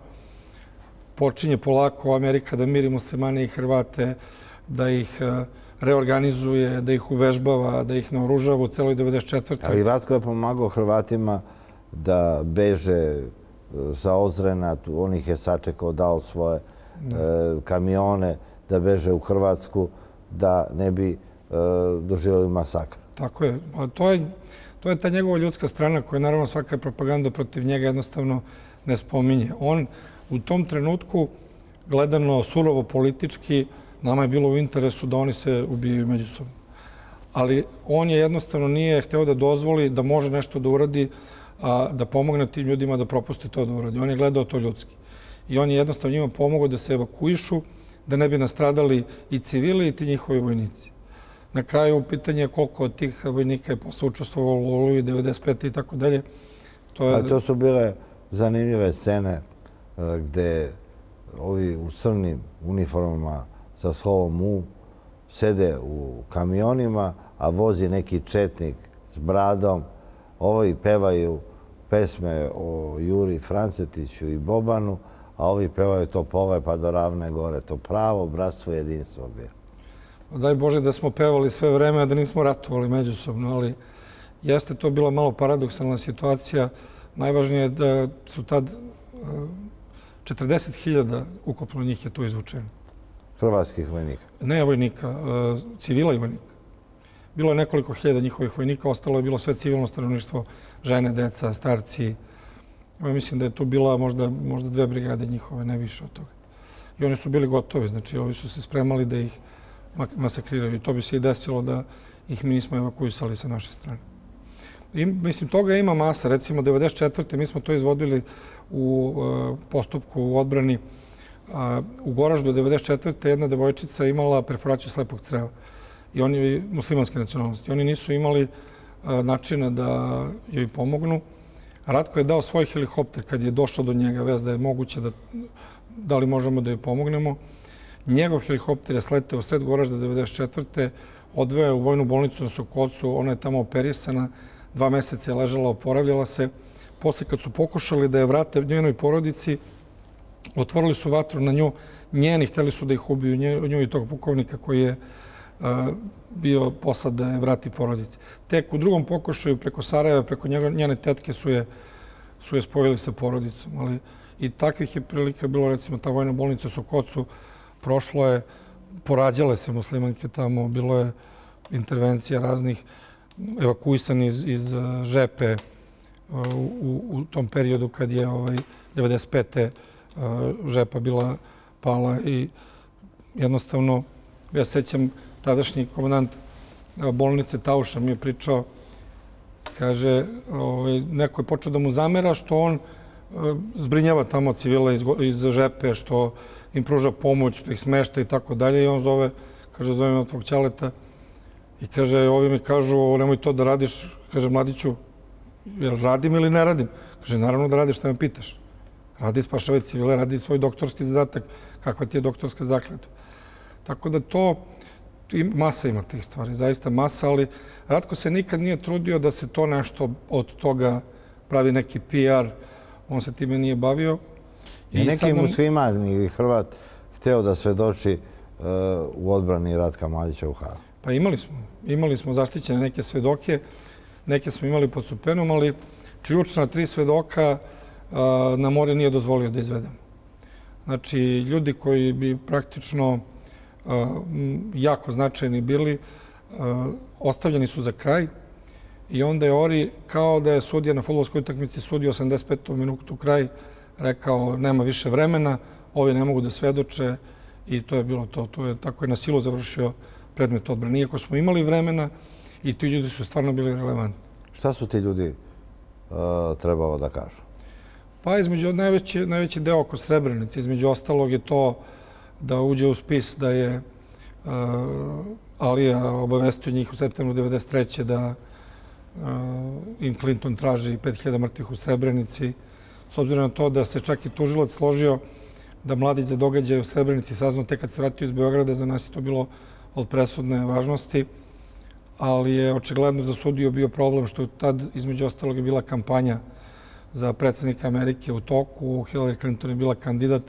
Počinje polako Amerika da miri muslimane i Hrvate, da ih reorganizuje, da ih uvežbava, da ih naoružava u celoj devedeset četvrtoj
Ali Ratko je pomagao Hrvatima da beže sa Ozrena, on ih je sačekao, dao svoje kamione, da beže u Hrvatsku, da ne bi doživjeli masakr.
Tako je. To je, to je ta njegova ljudska strana koja naravno svaka propaganda protiv njega jednostavno ne spominje. On u tom trenutku, gledano surovo politički, nama je bilo u interesu da oni se ubijaju međusobno. Ali on je jednostavno nije hteo da dozvoli da može nešto da uradi, a da pomogne tim ljudima da propuste to da uradi. On je gledao to ljudski. I on je jednostavno njima pomogao da se evakuišu, da ne bi nastradali i civili i ti njihovi vojnici. Na kraju pitanje je koliko od tih vojnika je posle učestvovalo u Oluji devedeset pete i tako dalje.
Ali to su bile zanimljive scene gde ovi u crnim uniformama sa slovom U sede u kamionima, a vozi neki četnik s bradom. Ovi pevaju pesme o Juri Francetiću i Bobanu, a ovi pevaju to pole pa do Ravne gore. To pravo bratstvo i jedinstvo bio.
Daj Bože da smo pevali sve vreme, a da nismo ratovali međusobno, ali jeste to bila malo paradoksalna situacija. Najvažnije je da su tad četrdeset hiljada ukupno njih je tu izvučeno.
Hrvatskih vojnika?
Ne vojnika, civila i vojnika. Bilo je nekoliko hiljada njihovih vojnika, ostalo je bilo sve civilno stanovništvo, žene, deca, starci. Mislim da je tu bila možda, možda dve brigade njihove, ne više od toga. I oni su bili gotovi, znači ovi su se spremali da ih masakriraju. I to bi se i desilo da ih mi nismo evakuisali sa naše strane. I, mislim, toga ima masa. Recimo, devedeset četvrte mi smo to izvodili u uh, postupku u odbrani. Uh, u Goraždu devedeset četvrte jedna devojčica imala perforaciju slepog creva. I oni muslimanske nacionalnosti. Oni nisu imali uh, načina da joj pomognu. Ratko je dao svoj helikopter kad je došlo do njega vez da je moguće da, da li možemo da joj pomognemo. Njegov helikopter je sleteo u sred Goražda devedeset četvrte odveo je u vojnu bolnicu na Sokocu, ona je tamo operisana, dva meseca je ležala, oporavljala se. Posle kad su pokušali da je vrate njenoj porodici, otvorili su vatru na nju, njeni hteli su da ih ubiju, nju i tog pukovnika koji je a, bio poslat da je vrati porodici. Tek u drugom pokušaju preko Sarajeva, preko njene tetke su je, su je spojili sa porodicom. Ali i takvih je prilika bilo, recimo, ta vojna bolnica u Sokocu, prošlo je, porađale se muslimanke tamo, bilo je intervencija raznih, evakuisani iz, iz Žepe u, u tom periodu kad je ovaj, devedeset pete Žepa bila pala i jednostavno, ja sećam, tadašnji komandant bolnice Tauša mi je pričao, kaže, ovaj, neko je počeo da mu zamera što on zbrinjava tamo civila iz, iz Žepe, što im pruža pomoć, što ih smešta i tako dalje. I on zove, kaže, zove me tvog ćaleta i kaže, ovi mi kažu, nemoj to da radiš. Kaže, mladiću, jel radim ili ne radim? Kaže, naravno da radiš, šta me pitaš. Radi, spašavaj civile, radi svoj doktorski zadatak, kakva ti je doktorska zakletva. Tako da to, masa ima tih stvari, zaista masa, ali Ratko se nikad nije trudio da se to nešto od toga pravi neki P R, on se time nije bavio.
I neki musliman ili Hrvat hteo da svedoči uh, u odbrani Ratka Mladića u Hagu?
Pa imali smo. Imali smo zaštićene neke svedoke, neke smo imali pod supenom, ali ključna tri svedoka uh, na more nije dozvolio da izvedemo. Znači, ljudi koji bi praktično uh, jako značajni bili, uh, ostavljeni su za kraj i onda je Ori, kao da je sudija na fudbalskoj utakmici sudio osamdeset petom minutu kraj, rekao nema više vremena, ovi ne mogu da svedoče i to je bilo to. To je, tako je na silu završio predmet odbrane. Iako smo imali vremena i ti ljudi su stvarno bili relevantni.
Šta su ti ljudi uh, trebalo da kažu?
Pa između najveći, najveći deo oko Srebrenice. Između ostalog je to da uđe u spis da je uh, Alija obavestio njih u septembru devedeset treće da uh, im Clinton traži pet hiljada mrtvih u Srebrenici. S obzirom na to da se čak i tužilac složio da Mladić za događaje u Srebrenici saznao tek kad se vratio iz Beograda, za nas je to bilo od presudne važnosti, ali je očigledno za sudiju bio problem što tad između ostalog je bila kampanja za predsjednika Amerike u toku, Hillary Clinton je bila kandidat.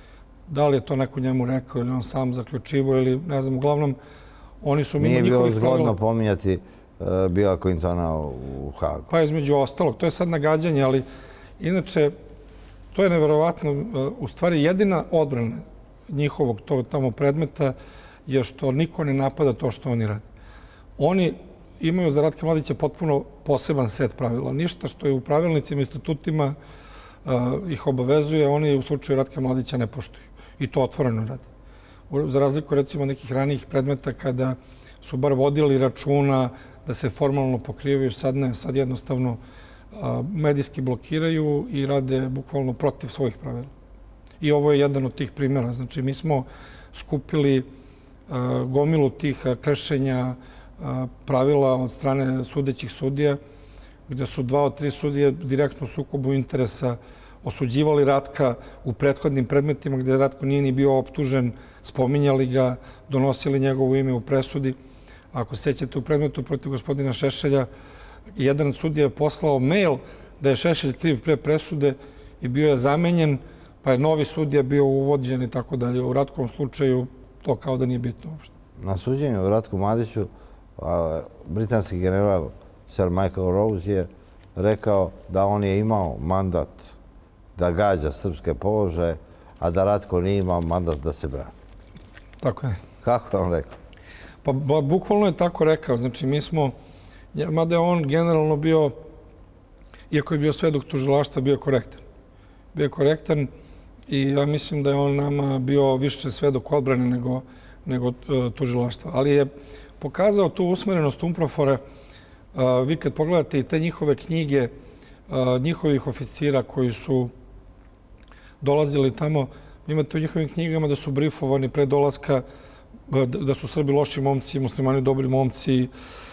Da li je to neko njemu rekao ili on sam zaključivo ili ne znam, uglavnom oni su mimo njihovih pravila...
Nije bilo zgodno pominjati uh, Billa Clintona u Hagu.
Pa između ostalog, to je sad nagađanje, ali inače, to je neverovatno. U stvari, jedina odbrana njihovog tog tamo predmeta je što niko ne napada to što oni rade. Oni imaju za Ratka Mladića potpuno poseban set pravila. Ništa što je u pravilnicima i statutima uh, ih obavezuje, oni u slučaju Ratka Mladića ne poštuju. I to otvoreno radi. Za razliku, recimo, nekih ranijih predmeta kada su bar vodili računa da se formalno pokrivaju, sad ne, sad jednostavno medijski blokiraju i rade bukvalno protiv svojih pravila. I ovo je jedan od tih primjera. Znači, mi smo skupili gomilu tih kršenja pravila od strane sudećih sudija, gde su dva od tri sudije direktno u sukobu interesa osuđivali Ratka u prethodnim predmetima gde Ratko nije ni bio optužen, spominjali ga, donosili njegovo ime u presudi. Ako se sjećate u predmetu protiv gospodina Šešelja, jedan od sudija je poslao mail da je Šešelj kriv pre presude i bio je zamenjen, pa je novi sudija bio uvođen i tako dalje. U Ratkovom slučaju to kao da nije bitno uopšte.
Na suđenju u Ratku Mladiću britanski general Sir Michael Rose je rekao da on je imao mandat da gađa srpske položaje, a da Ratko nije imao mandat da se brani.
Tako je.
Kako je on rekao?
Pa bukvalno je tako rekao. Znači, mi smo, mada je on generalno bio, iako je bio svedok tužilaštva, bio korektan. Bio korektan i ja mislim da je on nama bio više svedok odbrane nego, nego tužilaštva. Ali je pokazao tu usmerenost Umprofora Vi kad pogledate i te njihove knjige, njihovih oficira koji su dolazili tamo, imate u njihovim knjigama da su brifovani pre dolaska, da su Srbi loši momci, muslimani dobri momci,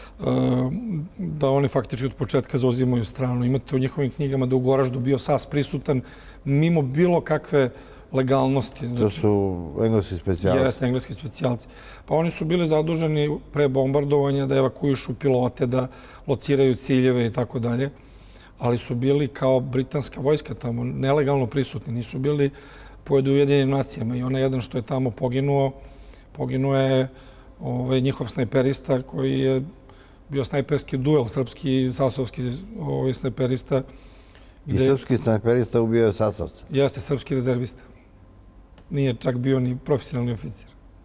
da oni faktički od početka zauzimaju stranu. Imate u njihovim knjigama da u Goraždu bio S A S prisutan mimo bilo kakve legalnosti.
To su engleski specijalci.
Jeste, engleski specijalci. Pa oni su bili zaduženi pre bombardovanja da evakuišu pilote, da lociraju ciljeve i tako dalje. Ali su bili kao britanska vojska tamo, nelegalno prisutni. Nisu bili po Ujedinjenim nacijama. I onaj jedan što je tamo poginuo, poginuo je ovaj, njihov snajperista koji je bio snajperski duel, srpski, sasovski ovaj, snajperista.
I srpski snajperista ubio je Sasovca?
Jeste, srpski rezervista. Nije čak bio ni profesionalni oficir.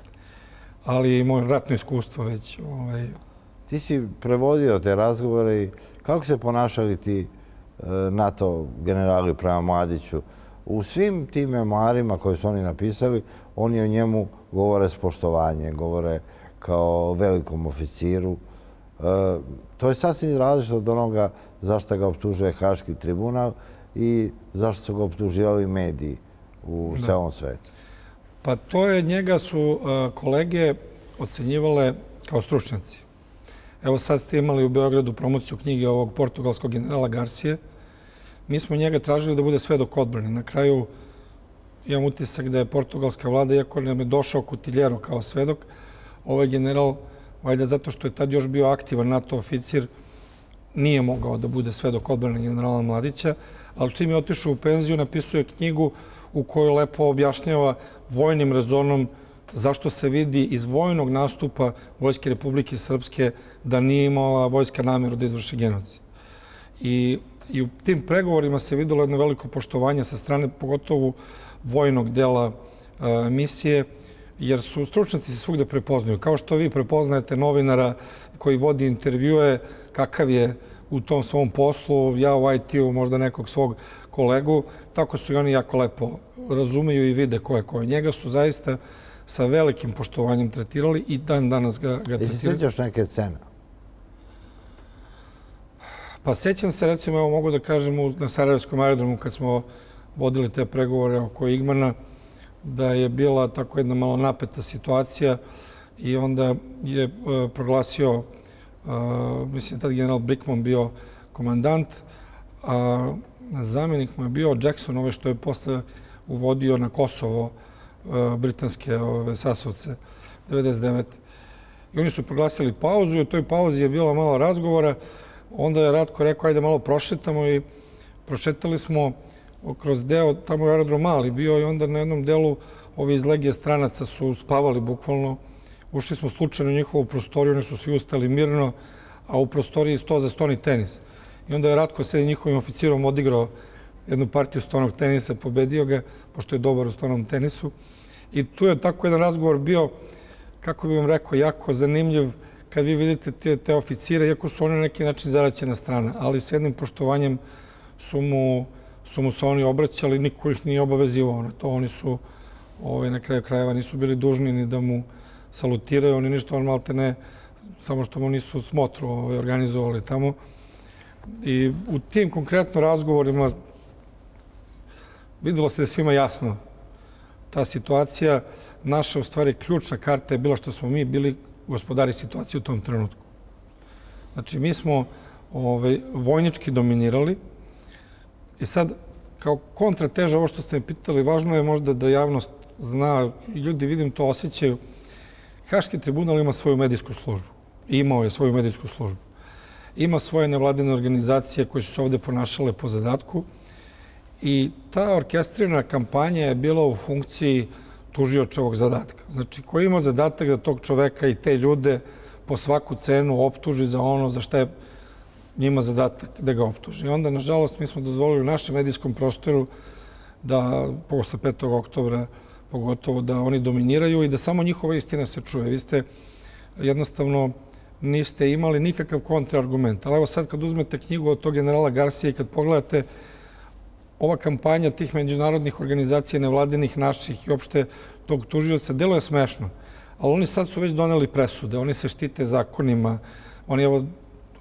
Ali imao ratno iskustvo već. Ovaj...
Ti si prevodio te razgovore i kako se ponašali ti NATO generali prema Mladiću? U svim tim memoarima koje su oni napisali, oni o njemu govore s poštovanjem, govore kao velikom oficiru. To je sasvim različito od onoga zašto ga optužuje Haški tribunal i zašto su ga optuživali mediji u celom svetu.
Pa to je, njega su kolege ocenjivale kao stručnjaci. Evo sad ste imali u Beogradu promociju knjige ovog portugalskog generala Garcije. Mi smo njega tražili da bude svedok odbrane. Na kraju imam utisak da je portugalska vlada, iako nam je došao Kutiljero kao svedok, ovaj general, valjda zato što je tad još bio aktivan NATO oficir, nije mogao da bude svedok odbrane generala Mladića, ali čim je otišao u penziju, napisuje knjigu u kojoj lepo objašnjava vojnim rezonom zašto se vidi iz vojnog nastupa Vojske Republike Srpske da nije imala vojska namjeru da izvrši genocid. I, i u tim pregovorima se videlo jedno veliko poštovanje sa strane pogotovo vojnog dela e, misije, jer su stručnjaci se svugde prepoznaju. Kao što vi prepoznajete novinara koji vodi intervjue, kakav je u tom svom poslu, ja u I T-u možda nekog svog kolegu, tako su i oni jako lepo razumeju i vide ko je ko je. Njega su zaista sa velikim poštovanjem tretirali i dan danas ga, ga tretirali.
Jesi sjećaš neke scene?
Pa sjećam se, recimo, evo mogu da kažem, na Sarajevskom aerodromu kad smo vodili te pregovore oko Igmana, da je bila tako jedna malo napeta situacija i onda je uh, proglasio, uh, mislim, tad general Brickman bio komandant, a zamjenik mu je bio Jackson, ove što je posle uvodio na Kosovo uh, britanske ove, Sasovce, devedeset devete. I oni su proglasili pauzu i u toj pauzi je bilo malo razgovora. Onda je Ratko rekao, ajde malo prošetamo i prošetali smo kroz deo, tamo je aerodrom mali bio i onda na jednom delu ovi iz Legije stranaca su spavali bukvalno. Ušli smo slučajno u njihovu prostoriju, oni su svi ustali mirno, a u prostoriji sto za stoni tenis. I onda je Ratko se njihovim oficirom odigrao jednu partiju stonog tenisa, pobedio ga, pošto je dobar u stonom tenisu. I tu je tako jedan razgovor bio, kako bih vam rekao, jako zanimljiv kad vi vidite te, te oficire, iako su oni na neki način zaraćena strana, ali s jednim poštovanjem su mu, su mu se oni obraćali, niko ih nije obavezivao na to. Oni su, ovaj, na kraju krajeva, nisu bili dužni ni da mu salutiraju, oni ništa, on malte ne, samo što mu nisu smotru ovaj, organizovali tamo. I u tim konkretno razgovorima videlo se da svima jasno ta situacija. Naša, u stvari, ključna karta je bila što smo mi bili gospodari situacije u tom trenutku. Znači, mi smo ovaj, vojnički dominirali i sad, kao kontrateža ovo što ste me pitali, važno je možda da javnost zna, ljudi vidim to osjećaju, Haški tribunal ima svoju medijsku službu. Imao je svoju medijsku službu. Ima svoje nevladine organizacije koje su se ovde ponašale po zadatku i ta orkestrirana kampanja je bila u funkciji tužiočevog zadatka. Znači, koji ima zadatak da tog čoveka i te ljude po svaku cenu optuži za ono za što je njima zadatak da ga optuži. I onda, nažalost, mi smo dozvolili u našem medijskom prostoru da posle petog oktobra pogotovo da oni dominiraju i da samo njihova istina se čuje. Vi ste jednostavno niste imali nikakav kontraargument. Ali evo sad kad uzmete knjigu od tog generala Garcije i kad pogledate ova kampanja tih međunarodnih organizacija, nevladinih naših i opšte tog tužioca, delo je smešno. Ali oni sad su već doneli presude, oni se štite zakonima. Oni, evo,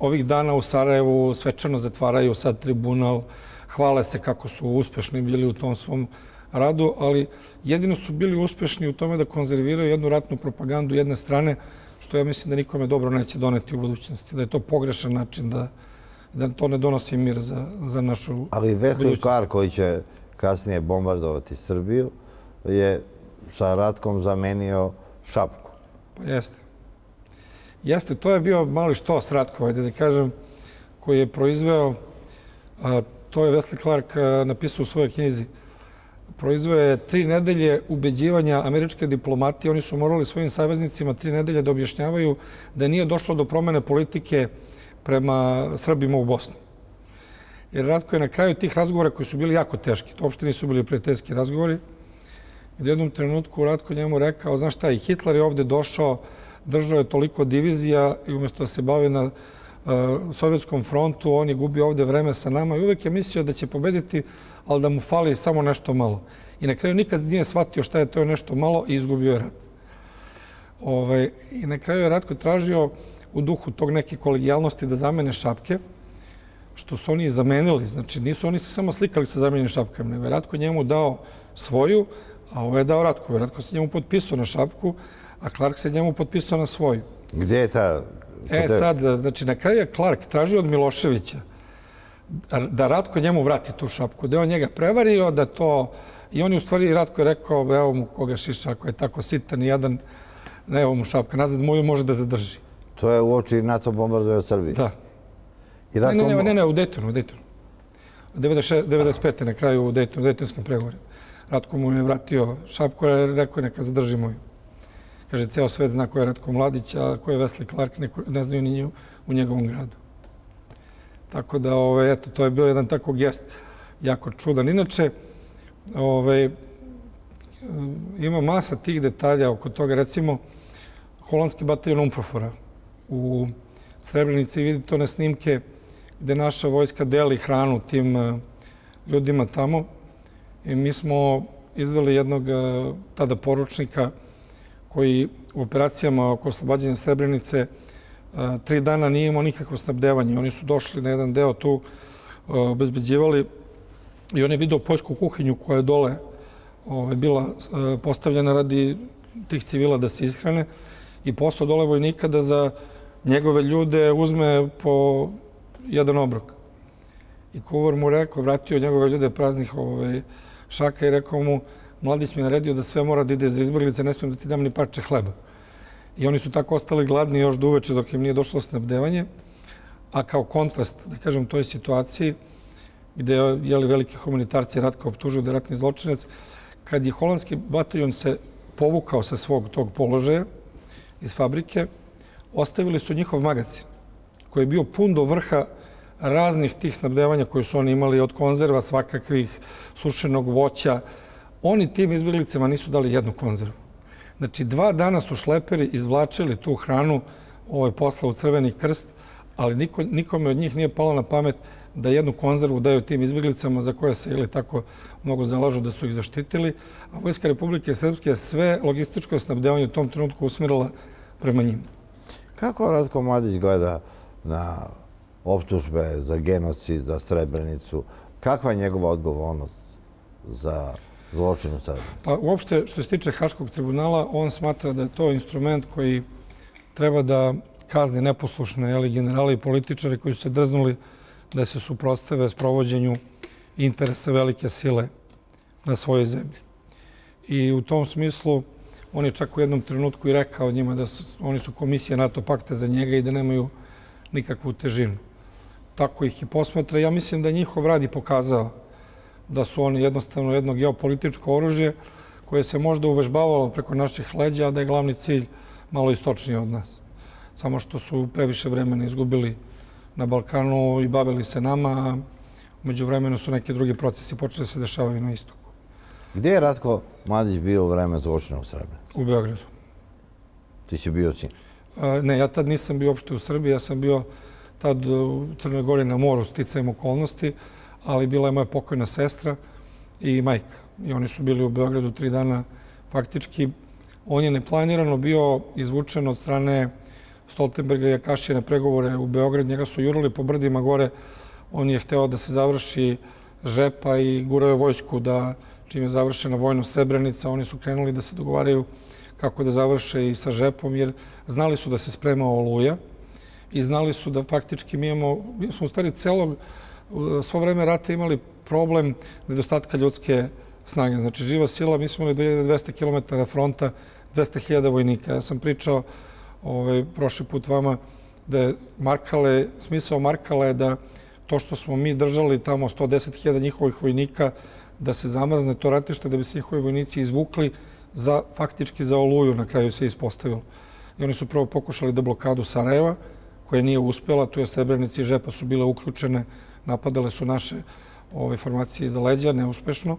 ovih dana u Sarajevu svečano zatvaraju sad tribunal, hvale se kako su uspešni bili u tom svom radu, ali jedino su bili uspešni u tome da konzerviraju jednu ratnu propagandu jedne strane, što ja mislim da nikome dobro neće doneti u budućnosti, da je to pogrešan način, da, da to ne donosi mir za, za našu budućnost.
Ali Veselin Clark, koji će kasnije bombardovati Srbiju, je sa Ratkom zamenio šapku.
Pa jeste. Jeste, to je bio mali štos Ratko, ajde da kažem, koji je proizveo, a, to je Wesley Clark a, napisao u svojoj knjizi, proizveo je tri nedelje ubeđivanja američke diplomatije. Oni su morali svojim saveznicima tri nedelje da objašnjavaju da nije došlo do promene politike prema Srbima u Bosni. Jer Ratko je na kraju tih razgovora koji su bili jako teški, to uopšte nisu bili prijateljski razgovori, u jednom trenutku Ratko njemu rekao, znaš šta, i Hitler je ovde došao, držao je toliko divizija i umjesto da se bavi na uh, Sovjetskom frontu, on je gubio ovde vreme sa nama i uvek je mislio da će pobediti, ali da mu fali samo nešto malo. I na kraju nikad nije shvatio šta je to nešto malo i izgubio je rat. Ove, I na kraju je Ratko tražio u duhu tog neke kolegijalnosti da zamene šapke, što su oni zamenili. Znači, nisu oni se samo slikali sa zamenjenim šapkama, nego je Ratko njemu dao svoju, a ovo je dao Ratko. Ratko se njemu potpisao na šapku, a Clark se njemu potpisao na svoju.
Gdje je ta...
E sad, znači, na kraju je Clark tražio od Miloševića da Ratko njemu vrati tu šapku, da je on njega prevario, da to... I on je u stvari, Ratko je rekao, evo mu koga šiša, ako je tako sitan i jadan, ne, evo mu šapka, nazad moju može da zadrži.
To je uoči NATO bombarduje od Srbije?
Da.
I Ratko...
Ne, ne, ne, ne, u Daytonu, u Daytonu. devedeset pete na kraju u Daytonu, u Daytonskim pregovorima. Ratko mu je vratio šapku, jer rekao je neka zadrži moju. Kaže, ceo svet zna ko je Ratko Mladić, a ko je Wesley Clark, neko, ne znaju ni u njegovom gradu. Tako da, ove, eto, to je bio jedan tako gest jako čudan. Inače, ove, ima masa tih detalja oko toga. Recimo, holandski bataljon Umprofora u Srebrenici, vidite one snimke gde naša vojska deli hranu tim ljudima tamo. I mi smo izveli jednog tada poručnika koji u operacijama oko oslobađanja Srebrenice tri dana nije imao nikakvo snabdevanje. Oni su došli na jedan deo tu, obezbeđivali i on je vidio poljsku kuhinju koja je dole bila postavljena radi tih civila da se ishrane i poslao dole vojnika da za njegove ljude uzme po jedan obrok. I kuvar mu rekao, vratio njegove ljude praznih šaka i rekao mu, Mladić mi je naredio da sve mora da ide za izbjeglice, ne smijem da ti dam ni parče hleba. I oni su tako ostali gladni još do uveče dok im nije došlo snabdevanje. A kao kontrast, da kažem, toj situaciji, gde je veliki humanitarci Ratka optužio da je ratni zločinac, kad je holandski bataljon se povukao sa svog tog položaja iz fabrike, ostavili su njihov magacin, koji je bio pun do vrha raznih tih snabdevanja koje su oni imali od konzerva, svakakvih, sušenog voća. Oni tim izbjeglicama nisu dali jednu konzervu. Znači, dva dana su šleperi izvlačili tu hranu, ovo je posla u Crveni krst, ali niko, nikome od njih nije palo na pamet da jednu konzervu daju tim izbjeglicama za koje se ili tako mnogo zalažu da su ih zaštitili, a Vojska Republike Srpske sve logističko snabdevanje u tom trenutku usmjerila prema njima.
Kako Ratko Mladić gleda na optužbe za genocid, za Srebrenicu? Kakva je njegova odgovornost za zločin u Srebrenici?
Pa uopšte, što se tiče Haškog tribunala, on smatra da je to instrument koji treba da kazni neposlušne generale i političare koji su se drznuli da se suprotstave sprovođenju interesa velike sile na svojoj zemlji. I u tom smislu on je čak u jednom trenutku i rekao njima da su, oni su komisija NATO pakta za njega i da nemaju nikakvu težinu. Tako ih i posmatra. Ja mislim da je njihov rad i pokazao da su oni jednostavno jedno geopolitičko oružje koje se možda uvežbavalo preko naših leđa, a da je glavni cilj malo istočniji od nas. Samo što su previše vremena izgubili na Balkanu i bavili se nama, a umeđu vremenu su neki drugi procesi počeli se dešavaju na istoku.
Gdje je Ratko Mladić bio u vreme zločina u Srebrenici?
U Beogradu.
Ti si bio s njim?
Ne, ja tad nisam bio uopšte u Srbiji, ja sam bio tad u Crnoj Gori na moru sticajem okolnosti, ali bila je moja pokojna sestra i majka. I oni su bili u Beogradu tri dana. Faktički, on je neplanirano bio izvučen od strane Stoltenberga i Akašije na pregovore u Beograd. Njega su jurili po brdima gore. On je hteo da se završi Žepa i gurao je vojsku da čim je završena vojna Srebrenica, oni su krenuli da se dogovaraju kako da završe i sa Žepom, jer znali su da se sprema Oluja i znali su da faktički mi imamo, mi smo u stvari celog, svo vreme rata imali problem nedostatka ljudske snage. Znači, živa sila, mi smo imali dve hiljade dvesta kilometara fronta, dvesta hiljada vojnika. Ja sam pričao ovaj, prošli put vama da je Markale, smisao Markala je da to što smo mi držali tamo sto deset hiljada njihovih vojnika, da se zamrzne to ratište, da bi se njihovi vojnici izvukli za, faktički za Oluju, na kraju se ispostavilo. I oni su prvo pokušali da blokadu Sarajeva, koja nije uspjela, tu je Srebrenica i Žepa su bile uključene, napadale su naše ove formacije iza leđa, neuspešno.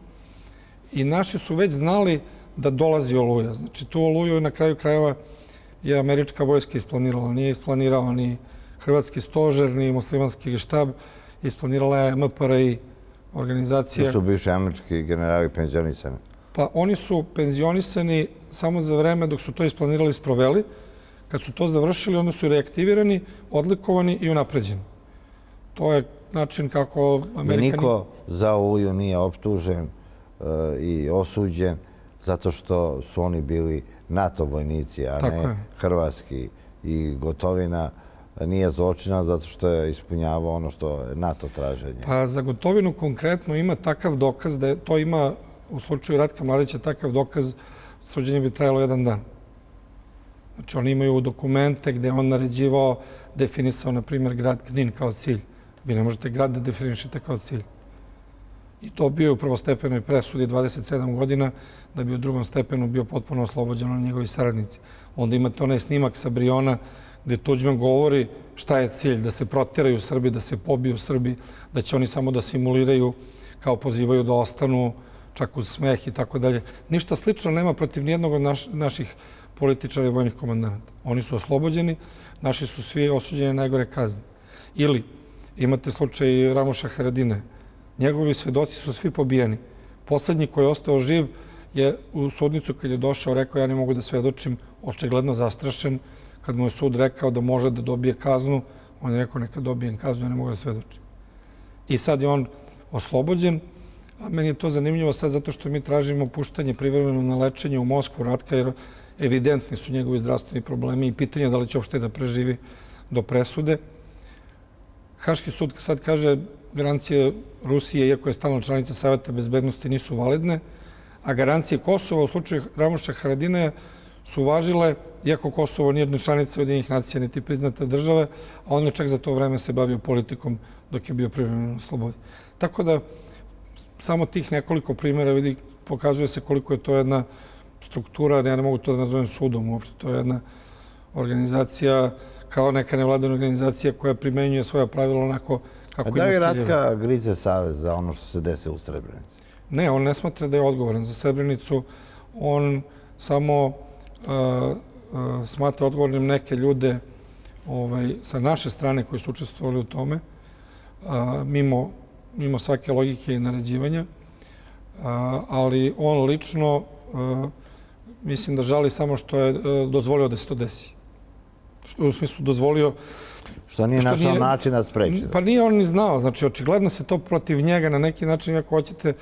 I naši su već znali da dolazi Oluja. Znači, tu Oluju na kraju krajeva je američka vojska isplanirala. Nije isplanirala ni hrvatski stožer, ni muslimanski štab. Isplanirala je M P R I organizacija.
Tu su bivši američki generali penzionisani.
Pa oni su penzionisani samo za vreme dok su to isplanirali i sproveli. Kad su to završili, onda su reaktivirani, odlikovani i unapređeni. To je način kako Amerika...
I niko za Oluju nije optužen i osuđen zato što su oni bili NATO vojnici, a ne hrvatski. I Gotovina nije zločina zato što je ispunjavao ono što je NATO traženje.
Pa za Gotovinu konkretno ima takav dokaz da to ima u slučaju Ratka Mladića takav dokaz, suđenje bi trajalo jedan dan. Znači oni imaju dokumente gde je on naređivao, definisao na primjer grad Knin kao cilj. Vi ne možete grad da definišete kao cilj. I to bio u prvostepenoj presudi dvadeset sedam godina, da bi u drugom stepenu bio potpuno oslobođen od njegovi saradnici. Onda imate onaj snimak sa Briona gde Tuđman govori šta je cilj, da se proteraju Srbi, da se pobiju Srbi, da će oni samo da simuliraju kao pozivaju da ostanu, čak uz smeh i tako dalje. Ništa slično nema protiv nijednog od naš, naših političara i vojnih komandanata. Oni su oslobođeni, naši su svi osuđeni na najgore kazne. Ili imate slučaj Ramuša Haradine. Njegovi svedoci su svi pobijeni. Poslednji koji je ostao živ je u sudnicu kad je došao, rekao ja ne mogu da svedočim, očigledno zastrašen. Kad mu je sud rekao da može da dobije kaznu, on je rekao neka dobijem kaznu, ja ne mogu da svedočim. I sad je on oslobođen, a meni je to zanimljivo sad zato što mi tražimo puštanje privremeno na lečenje u Moskvu Ratka, jer evidentni su njegovi zdravstveni problemi i pitanje da li će uopšte da preživi do presude. Haški sud sad kaže garancije Rusije, iako je stalna članica Saveta bezbednosti, nisu validne, a garancije Kosova u slučaju Ramuša Haradine su važile, iako Kosovo nije ni članica Ujedinjenih nacija, niti priznata države, a on je čak za to vreme se bavio politikom dok je bio privremeno na slobodi. Tako da, samo tih nekoliko primjera vidi, pokazuje se koliko je to jedna struktura, ja ne mogu to da nazovem sudom uopšte, to je jedna organizacija, kao neka nevladana organizacija koja primenjuje svoja pravila onako kako ima ciljeva.
A da li Ratka grize savez za ono što se desi u Srebrenici?
Ne, on ne smatra da je odgovoran za Srebrenicu. On samo uh, uh, smatra odgovornim neke ljude ovaj, sa naše strane koji su učestvovali u tome, uh, mimo, mimo svake logike i naređivanja. Uh, ali on lično uh, mislim da žali samo što je uh, dozvolio da se to desi. Što, u smislu dozvolio...
Što nije našao način da spreči.
Pa nije on ni znao. Znači, očigledno se to protiv njega na neki način, ako hoćete,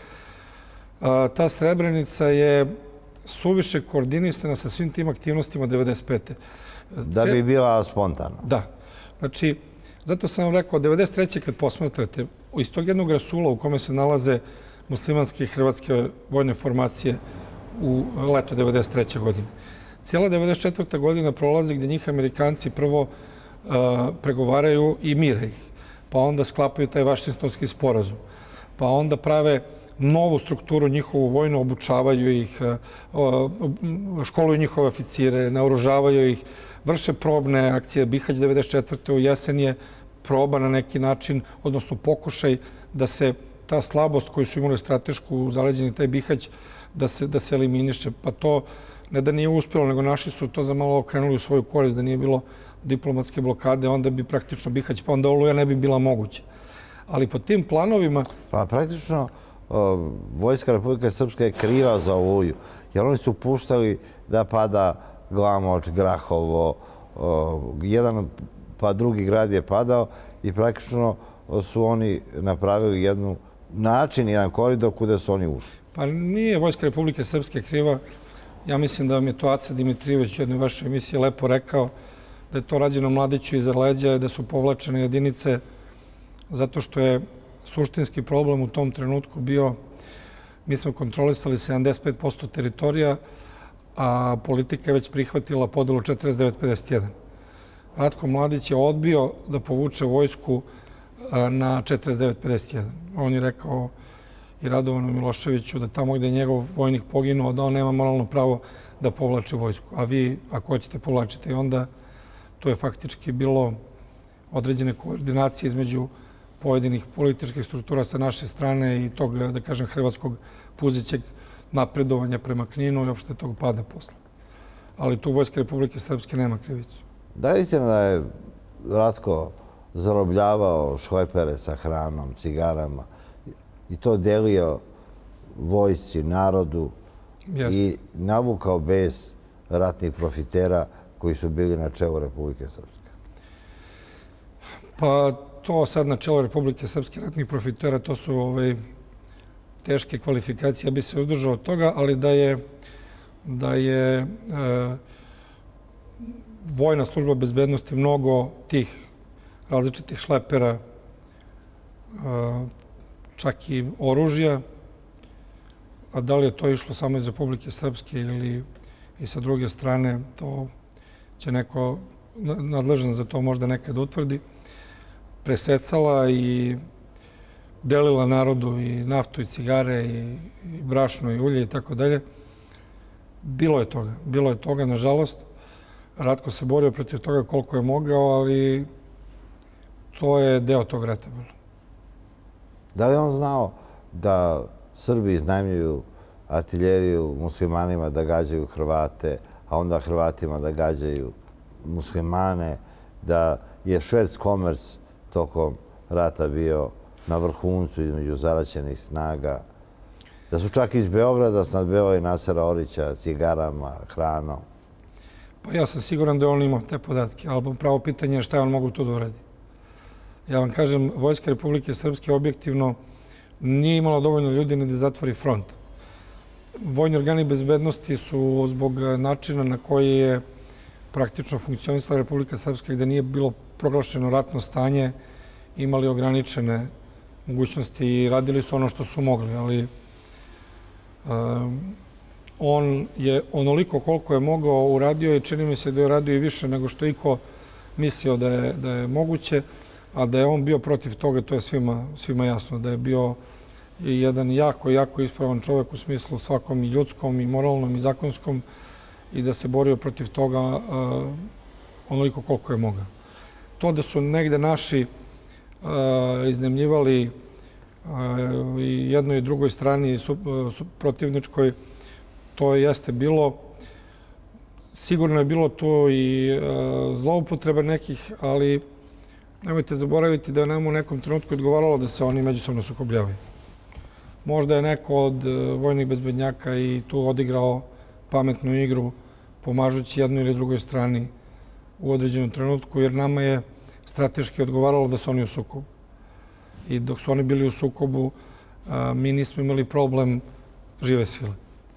ta Srebrenica je suviše koordinisana sa svim tim aktivnostima devedeset pete.
Da bi bila spontana.
Da. Znači, zato sam vam rekao, devedeset treće kad posmatrate, iz tog jednog rasula u kome se nalaze muslimanske i hrvatske vojne formacije u leto devedeset treće godine. Cijela devedeset četvrta godina prolazi gdje njih Amerikanci prvo uh, pregovaraju i mire ih, pa onda sklapaju taj Vašingtonski sporazum, pa onda prave novu strukturu njihovu vojnu, obučavaju ih, uh, školuju njihove oficire, naoružavaju ih, vrše probne akcije. Bihać devedeset četvrte u jesen je proba na neki način, odnosno pokušaj da se ta slabost koju su imali stratešku zaleđeni, taj Bihać, da se, da se eliminiše. Pa to ne da nije uspjelo, nego naši su to za malo okrenuli u svoju korist, da nije bilo diplomatske blokade, onda bi praktično Bihać, pa onda Oluja ne bi bila moguća. Ali po tim planovima...
Pa praktično Vojska Republike Srpske je kriva za Oluju, jer oni su puštali da pada Glamoč, Grahovo, jedan pa drugi grad je padao i praktično su oni napravili jednu način, jedan koridor kuda su oni ušli.
Pa nije Vojska Republike Srpske kriva. Ja mislim da vam je to Aca Dimitrijević u jednoj vašoj emisiji lepo rekao da je to rađeno Mladiću iza leđa i da su povlačene jedinice zato što je suštinski problem u tom trenutku bio mi smo kontrolisali sedamdeset pet posto teritorija, a politika je već prihvatila podelu četrdeset devet pedeset jedan. Ratko Mladić je odbio da povuče vojsku na četrdeset devet pedeset jedan. On je rekao i Radovanu Miloševiću da tamo gde je njegov vojnik poginuo, da on nema moralno pravo da povlači vojsku. A vi, ako hoćete, povlačite. I onda to je faktički bilo određene koordinacije između pojedinih političkih struktura sa naše strane i tog, da kažem, hrvatskog puzećeg napredovanja prema Kninu i opšte tog pada posla. Ali tu Vojska Republike Srpske nema krivicu.
Da li istina da je Ratko zarobljavao šlepere sa hranom, cigarama i to delio vojsci, narodu i navukao bez ratnih profitera koji su bili na čelu Republike Srpske?
Pa to sad na čelu Republike Srpske ratnih profitera, to su ovaj, teške kvalifikacije. Ja bi se uzdržao od toga, ali da je, da je e, vojna služba bezbednosti mnogo tih različitih šlepera, čak i oružja, a da li je to išlo samo iz Republike Srpske ili i sa druge strane, to će neko nadležan za to možda nekad utvrdi, presecala i delila narodu i naftu i cigare i brašno i ulje i tako dalje. Bilo je toga. Bilo je toga, nažalost. Ratko se borio protiv toga koliko je mogao, ali to je deo tog rata bilo.
Da li on znao da Srbi iznajmljuju artiljeriju muslimanima da gađaju Hrvate, a onda Hrvatima da gađaju muslimane, da je šverc komerc tokom rata bio na vrhuncu između zaraćenih snaga, da su čak iz Beograda snadbevali Nasera Orića cigarama, hranom?
Pa ja sam siguran da je on imao te podatke, ali pravo pitanje je šta je on mogu to da uradi. Ja vam kažem, Vojska Republike Srpske objektivno nije imala dovoljno ljudi ni da zatvori front. Vojni organi bezbednosti su zbog načina na koji je praktično funkcionisala Republika Srpska, gde nije bilo proglašeno ratno stanje, imali ograničene mogućnosti i radili su ono što su mogli, ali um, on je onoliko koliko je mogao uradio i čini mi se da je uradio i više nego što iko mislio da je, da je moguće, a da je on bio protiv toga, to je svima, svima jasno, da je bio jedan jako, jako ispravan čovjek u smislu svakom i ljudskom i moralnom i zakonskom i da se borio protiv toga uh, onoliko koliko je mogao. To da su negde naši uh, iznemljivali uh, i jednoj i drugoj strani su, su protivničkoj, to jeste bilo. Sigurno je bilo tu i uh, zloupotreba nekih, ali nemojte zaboraviti da je nam u nekom trenutku odgovaralo da se oni međusobno sukobljavaju. Možda je neko od vojnih bezbednjaka i tu odigrao pametnu igru pomažući jednoj ili drugoj strani u određenom trenutku, jer nama je strateški odgovaralo da su oni u sukobu. I dok su oni bili u sukobu, mi nismo imali problem žive sile.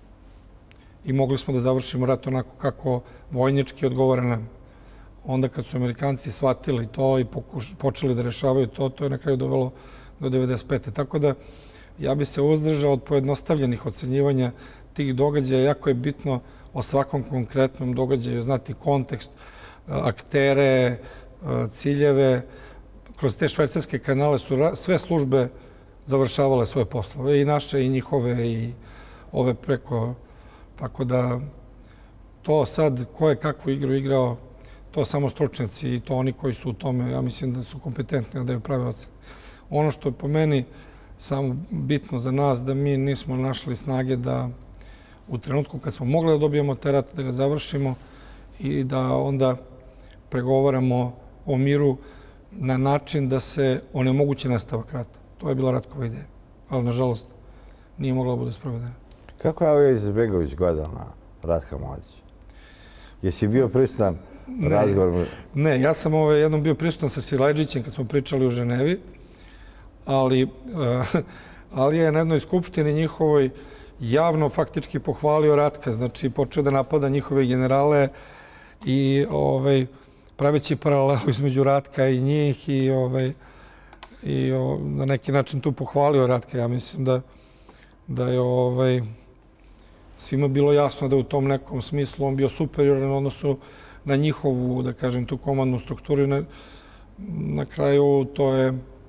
I mogli smo da završimo rat onako kako vojnički odgovara nam. Onda kad su Amerikanci shvatili to i počeli da rešavaju to, to je na kraju dovelo do devedeset pete. Tako da ja bi se uzdržao od pojednostavljenih ocenjivanja tih događaja. Jako je bitno o svakom konkretnom događaju znati kontekst, aktere, ciljeve. Kroz te švajcarske kanale su sve službe završavale svoje poslove, i naše, i njihove, i ove preko. Tako da to sad, ko je kakvu igru igrao, to samo stručnjaci i to oni koji su u tome, ja mislim da su kompetentni da daju prave ocene. Ono što je po meni samo bitno za nas, da mi nismo našli snage da u trenutku kad smo mogli da dobijemo taj rat, da ga završimo i da onda pregovaramo o miru na način da se onemogući nastavak rata. To je bila Ratkova ideja, ali nažalost nije mogla da bude sprovedena.
Kako je Alija Izetbegović gledao na Ratka Mladića? Jesi bio prisutan razgovor?
Ne, ja sam ovaj, jednom bio prisutan sa Silajdžićem kad smo pričali u Ženevi, ali, ali je na jednoj skupštini njihovoj javno faktički pohvalio Ratka, znači počeo da napada njihove generale i ovaj, praveći paralelu između Ratka i njih i, ovaj, i o, na neki način tu pohvalio Ratka. Ja mislim da, da je ovaj, svima bilo jasno da u tom nekom smislu on bio superioran u odnosu na njihovu, da kažem, tu komandnu strukturu. Na, na kraju to je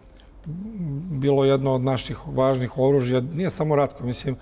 bilo jedno od naših važnih oružja. Nije samo Ratko, mislim,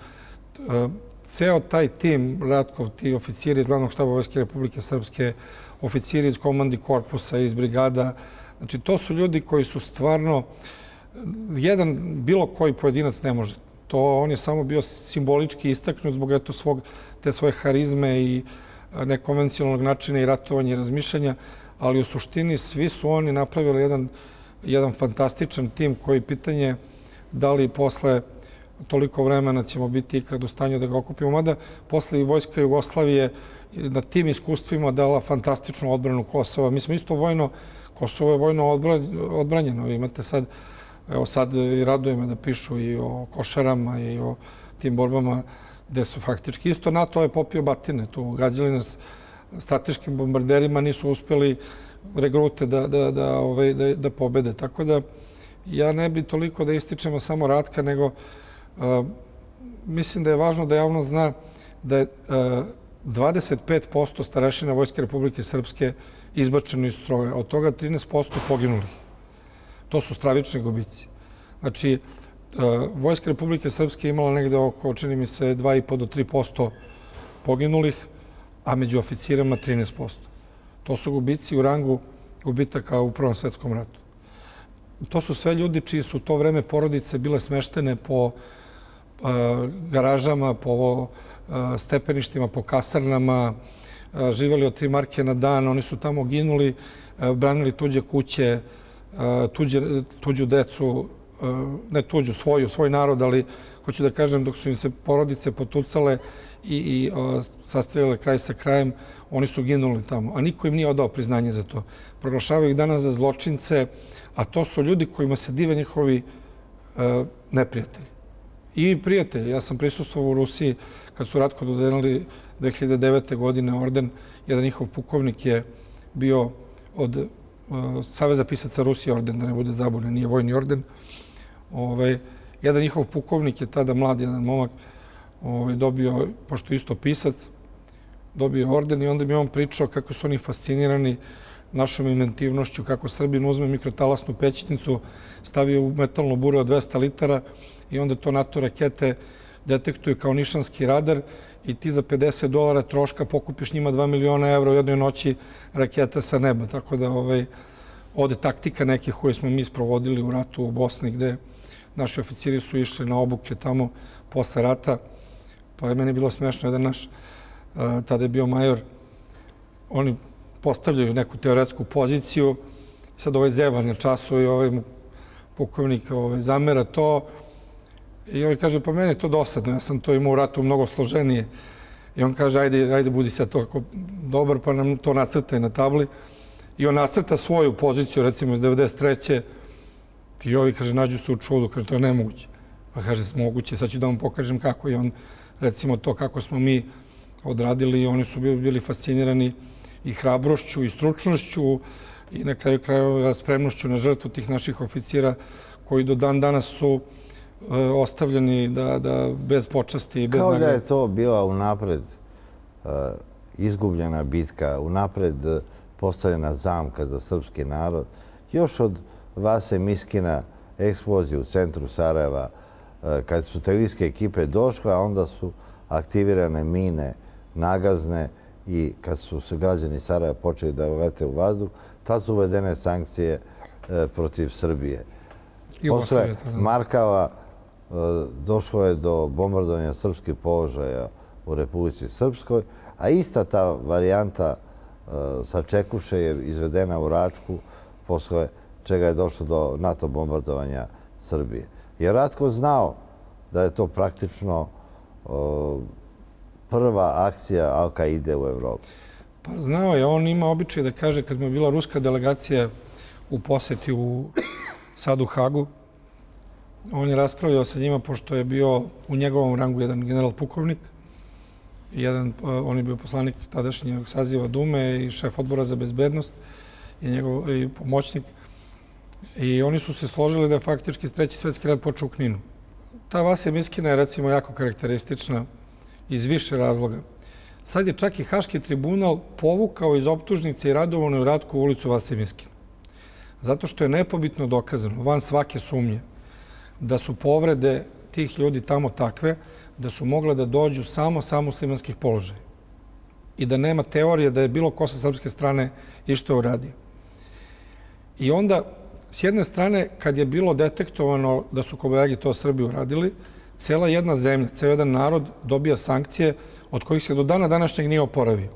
ceo taj tim, Ratkov, ti oficiri iz Glavnog štaba Vojske Republike Srpske, oficiri iz komandi korpusa, iz brigada, znači to su ljudi koji su stvarno, jedan bilo koji pojedinac ne može. To on je samo bio simbolički istaknut zbog eto svog, te svoje harizme i nekonvencionalnog načina i ratovanja i razmišljanja, ali u suštini svi su oni napravili jedan, jedan fantastičan tim koji pitanje da li posle toliko vremena ćemo biti ikad u stanju da ga okupimo. Mada posle i Vojska Jugoslavije na tim iskustvima dala fantastičnu odbranu Kosova. Mi smo isto vojno, Kosovo je vojno odbranjeno. Imate sad, evo sad i raduje me da pišu i o Košarama i o tim borbama gde su faktički isto NATO je popio batine. Tu gađali nas strateškim bombarderima, nisu uspeli regrute da, da, da, ovaj, da, da pobede. Tako da ja ne bi toliko da ističemo samo Ratka, nego uh, mislim da je važno da javnost zna da je uh, dvadeset pet posto starešina Vojske Republike Srpske izbačeno iz stroja, od toga trinaest posto poginulih. To su stravični gubici. Znači, Vojska Republike Srpske imala negde oko, čini mi se, dva i po do tri posto poginulih, a među oficirama trinaest posto. To su gubici u rangu gubitaka u Prvom svetskom ratu. To su sve ljudi čiji su u to vreme porodice bile smeštene po garažama, po stepeništima, po kasarnama, živjeli od tri marke na dan, oni su tamo ginuli, branili tuđe kuće, tuđe, tuđu decu, ne tuđu, svoju, svoj narod, ali hoću da kažem, dok su im se porodice potucale i, i sastavljale kraj sa krajem, oni su ginuli tamo, a niko im nije odao priznanje za to. Proglašavaju ih danas za zločince, a to su ljudi kojima se dive njihovi e, neprijatelji. I prijatelji. Ja sam prisustvovao u Rusiji kad su Ratko dodelili dve hiljade devete. godine orden. Jedan njihov pukovnik je bio od e, Saveza pisaca Rusije orden, da ne bude zabune, nije vojni orden. Ove, jedan njihov pukovnik je tada mlad, jedan momak, ove, dobio, pošto isto pisac, dobio orden i onda mi on pričao kako su oni fascinirani našom inventivnošću, kako Srbin uzme mikrotalasnu pećnicu, stavi u metalnu buru od dvesta litara i onda to NATO rakete detektuju kao nišanski radar i ti za pedeset dolara troška pokupiš njima dva miliona evra u jednoj noći raketa sa neba. Tako da ovaj, ode taktika nekih koje smo mi sprovodili u ratu u Bosni, gde naši oficiri su išli na obuke tamo posle rata. Pa je meni bilo smešno, jedan naš, tada je bio major, oni postavljaju neku teoretsku poziciju, sad ovaj zevan na času i ovaj pukovnik ovaj, zamera to i ovaj kaže, pa meni je to dosadno, ja sam to imao u ratu mnogo složenije. I on kaže, ajde, ajde budi sad toliko dobar, pa nam to nacrtaj na tabli. I on nacrta svoju poziciju, recimo iz devedeset treće. I ovi, kaže, nađu se u čudu, kaže, to je nemoguće. Pa kaže, moguće, sad ću da vam pokažem kako. I on, recimo to kako smo mi odradili, i oni su bili, bili fascinirani i hrabrošću i stručnošću i na kraju krajeva spremnošću na žrtvu tih naših oficira koji do dan danas su e, ostavljeni da, da bez počasti i bez
Kao
nagrade.
da je to bila unapred e, izgubljena bitka, unapred postavljena zamka za srpski narod. Još od Vase Miskina eksplozije u centru Sarajeva, e, kad su televizijske ekipe došle, a onda su aktivirane mine nagazne i kad su se građani Sarajeva počeli da lete u vazduh, tad su uvedene sankcije e, protiv Srbije. Posle Markava e, došlo je do bombardovanja srpskih položaja u Republici Srpskoj, a ista ta varijanta e, sa Čekuše je izvedena u Račku, posle čega je došlo do NATO bombardovanja Srbije. Jer Ratko znao da je to praktično e, prva akcija Al-Kaide u Evropi.
Pa znao je, on ima običaj da kaže kad mu je bila ruska delegacija u poseti u, sad u Hagu, on je raspravljao sa njima pošto je bio u njegovom rangu jedan general pukovnik, jedan, on je bio poslanik tadašnjeg saziva Dume i šef odbora za bezbednost i njegov i pomoćnik. I oni su se složili da je faktički treći svetski rat počeo u Kninu. Ta Vasja Miskina je recimo jako karakteristična iz više razloga. Sad je čak i Haški tribunal povukao iz optužnice i Radovanu i Ratku ulicu Vasje Miskina. Zato što je nepobitno dokazano, van svake sumnje, da su povrede tih ljudi tamo takve da su mogle da dođu samo sa muslimanskih položaja i da nema teorije da je bilo ko sa srpske strane išta uradio. I onda, s jedne strane, kad je bilo detektovano da su kobajagi to Srbi uradili, cela jedna zemlja, ceo jedan narod dobija sankcije od kojih se do dana današnjeg nije oporavio.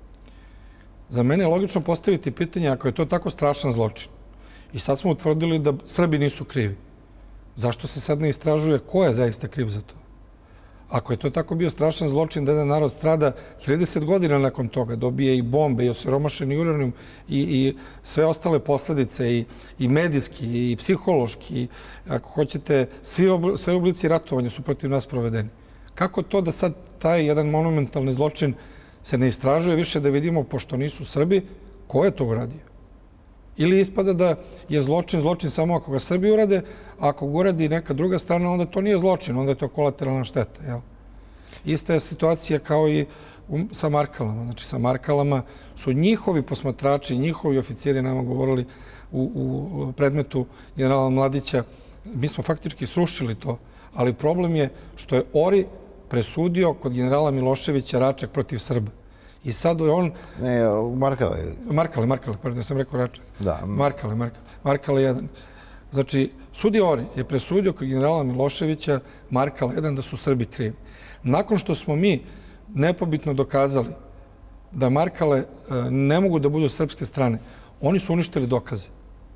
Za mene je logično postaviti pitanje ako je to tako strašan zločin. I sad smo utvrdili da Srbi nisu krivi. Zašto se sad ne istražuje ko je zaista kriv za to? Ako je to tako bio strašan zločin da jedan narod strada trideset godina nakon toga, dobije i bombe, i osiromašeni uranijum, i, i sve ostale posledice, i, i medijski, i psihološki, i, ako hoćete, svi obli, sve oblici ratovanja su protiv nas provedeni. Kako to da sad taj jedan monumentalni zločin se ne istražuje više da vidimo, pošto nisu Srbi, ko je to uradio? Ili ispada da je zločin zločin samo ako ga Srbi urade, a ako ga uradi neka druga strana, onda to nije zločin, onda je to kolateralna šteta. Jel? Ista je situacija kao i sa Markalama. Znači, sa Markalama su njihovi posmatrači, njihovi oficiri nama govorili u, u predmetu generala Mladića. Mi smo faktički srušili to, ali problem je što je Ori presudio kod generala Miloševića Račak protiv Srba. I sad je on...
Ne, Markale.
Markale, Markale, pardon, sam rekao Račak.
Da.
Markale, Markale. Markale jedan. Znači, sudija Ori je presudio kod generala Miloševića Markale jedan da su Srbi krivi. Nakon što smo mi nepobitno dokazali da Markale ne mogu da budu srpske strane, oni su uništili dokaze.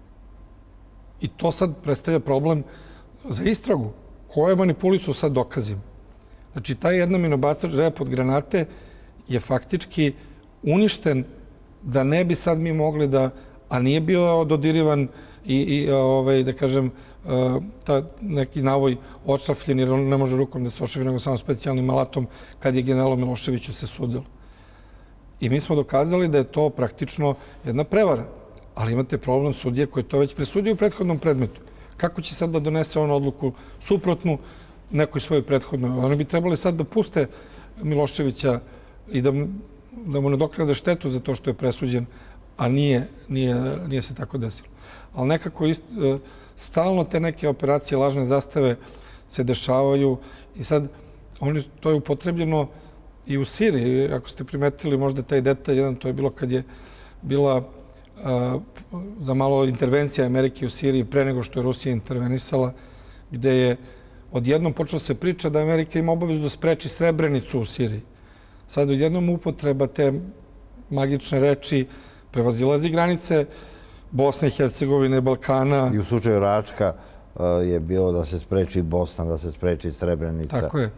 I to sad predstavlja problem za istragu. Koje manipulicu sad dokazima? Znači, taj jedna minobacač rep od granate je faktički uništen da ne bi sad mi mogli da, a nije bio dodirivan i, i ovaj, da kažem, ta neki navoj odšrafljen, jer on ne može rukom da se ošrafi, nego samo specijalnim alatom kad je generalu Miloševiću se sudilo. I mi smo dokazali da je to praktično jedna prevara. Ali imate problem sudije koji je to već presudio u prethodnom predmetu. Kako će sad da donese on odluku suprotnu nekoj svojoj prethodnoj? Oni bi trebali sad da puste Miloševića i da, da mu nadoknade štetu za to što je presuđen, a nije, nije, nije se tako desilo. Ali nekako ist, stalno te neke operacije lažne zastave se dešavaju i sad oni, to je upotrebljeno i u Siriji. Ako ste primetili možda taj detalj, jedan to je bilo kad je bila a, za malo intervencija Amerike u Siriji pre nego što je Rusija intervenisala, gde je odjednom počela se priča da Amerika ima obavezu da spreči Srebrenicu u Siriji. Sad odjednom upotreba te magične reči prevazilazi granice Bosne i Hercegovine, Balkana.
I u slučaju Račka je bilo da se spreči Bosna, da se spreči Srebrenica.
Tako je.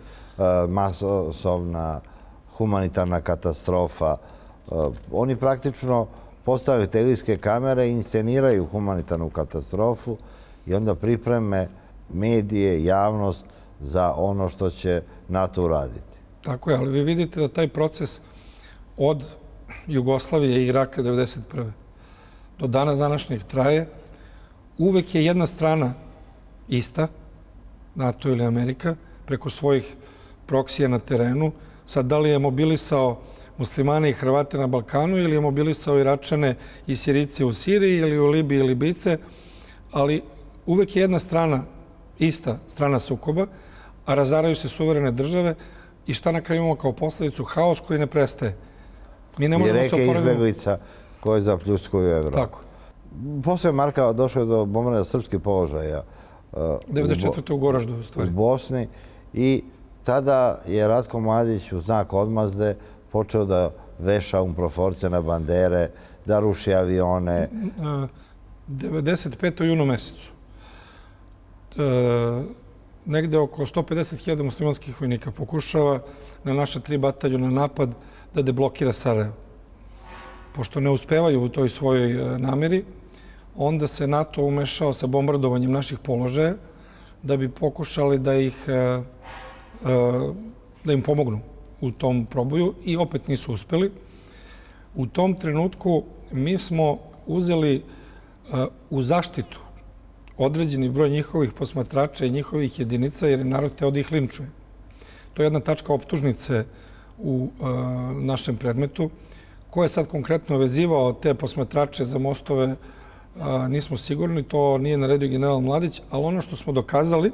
Masovna humanitarna katastrofa. Oni praktično postave televizijske kamere i insceniraju humanitarnu katastrofu i onda pripreme medije, javnost za ono što će NATO uraditi.
Tako je, ali vi vidite da taj proces od Jugoslavije i Iraka devedeset prve do dana današnjeg traje. Uvek je jedna strana ista, NATO ili Amerika, preko svojih proksija na terenu. Sad, da li je mobilisao muslimane i Hrvate na Balkanu ili je mobilisao Iračane i Sirice u Siriji ili u Libiji ili Libice, ali uvek je jedna strana ista strana sukoba, a razaraju se suverene države i šta na kraju imamo kao posledicu? Haos koji ne prestaje. Mi ne možemo se oporaviti.
I reke izbeglica koje zapljuskuju Evropu.
Tako.
Posle Marka došlo je do bombardovanja srpskih položaja
devedeset četvrte u Goraždu, u stvari.
U Bosni. I tada je Ratko Mladić u znak odmazde počeo da veša umproforce na bandere, da ruši avione.
devedeset pete u junu mesecu. Negde oko sto pedeset hiljada muslimanskih vojnika pokušava na naša tri bataljona napad da deblokira Sarajevo. pošto ne uspevaju u toj svojoj nameri, onda se NATO umešao sa bombardovanjem naših položaja da bi pokušali da ih da im pomognu u tom proboju i opet nisu uspeli. U tom trenutku mi smo uzeli u zaštitu određeni broj njihovih posmatrača i njihovih jedinica jer je narod hteo da ih linčuje. To je jedna tačka optužnice u našem predmetu. Ko je sad konkretno vezivao te posmatrače za mostove, nismo sigurni, to nije naredio general Mladić, ali ono što smo dokazali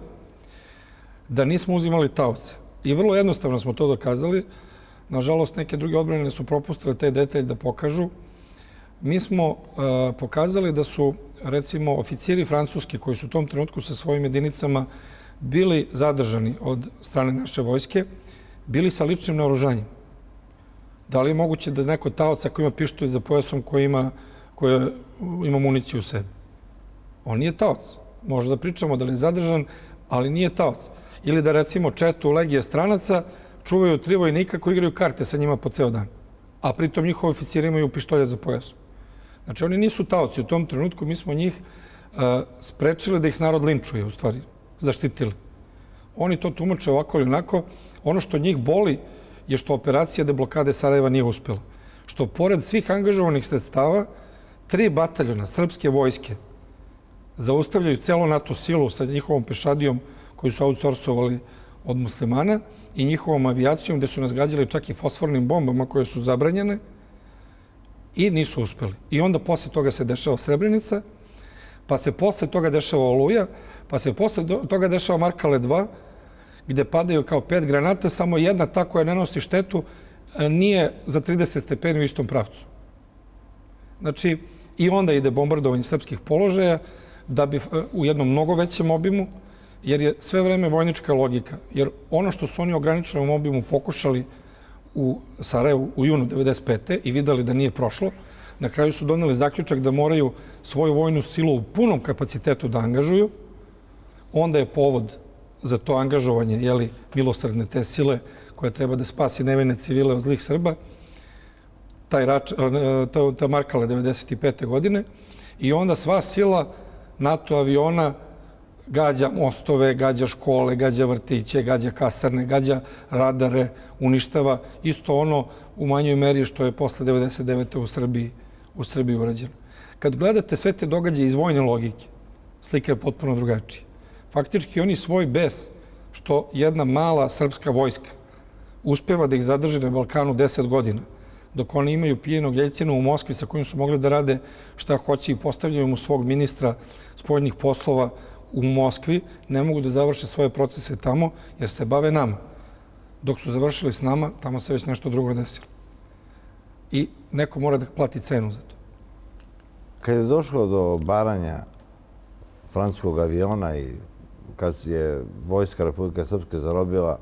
da nismo uzimali taoce. I vrlo jednostavno smo to dokazali. Nažalost, neke druge odbrane su propustile te detalje da pokažu. Mi smo pokazali da su, recimo, oficiri francuski koji su u tom trenutku sa svojim jedinicama bili zadržani od strane naše vojske, bili sa ličnim naoružanjem. Da li je moguće da neko taoc ako ima pištolj za pojasom koji ima, koji ima municiju u sebi? On nije taoc. Možda da pričamo da li je zadržan, ali nije taoc. Ili da, recimo, četu legije stranaca čuvaju tri vojnika koji igraju karte sa njima po ceo dan. A pritom njihovi oficiri imaju pištolje za pojasom. Znači, oni nisu taoci. U tom trenutku mi smo njih sprečili da ih narod linčuje, u stvari, zaštitili. Oni to tumače ovako ili onako. Ono što njih boli je što operacija deblokade Sarajeva nije uspela. Što pored svih angažovanih sredstava, tri bataljona srpske vojske zaustavljaju celu NATO silu sa njihovom pešadijom koju su outsourcovali od muslimana i njihovom avijacijom gde su nas gađali čak i fosfornim bombama koje su zabranjene i nisu uspeli. I onda posle toga se dešava Srebrenica, pa se posle toga dešava Oluja, pa se posle toga dešava Markale dva, gde padaju kao pet granata, samo jedna ta koja ne nosi štetu nije za trideset stepeni u istom pravcu. Znači, i onda ide bombardovanje srpskih položaja da bi u jednom mnogo većem obimu, jer je sve vreme vojnička logika. Jer ono što su oni u ograničenom obimu pokušali u Sarajevu u junu devedeset pete i videli da nije prošlo, na kraju su doneli zaključak da moraju svoju vojnu silu u punom kapacitetu da angažuju. Onda je povod za to angažovanje, jeli, milosrdne te sile koja treba da spasi nevine civile od zlih Srba, taj rač, ta Markale devedeset pete godine. I onda sva sila NATO aviona gađa mostove, gađa škole, gađa vrtiće, gađa kasarne, gađa radare, uništava isto ono u manjoj meri što je posle devedeset devete u Srbiji, u Srbiji urađeno. Kad gledate sve te događaje iz vojne logike, slika je potpuno drugačija. Faktički oni svoj bes što jedna mala srpska vojska uspeva da ih zadrži na Balkanu deset godina, dok oni imaju pijenog Jeljcina u Moskvi sa kojim su mogli da rade šta hoće i postavljaju mu svog ministra spoljnih poslova u Moskvi, ne mogu da završe svoje procese tamo jer se bave nama. Dok su završili s nama, tamo se već nešto drugo desilo. I neko mora da plati cenu za to.
Kad je došlo do baranja francuskog aviona i kad je Vojska Republike Srpske zarobila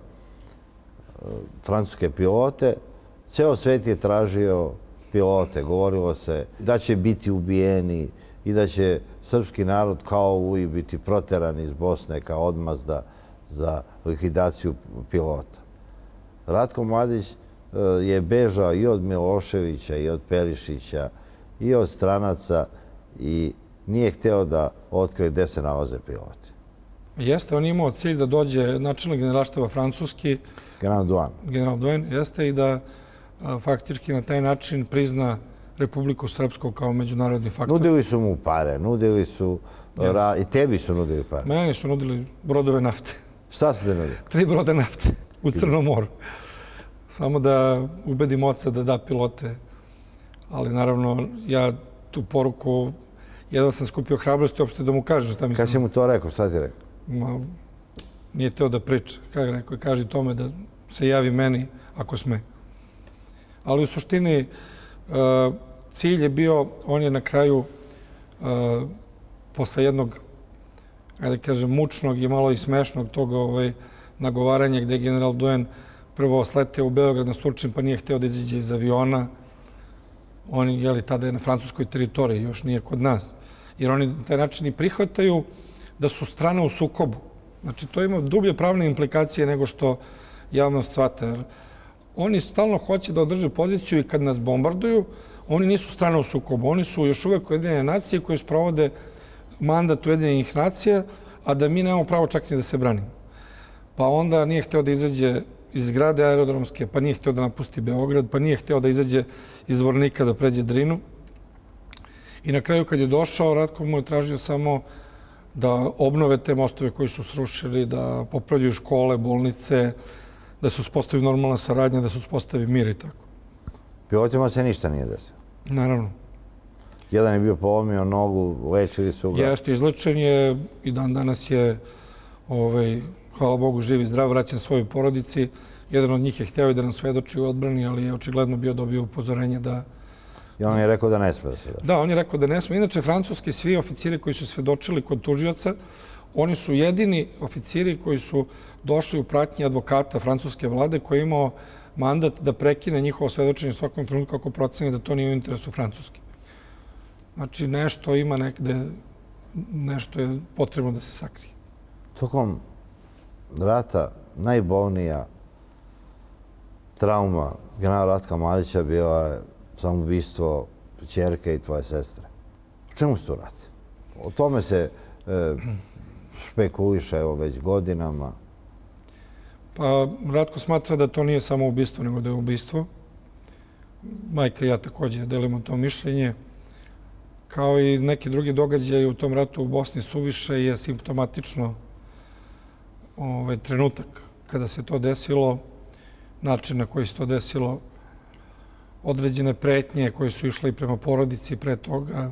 francuske pilote, ceo svet je tražio pilote. Govorilo se da će biti ubijeni i da će srpski narod kao Oluji biti proteran iz Bosne kao odmazda za likvidaciju pilota. Ratko Mladić je bežao i od Miloševića i od Perišića i od stranaca i nije hteo da otkrije gde se nalaze piloti.
Jeste, on je imao cilj da dođe načelnik generalštaba francuski,
General Duan.
General Duan, jeste, i da faktički na taj način prizna Republiku Srpsku kao međunarodni faktor.
Nudili su mu pare, nudili su, i tebi su nudili pare.
Meni su nudili brodove nafte.
Šta su te nudili?
Tri broda nafte u Crnom moru. Samo da ubedim oca da da pilote. Ali naravno, ja tu poruku, jedva sam skupio hrabrosti uopšte da mu kažem šta mi sam...
Kad si mu to rekao, šta ti rekao?
Ma, nije teo da priča. Kako rekao, kaži tome da se javi meni ako sme. Ali u suštini, cilj je bio, on je na kraju, posle jednog, ajde kažem, mučnog i malo i smešnog tog nagovaranja gde je general Duan prvo sleteo u Beograd na Surčin pa nije hteo da izađe iz aviona. Oni, jeli, tada je na francuskoj teritoriji, još nije kod nas. Jer oni na taj način i prihvataju da su strane u sukobu. Znači, to ima dublje pravne implikacije nego što javnost shvata. Oni stalno hoće da održe poziciju i kad nas bombarduju, Oni nisu strana u sukobu, oni su još uvek Ujedinjene nacije koje sprovode mandat Ujedinjenih nacija, a da mi nemamo pravo čak ni da se branimo. Pa onda nije hteo da izađe iz zgrade aerodromske, pa nije hteo da napusti Beograd, pa nije hteo da izađe iz Zvornika da pređe Drinu. I na kraju kad je došao, Ratko mu je tražio samo da obnove te mostove koji su srušili, da popravljaju škole, bolnice, da se uspostavi normalna saradnja, da se uspostavi mir i tako.
Pilotima se ništa nije desilo.
Naravno.
Jedan je bio polomio nogu, lečili su ga.
Jeste, izlečen je i dan danas je, ovaj, hvala Bogu, živ i zdrav, vraćan svojoj porodici. Jedan od njih je hteo i da nam svedoči u odbrani, ali je očigledno bio dobio upozorenje da...
I on je rekao da ne sme da svedoči.
Da, on je rekao da ne sme. Inače, francuski svi oficiri koji su svedočili kod tužioca, oni su jedini oficiri koji su došli u pratnji advokata francuske vlade koji je imao mandat da prekine njihovo svedočenje u svakom trenutku ako proceni da to nije u interesu Francuske. Znači, nešto ima negde, nešto je potrebno da se sakrije.
Tokom rata najbolnija trauma generala Ratka Mladića bila je samoubistvo ćerke i tvoje sestre. O čemu se tu radi? O tome se e, špekuliše evo već godinama.
Pa, Ratko smatra da to nije samo ubistvo, nego da je ubistvo. Majka i ja također delimo to mišljenje. Kao i neki drugi događaji u tom ratu u Bosni suviše je simptomatično ovaj, trenutak kada se to desilo, način na koji se to desilo, određene pretnje koje su išle i prema porodici pre toga.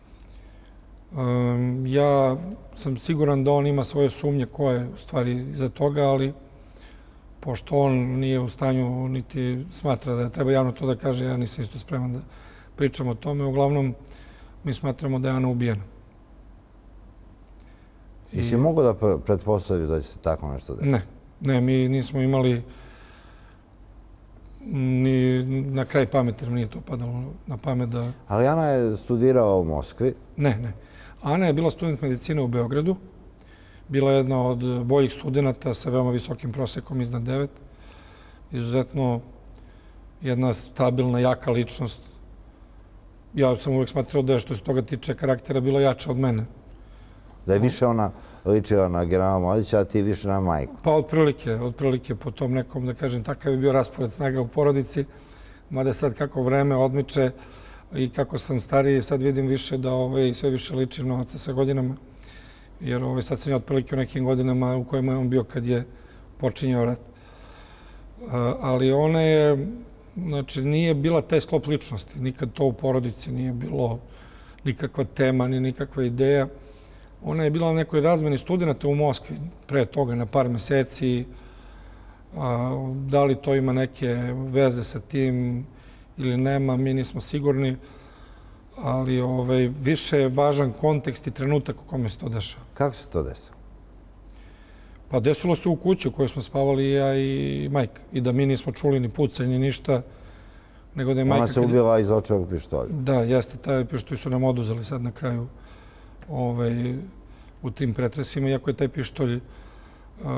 Um, ja sam siguran da on ima svoje sumnje ko je u stvari iza toga, ali pošto on nije u stanju niti smatra da treba javno to da kaže, ja nisam isto spreman da pričam o tome. Uglavnom, mi smatramo da je Ana ubijena.
I si mogu da pretpostaviš da će se tako nešto desiti?
Ne, ne, mi nismo imali ni na kraj pameti, nam nije to padalo na pamet da...
Ali Ana je studirala u Moskvi.
Ne, ne. Ana je bila student medicine u Beogradu. Bila je jedna od boljih studenta sa veoma visokim prosekom iznad devet. Izuzetno jedna stabilna, jaka ličnost. Ja sam uvijek smatrao da je što se toga tiče karaktera bila jača od mene.
Da je više ona ličila na generala Mladića, a ti više na majku.
Pa otprilike, otprilike po tom nekom, da kažem, takav je bio raspored snaga u porodici. Mada sad kako vreme odmiče i kako sam stariji, sad vidim više da ovaj, sve više ličim na oca sa godinama. Jer ovaj, sad sam je otprilike u nekim godinama u kojima je on bio kad je počinjao rat. Ali ona je, znači, nije bila taj sklop ličnosti. Nikad to u porodici nije bilo nikakva tema, ni nikakva ideja. Ona je bila na nekoj razmeni studenta u Moskvi pre toga, na par meseci. Da li to ima neke veze sa tim ili nema, mi nismo sigurni. Ali ovaj, više je važan kontekst i trenutak u kome se to dešava.
Kako se to desilo?
Pa desilo se u kući u kojoj smo spavali i ja i majka. I da mi nismo čuli ni pucanje, ni ništa. Nego da je majka...
Ona se ubila iz očevog pištolja.
Da, jeste. Taj pištolj su nam oduzeli sad na kraju ovaj, u tim pretresima. Iako je taj pištolj uh,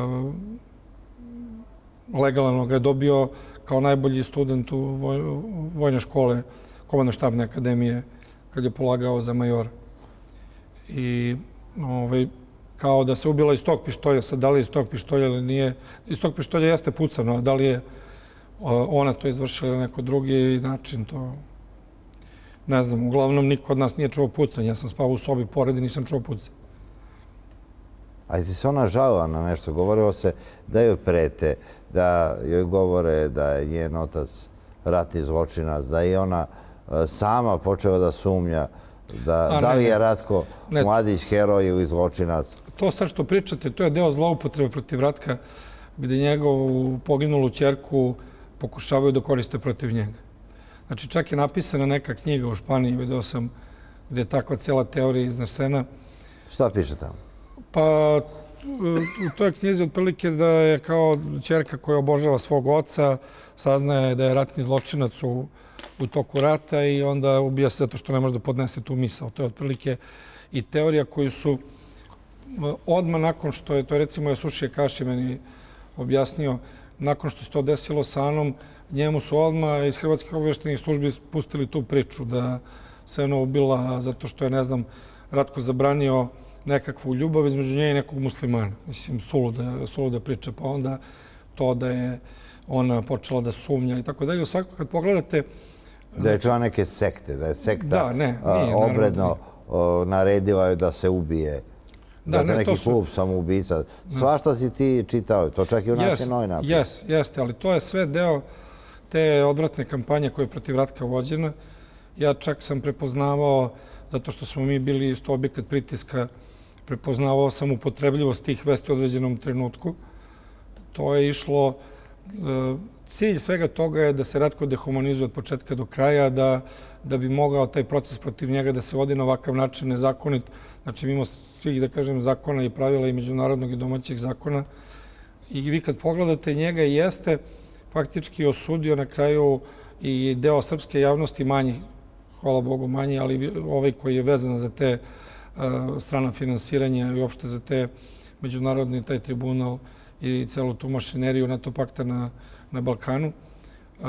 legalno ga je dobio kao najbolji student u voj, vojne škole, komandno-štabne akademije, kad je polagao za majora. I ovaj, kao da se ubila iz tog pištolja, sad da li iz tog pištolja ili nije, iz tog pištolja jeste pucano, a da li je ona to izvršila na neko drugi način, to ne znam. Uglavnom, niko od nas nije čuo pucanje. Ja sam spavao u sobi pored i nisam čuo pucanje.
A ti se ona žalila na nešto? Govorilo se da joj prete, da joj govore da je njen otac ratni zločinac, da je ona sama počela da sumnja da, da li je Ratko ne, Mladić heroj ili zločinac.
To sad što pričate, to je deo zloupotrebe protiv Ratka, gde njegovu poginulu ćerku pokušavaju da koriste protiv njega. Znači, čak je napisana neka knjiga u Španiji, vidio sam, gde je takva cijela teorija iznesena.
Šta piše tamo?
Pa, u toj knjizi otprilike da je kao ćerka koja obožava svog oca, saznaje da je ratni zločinac u, u toku rata i onda ubija se zato što ne može da podnese tu misao. To je otprilike i teorija koju su odmah nakon što je, to je recimo Jasušije Kaši meni objasnio, nakon što se to desilo sa Anom, njemu su odmah iz hrvatskih obavještajnih službi pustili tu priču da se ona ubila zato što je, ne znam, Ratko zabranio nekakvu ljubav između nje i nekog muslimana. Mislim, suluda, suluda priča. Pa onda to da je ona počela da sumnja i tako dalje. Svako kad pogledate...
Da je član neke sekte, da je sekta
da, ne, nije,
obredno naravno, naredila je da se ubije. Da, da je neki
su...
klub samoubica. Svašta si ti čitao, to čak i u nas je novina.
Jes, jeste, ali to je sve deo te odvratne kampanje koja je protiv Ratka vođena. Ja čak sam prepoznavao, zato što smo mi bili isto objekat pritiska, prepoznavao sam upotrebljivost tih vesti u određenom trenutku. To je išlo... Cilj svega toga je da se Ratko dehumanizuje od početka do kraja, da, da bi mogao taj proces protiv njega da se vodi na ovakav način nezakonit. Znači, mimo svih, da kažem, zakona i pravila i međunarodnog i domaćih zakona. I vi kad pogledate njega, jeste faktički osudio na kraju i deo srpske javnosti manji, hvala Bogu manji, ali ovaj koji je vezan za te uh, strana finansiranja i uopšte za te međunarodni taj tribunal i celu tu mašineriju NATO pakta na, na Balkanu. Uh,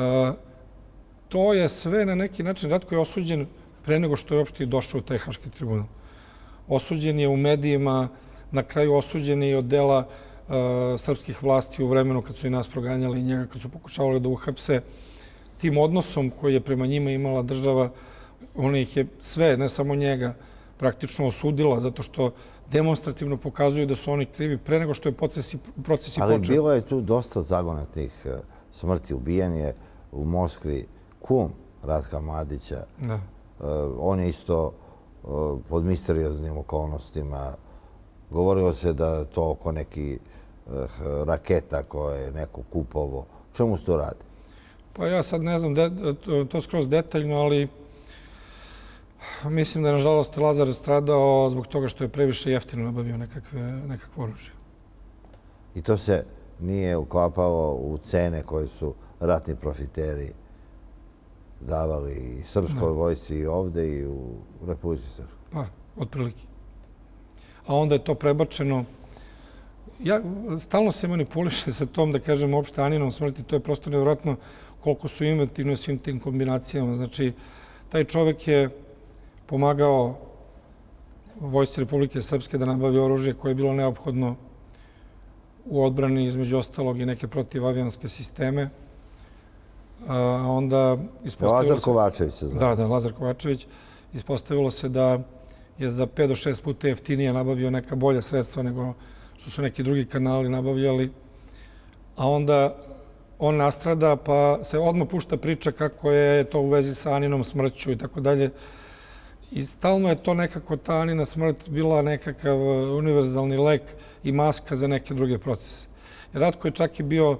to je sve na neki način, Ratko je osuđen pre nego što je uopšte došao u taj Haški tribunal. Osuđen je u medijima, na kraju osuđen je i od dela uh, srpskih vlasti u vremenu kad su i nas proganjali i njega, kad su pokušavali da uhapse. Tim odnosom koji je prema njima imala država, ona ih je sve, ne samo njega, praktično osudila, zato što demonstrativno pokazuju da su oni krivi pre nego što je proces i počeo.
Ali bilo je tu dosta zagonetnih smrti. Ubijen je u Moskvi kum Ratka Mladića.
Da.
On je isto pod misterioznim okolnostima. Govorilo se da to oko neki raketa koje je neko kupovo. Čemu se to radi?
Pa ja sad ne znam to skroz detaljno, ali mislim da je, nažalost, Lazar stradao zbog toga što je previše jeftino nabavio nekakvo oružje.
I to se nije uklapalo u cene koje su ratni profiteri davali i srpskoj vojsci i ovde i u Republici Srpskoj?
Pa, otprilike. A onda je to prebačeno. Ja stalno se manipuliše sa tom, da kažem, uopšte Aninom smrti. To je prosto nevjerojatno koliko su inventivni svim tim kombinacijama. Znači, taj čovek je pomagao vojsci Republike Srpske da nabavi oružje koje je bilo neophodno u odbrani, između ostalog, i neke protivavionske sisteme. A onda
Lazar Kovačević se zna.
Da, da, Lazar Kovačević. Ispostavilo se da je za pet do šest puta jeftinije nabavio neka bolja sredstva nego što su neki drugi kanali nabavljali. A onda on nastrada, pa se odmah pušta priča kako je to u vezi sa Aninom smrću i tako dalje. I stalno je to nekako, ta Anina smrt, bila nekakav univerzalni lek i maska za neke druge procese. Jer Ratko je čak i bio,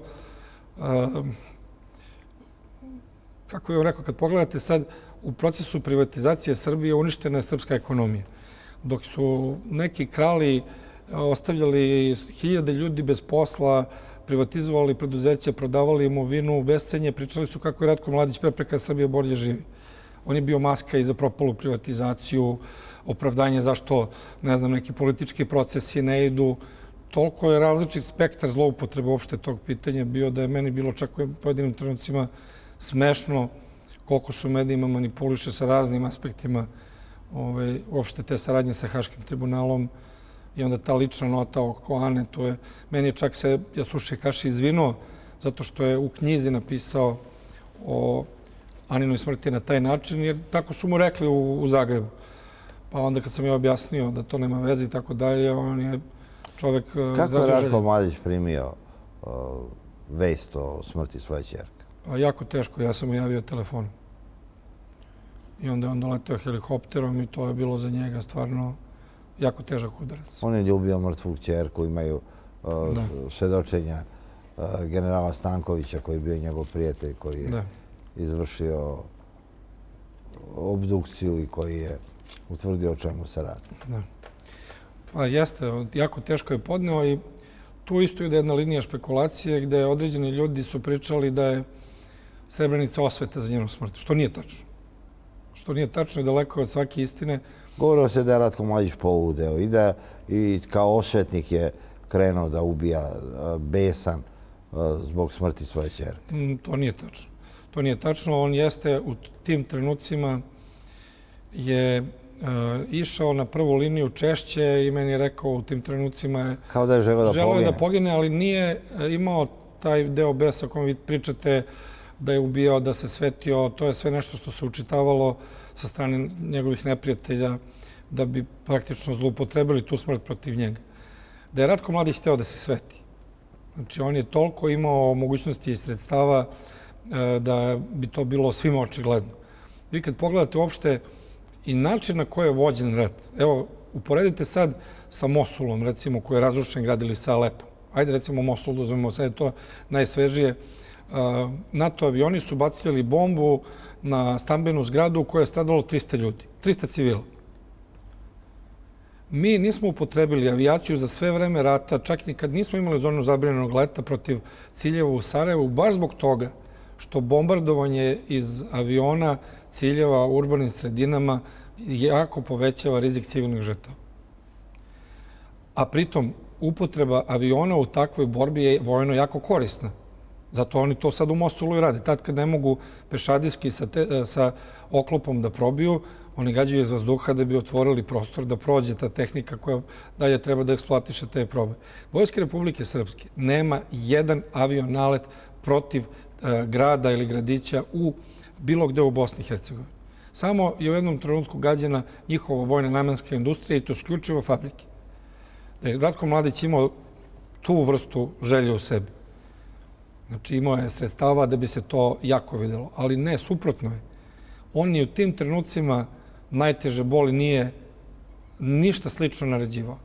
kako je rekao, kad pogledate sad, u procesu privatizacije Srbije uništena je srpska ekonomija. Dok su neki krali ostavljali hiljade ljudi bez posla, privatizovali preduzeća, prodavali imovinu, bescenje, pričali su kako je Ratko Mladić prepreka Srbije bolje živi. On je bio maska i za propalu privatizaciju, opravdanje zašto, ne znam, neki politički procesi ne idu. Toliko je različit spektar zloupotreba uopšte tog pitanja bio da je meni bilo čak u pojedinim trenucima smešno koliko su medijima manipuliše sa raznim aspektima uopšte te saradnje sa Haškim tribunalom. I onda ta lična nota oko Ane, to je, meni je čak se Jasuše Kaši izvinuo zato što je u knjizi napisao o Aninoj smrti na taj način, jer tako su mu rekli u, u Zagrebu. Pa onda kad sam ja objasnio da to nema veze i tako dalje, on je čovek...
Kako je Ratko Mladić primio uh, vest o smrti svoje ćerke?
Pa jako teško, ja sam mu javio telefonom. I onda je on doleteo helikopterom i to je bilo za njega stvarno jako težak udarac.
On je ljubio mrtvu ćerku, imaju uh, svedočenja uh, generala Stankovića koji je bio njegov prijatelj, koji je da. izvršio obdukciju i koji je utvrdio o čemu se radi.
Da. Pa jeste, jako teško je podneo i tu isto ide jedna linija špekulacije gde određeni ljudi su pričali da je Srebrenica osveta za njenu smrt, što nije tačno. Što nije tačno i daleko od svake istine.
Govorilo se da je Ratko Mladić poludeo i da i kao osvetnik je krenuo da ubija besan zbog smrti svoje ćerke.
To nije tačno. To nije tačno. On jeste u tim trenucima je išao na prvu liniju češće i meni je rekao u tim trenucima je...
Kao da je želeo da pogine.
Želeo je da pogine, ali nije imao taj deo besa o kojem vi pričate da je ubijao, da se svetio. To je sve nešto što se učitavalo sa strane njegovih neprijatelja da bi praktično zloupotrebili tu smrt protiv njega. Da je Ratko Mladić hteo da se sveti. Znači, on je toliko imao mogućnosti i sredstava da bi to bilo svima očigledno. Vi kad pogledate uopšte i način na koji je vođen rat, evo, uporedite sad sa Mosulom, recimo, koji je razrušen grad, ili sa Alepom. Ajde, recimo, Mosul, dozvemo, sad je to najsvežije. NATO avioni su bacili bombu na stambenu zgradu u kojoj je stradalo trista ljudi, trista civila. Mi nismo upotrebili avijaciju za sve vreme rata, čak i kad nismo imali zonu zabranjenog leta protiv ciljeva u Sarajevu, baš zbog toga što bombardovanje iz aviona ciljeva u urbanim sredinama jako povećava rizik civilnih žrtava. A pritom, upotreba aviona u takvoj borbi je vojno jako korisna. Zato oni to sad u Mosulu i rade. Tad kad ne mogu pešadijski sa, te, sa oklopom da probiju, oni gađaju iz vazduha da bi otvorili prostor da prođe ta tehnika koja dalje treba da eksploatiše te probe. Vojske Republike Srpske nema jedan avionalet protiv e, grada ili gradića u bilo gde u Bosni i Hercegovini. Samo je u jednom trenutku gađena njihova vojna namenska industrija i to isključivo fabrike. Da je Ratko Mladić imao tu vrstu želje u sebi. Znači, imao je sredstava da bi se to jako videlo. Ali ne, suprotno je. On je u tim trenucima najteže boli nije ništa slično naređivao.